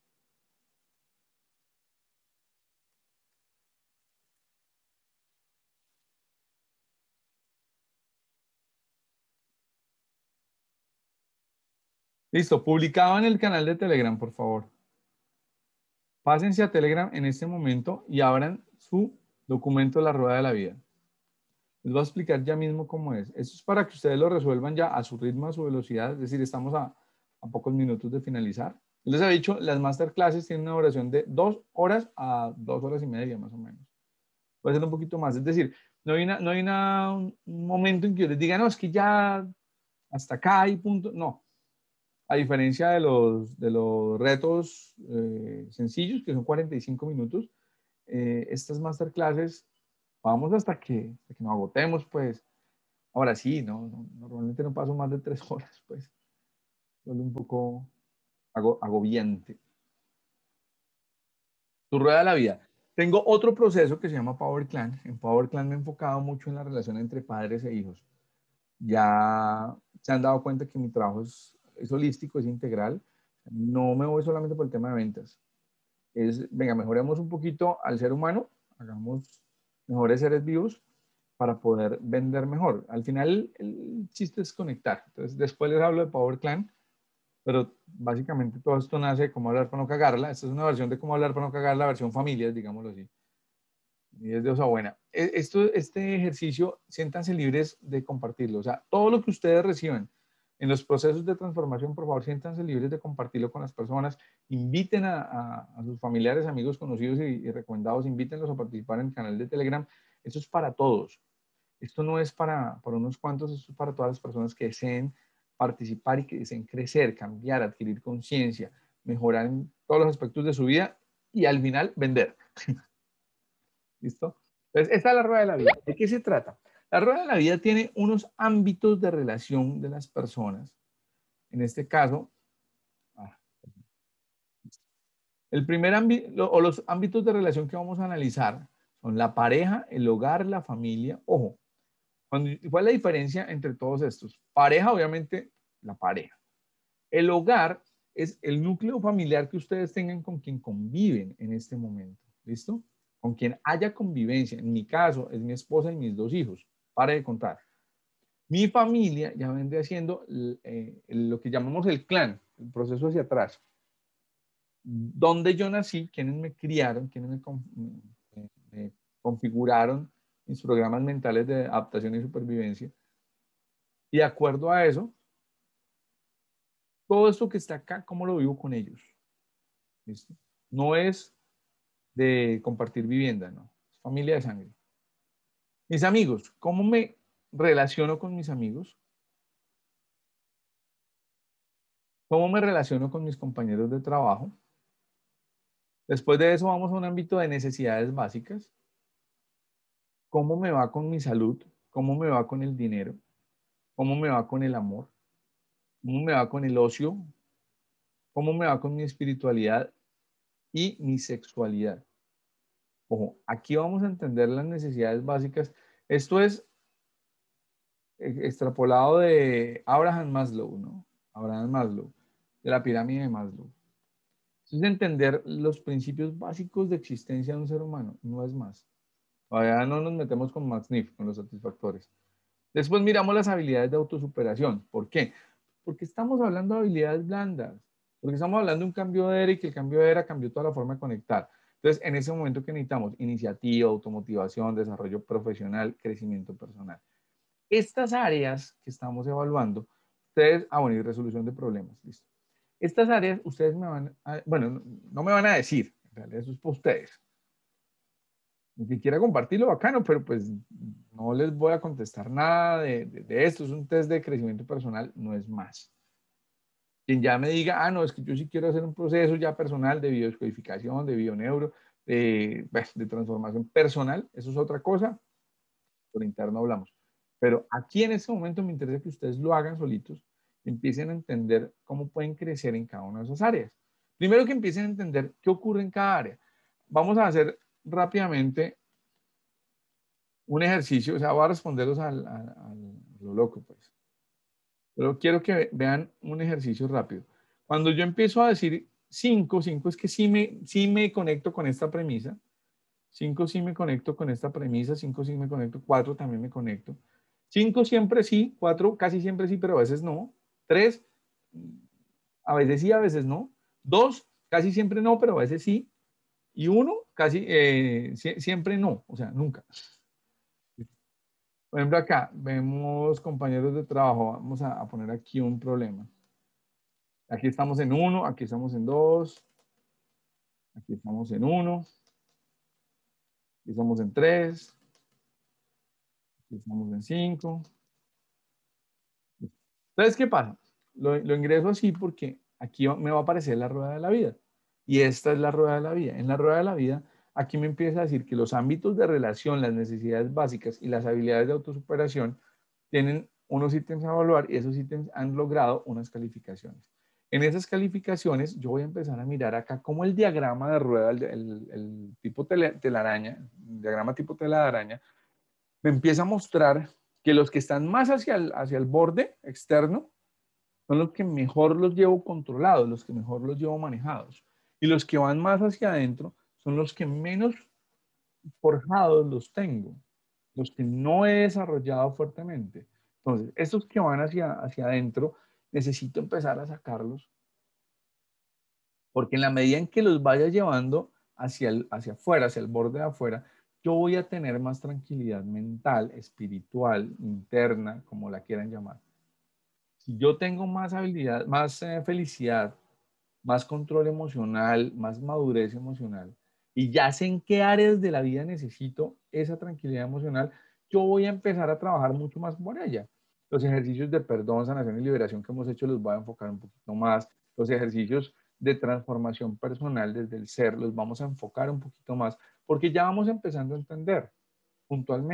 Listo, publicado en el canal de Telegram, por favor. Pásense a Telegram en este momento y abran su documento de La Rueda de la Vida. Les voy a explicar ya mismo cómo es. Esto es para que ustedes lo resuelvan ya a su ritmo, a su velocidad. Es decir, estamos a pocos minutos de finalizar. Yo les he dicho, las masterclasses tienen una duración de 2 horas a 2 horas y media, más o menos. Puede ser un poquito más. Es decir, no hay un momento en que yo les diga, no, es que ya hasta acá hay punto. No. A diferencia de los retos sencillos, que son 45 minutos, estas masterclasses vamos hasta que nos agotemos, pues. Ahora sí, normalmente no paso más de 3 horas, pues. Solo un poco agobiante. Tu rueda de la vida. Tengo otro proceso que se llama Power Clan. En Power Clan me he enfocado mucho en la relación entre padres e hijos. Ya se han dado cuenta que mi trabajo es holístico, es integral. No me voy solamente por el tema de ventas. Venga, mejoremos un poquito al ser humano, hagamos mejores seres vivos para poder vender mejor. Al final, el chiste es conectar. Entonces, después les hablo de Power Clan, pero básicamente todo esto nace de cómo hablar para no cagarla. Esta es una versión de cómo hablar para no cagarla, versión familias, digámoslo así. Y es de Osabuena. Este ejercicio, siéntanse libres de compartirlo. O sea, todo lo que ustedes reciban en los procesos de transformación, por favor, siéntanse libres de compartirlo con las personas. Inviten a sus familiares, amigos, conocidos y recomendados, invítenlos a participar en el canal de Telegram. Esto es para todos. Esto no es para unos cuantos, esto es para todas las personas que deseen participar y que deseen crecer, cambiar, adquirir conciencia, mejorar en todos los aspectos de su vida y al final vender. ¿Listo? Entonces, esta es la rueda de la vida. ¿De qué se trata? La rueda de la vida tiene unos ámbitos de relación de las personas. En este caso, el primer ámbito o los ámbitos de relación que vamos a analizar son la pareja, el hogar, la familia. Ojo, ¿cuál es la diferencia entre todos estos? Pareja, obviamente, la pareja. El hogar es el núcleo familiar que ustedes tengan con quien conviven en este momento. ¿Listo? Con quien haya convivencia. En mi caso, es mi esposa y mis 2 hijos. Pare de contar. Mi familia ya vendría haciendo lo que llamamos el clan, el proceso hacia atrás. Donde yo nací, quienes me criaron, quienes me configuraron mis programas mentales de adaptación y supervivencia. Y de acuerdo a eso, todo esto que está acá, ¿cómo lo vivo con ellos? ¿Listo? No es de compartir vivienda, no. Es familia de sangre. Mis amigos, ¿cómo me relaciono con mis amigos? ¿Cómo me relaciono con mis compañeros de trabajo? Después de eso vamos a un ámbito de necesidades básicas. ¿Cómo me va con mi salud? ¿Cómo me va con el dinero? ¿Cómo me va con el amor? ¿Cómo me va con el ocio? ¿Cómo me va con mi espiritualidad y mi sexualidad? Ojo, aquí vamos a entender las necesidades básicas. Esto es extrapolado de Abraham Maslow, ¿no? Abraham Maslow, de la pirámide de Maslow. Es entender los principios básicos de existencia de un ser humano, no es más. Todavía no nos metemos con Max Niff, con los satisfactores. Después miramos las habilidades de autosuperación. ¿Por qué? Porque estamos hablando de habilidades blandas. Porque estamos hablando de un cambio de era y que el cambio de era cambió toda la forma de conectar. Entonces, en ese momento que necesitamos iniciativa, automotivación, desarrollo profesional, crecimiento personal. Estas áreas que estamos evaluando, ustedes, bueno, y resolución de problemas, listo. Estas áreas, ustedes me van a, bueno, no me van a decir, en realidad eso es para ustedes. El que quiera compartirlo, bacano, pero pues no les voy a contestar nada de esto. Es un test de crecimiento personal, no es más. Quien ya me diga, no, es que yo sí quiero hacer un proceso ya personal de biodescodificación, de bioneuro, de transformación personal, eso es otra cosa. Por interno hablamos. Pero aquí en este momento me interesa que ustedes lo hagan solitos y empiecen a entender cómo pueden crecer en cada una de esas áreas. Primero que empiecen a entender qué ocurre en cada área. Vamos a hacer rápidamente un ejercicio, o sea, voy a responderlos a lo loco, pues. Pero quiero que vean un ejercicio rápido. Cuando yo empiezo a decir 5 es que sí me conecto con esta premisa. 5 sí me conecto con esta premisa, 5 sí me conecto, 4 también me conecto. 5 siempre sí, 4 casi siempre sí, pero a veces no. 3 a veces sí, a veces no. 2 casi siempre no, pero a veces sí. Y 1 casi siempre no, o sea, nunca. Por ejemplo, acá vemos compañeros de trabajo. Vamos a poner aquí un problema. Aquí estamos en 1, aquí estamos en 2, aquí estamos en 1, aquí estamos en 3, aquí estamos en 5. Entonces, ¿qué pasa? Lo ingreso así porque aquí me va a aparecer la rueda de la vida. Y esta es la rueda de la vida. En la rueda de la vida, aquí me empieza a decir que los ámbitos de relación, las necesidades básicas y las habilidades de autosuperación tienen unos ítems a evaluar y esos ítems han logrado unas calificaciones. En esas calificaciones, yo voy a empezar a mirar acá cómo el diagrama de rueda, el tipo telaraña, el diagrama tipo telaraña, me empieza a mostrar que los que están más hacia el borde externo son los que mejor los llevo controlados, los que mejor los llevo manejados. Y los que van más hacia adentro son los que menos forjados los tengo, los que no he desarrollado fuertemente. Entonces, estos que van hacia adentro, necesito empezar a sacarlos, porque en la medida en que los vaya llevando hacia afuera, hacia el borde de afuera, yo voy a tener más tranquilidad mental, espiritual, interna, como la quieran llamar. Si yo tengo más habilidad, más felicidad, más control emocional, más madurez emocional, y ya sé en qué áreas de la vida necesito esa tranquilidad emocional, yo voy a empezar a trabajar mucho más por ella. Los ejercicios de perdón, sanación y liberación que hemos hecho los voy a enfocar un poquito más. Los ejercicios de transformación personal desde el ser los vamos a enfocar un poquito más, porque ya vamos empezando a entender puntualmente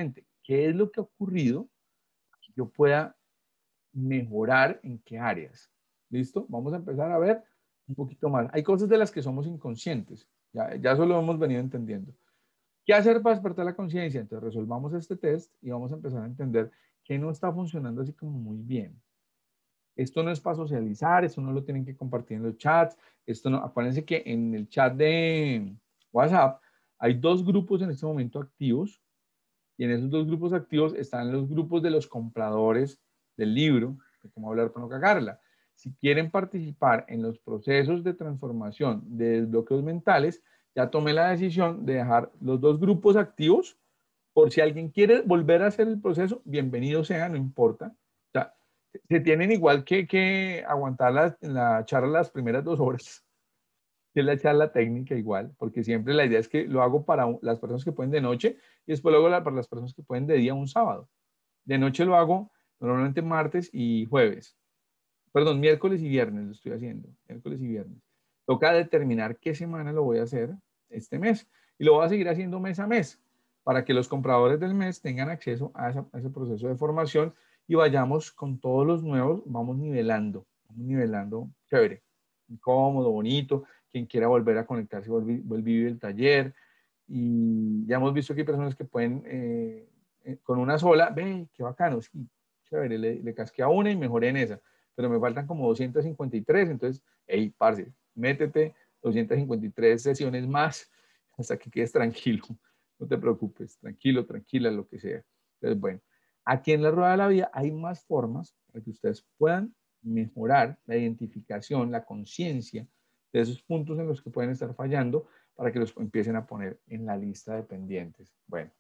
qué es lo que ha ocurrido, que yo pueda mejorar en qué áreas. ¿Listo? Vamos a empezar a ver un poquito más. Hay cosas de las que somos inconscientes. Ya eso lo hemos venido entendiendo. ¿Qué hacer para despertar la conciencia? Entonces resolvamos este test y vamos a empezar a entender qué no está funcionando así como muy bien. Esto no es para socializar, esto no lo tienen que compartir en los chats. Esto no, acuérdense que en el chat de WhatsApp hay 2 grupos en este momento activos y en esos 2 grupos activos están los grupos de los compradores del libro, de cómo hablar para no cagarla. Si quieren participar en los procesos de transformación de desbloqueos mentales, ya tomé la decisión de dejar los 2 grupos activos por si alguien quiere volver a hacer el proceso, bienvenido sea, no importa. O sea, se tienen igual que aguantar la charla las primeras 2 horas, que es la charla técnica igual, porque siempre la idea es que lo hago para las personas que pueden de noche y después lo hago para las personas que pueden de día un sábado. De noche lo hago normalmente martes y jueves. Perdón, miércoles y viernes lo estoy haciendo, miércoles y viernes. Toca determinar qué semana lo voy a hacer este mes y lo voy a seguir haciendo mes a mes para que los compradores del mes tengan acceso a ese proceso de formación y vayamos con todos los nuevos, vamos nivelando chévere, cómodo, bonito. Quien quiera volver a conectarse, vuelve y vive el taller. Y ya hemos visto que hay personas que pueden, con una sola, ve, qué bacano, sí, chévere, le casqué a una y mejoré en esa, pero me faltan como 253, entonces, hey, parce, métete 253 sesiones más hasta que quedes tranquilo, no te preocupes, tranquilo, tranquila, lo que sea. Entonces, bueno, aquí en la Rueda de la Vida hay más formas para que ustedes puedan mejorar la identificación, la conciencia de esos puntos en los que pueden estar fallando para que los empiecen a poner en la lista de pendientes. Bueno,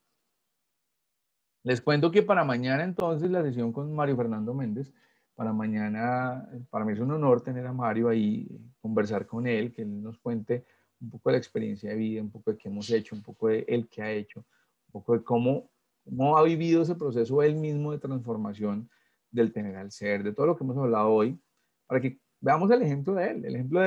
les cuento que para mañana entonces la sesión con Mario Fernando Méndez, para mañana, para mí es un honor tener a Mario ahí, conversar con él, que él nos cuente un poco de la experiencia de vida, un poco de qué hemos hecho, un poco de él qué ha hecho, un poco de cómo ha vivido ese proceso él mismo de transformación del tener al ser, de todo lo que hemos hablado hoy, para que veamos el ejemplo de él, el ejemplo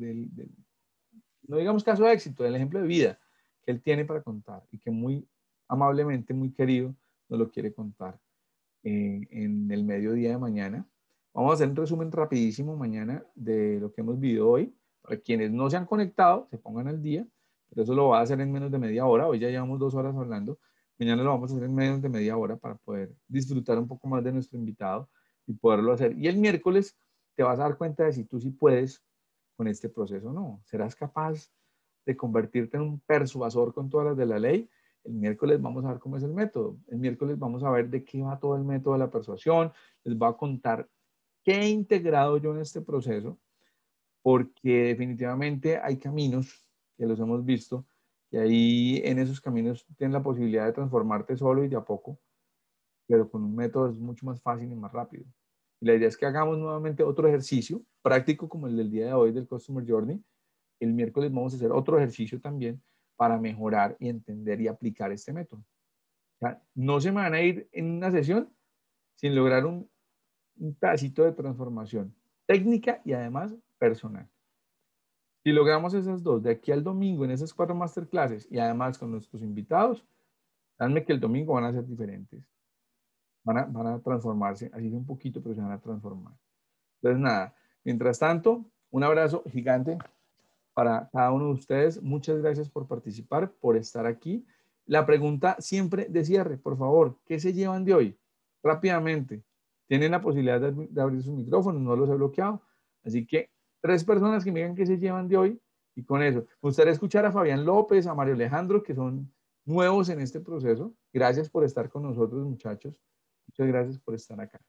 no digamos caso de éxito, del ejemplo de vida que él tiene para contar y que muy amablemente, muy querido, nos lo quiere contar en el mediodía de mañana. Vamos a hacer un resumen rapidísimo mañana de lo que hemos vivido hoy. Para quienes no se han conectado, se pongan al día, pero eso lo va a hacer en menos de media hora. Hoy ya llevamos 2 horas hablando. Mañana lo vamos a hacer en menos de media hora para poder disfrutar un poco más de nuestro invitado y poderlo hacer. Y el miércoles te vas a dar cuenta de si tú sí puedes con este proceso o no. ¿Serás capaz de convertirte en un persuasor con todas las de la ley? El miércoles vamos a ver cómo es el método. El miércoles vamos a ver de qué va todo el método de la persuasión. Les voy a contar qué he integrado yo en este proceso, porque definitivamente hay caminos que los hemos visto y ahí en esos caminos tienes la posibilidad de transformarte solo y de a poco, pero con un método es mucho más fácil y más rápido. Y la idea es que hagamos nuevamente otro ejercicio práctico como el del día de hoy del Customer Journey. El miércoles vamos a hacer otro ejercicio también para mejorar y entender y aplicar este método. O sea, no se me van a ir en una sesión sin lograr un pedacito de transformación técnica y además personal. Si logramos esas 2 de aquí al domingo en esas 4 masterclasses y además con nuestros invitados, danme que el domingo van a ser diferentes. Van a transformarse, así sea un poquito, pero se van a transformar. Entonces, nada, mientras tanto, un abrazo gigante para cada uno de ustedes. Muchas gracias por participar, por estar aquí. La pregunta siempre de cierre, por favor, ¿qué se llevan de hoy? Rápidamente. Tienen la posibilidad de abrir sus micrófonos, no los he bloqueado. Así que 3 personas que me digan qué se llevan de hoy y con eso. Me gustaría escuchar a Fabián López, a Mario Alejandro, que son nuevos en este proceso. Gracias por estar con nosotros, muchachos. Muchas gracias por estar acá.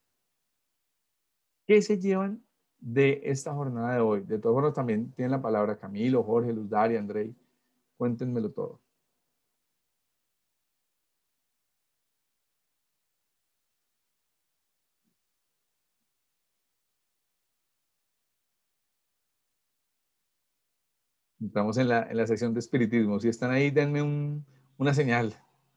¿Qué se llevan de esta jornada de hoy? De todas formas, también tienen la palabra Camilo, Jorge, Luz Dari, Andrei. Cuéntenmelo todo. Estamos en la sección de espiritismo. Si están ahí, denme una señal.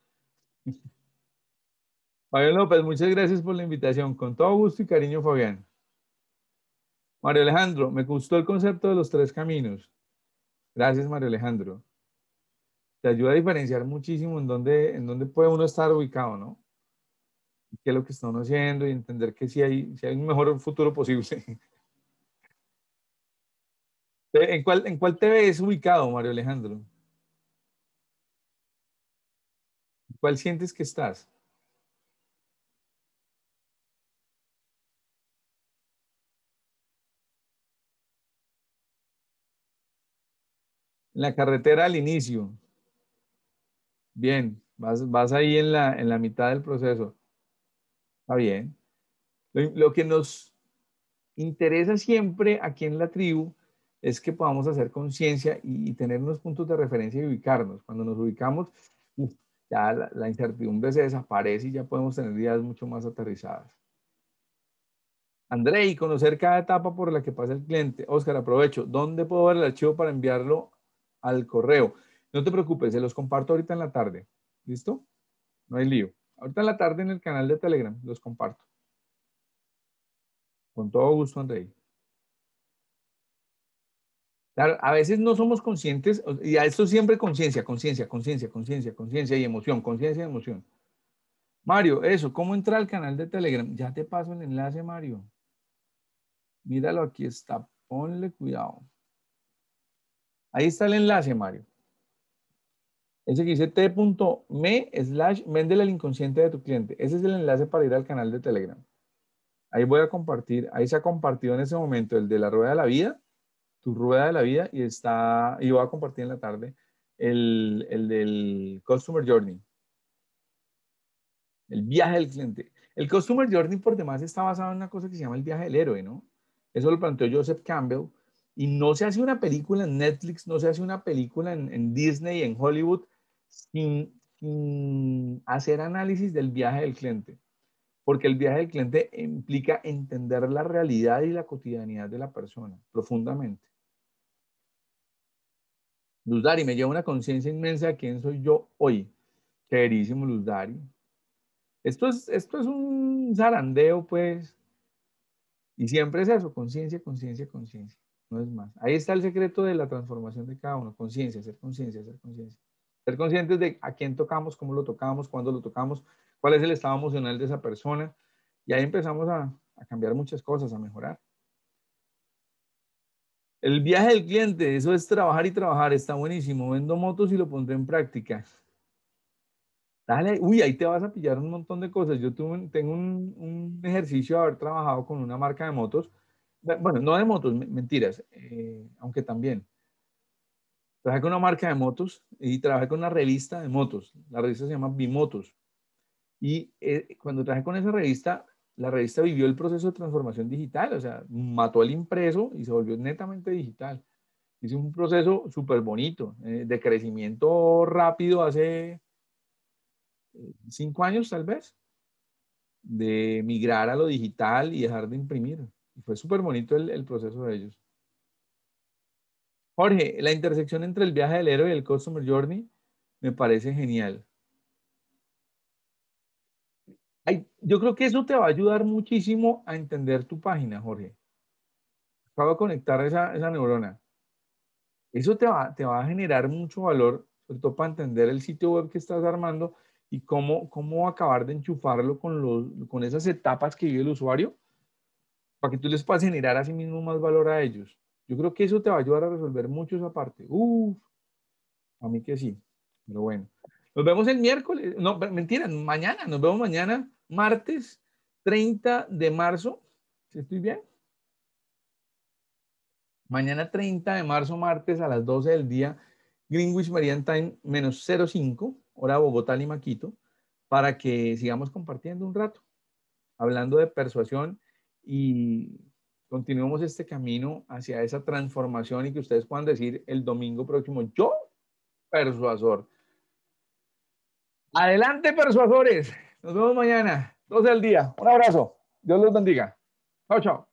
Fabián López, muchas gracias por la invitación. Con todo gusto y cariño, Fabián. Mario Alejandro, me gustó el concepto de los 3 caminos. Gracias, Mario Alejandro. te ayuda a diferenciar muchísimo en dónde puede uno estar ubicado, ¿no? Qué es lo que está uno haciendo y entender que sí hay un mejor futuro posible. En cuál te ves ubicado, Mario Alejandro? ¿En cuál sientes que estás? En la carretera al inicio. Bien, vas ahí en la mitad del proceso. Está bien. Lo que nos interesa siempre aquí en la tribu es que podamos hacer conciencia y tener unos puntos de referencia y ubicarnos. Cuando nos ubicamos, ya la incertidumbre se desaparece y ya podemos tener ideas mucho más aterrizadas. André, y conocer cada etapa por la que pasa el cliente. Oscar, aprovecho. ¿Dónde puedo ver el archivo para enviarlo al correo? No te preocupes, se los comparto ahorita en la tarde. ¿Listo? No hay lío. Ahorita en la tarde en el canal de Telegram los comparto. Con todo gusto, André. Claro, a veces no somos conscientes, y a esto siempre conciencia, conciencia, conciencia, conciencia, conciencia y emoción, conciencia y emoción. Mario, eso, ¿cómo entrar al canal de Telegram? Ya te paso el enlace, Mario. Míralo, aquí está. Ponle cuidado. Ahí está el enlace, Mario. Ese que dice t.me/véndele al inconsciente de tu cliente. Ese es el enlace para ir al canal de Telegram. Ahí voy a compartir, ahí se ha compartido en ese momento el de la rueda de la vida, tu rueda de la vida, y voy a compartir en la tarde el del Customer Journey, el viaje del cliente. El Customer Journey por demás está basado en una cosa que se llama el viaje del héroe, ¿no? Eso lo planteó Joseph Campbell, y no se hace una película en Netflix, no se hace una película en Disney, en Hollywood, sin hacer análisis del viaje del cliente. Porque el viaje del cliente implica entender la realidad y la cotidianidad de la persona profundamente. Luz Dari, me lleva una conciencia inmensa de quién soy yo hoy. Queridísimo Luz Dari. Esto es un zarandeo, pues, y siempre es eso, conciencia, conciencia, conciencia. No es más. Ahí está el secreto de la transformación de cada uno. Conciencia, ser conciencia, ser conciencia. Ser conscientes de a quién tocamos, cómo lo tocamos, cuándo lo tocamos, cuál es el estado emocional de esa persona. Y ahí empezamos a cambiar muchas cosas, a mejorar. El viaje del cliente, eso es trabajar y trabajar, está buenísimo. Vendo motos y lo pondré en práctica. Dale, uy, ahí te vas a pillar un montón de cosas. Yo tengo un ejercicio de haber trabajado con una marca de motos. Bueno, no de motos, mentiras, aunque también. Trabajé con una marca de motos y trabajé con una revista de motos. La revista se llama Bimotos. Y cuando trabajé con esa revista, la revista vivió el proceso de transformación digital. O sea, mató el impreso y se volvió netamente digital. Hice un proceso súper bonito, de crecimiento rápido hace 5 años tal vez, de migrar a lo digital y dejar de imprimir. Y fue súper bonito el proceso de ellos. Jorge, la intersección entre el viaje del héroe y el Customer Journey me parece genial. Yo creo que eso te va a ayudar muchísimo a entender tu página, Jorge. Acabo de conectar esa neurona. Eso te va a generar mucho valor, sobre todo para entender el sitio web que estás armando y cómo acabar de enchufarlo con esas etapas que vive el usuario para que tú les puedas generar a sí mismo más valor a ellos. Yo creo que eso te va a ayudar a resolver mucho esa parte. A mí que sí. Pero bueno. Nos vemos el miércoles. No, mentira, mañana. Nos vemos mañana, martes 30 de marzo. ¿Sí estoy bien? Mañana 30 de marzo, martes a las 12 del día, Greenwich Meridian Time -05, hora Bogotá, Lima, Quito, para que sigamos compartiendo un rato, hablando de persuasión y continuemos este camino hacia esa transformación y que ustedes puedan decir el domingo próximo, yo, persuasor. Adelante, persuasores. Nos vemos mañana, 12 del día. Un abrazo. Dios los bendiga. Chao, chao.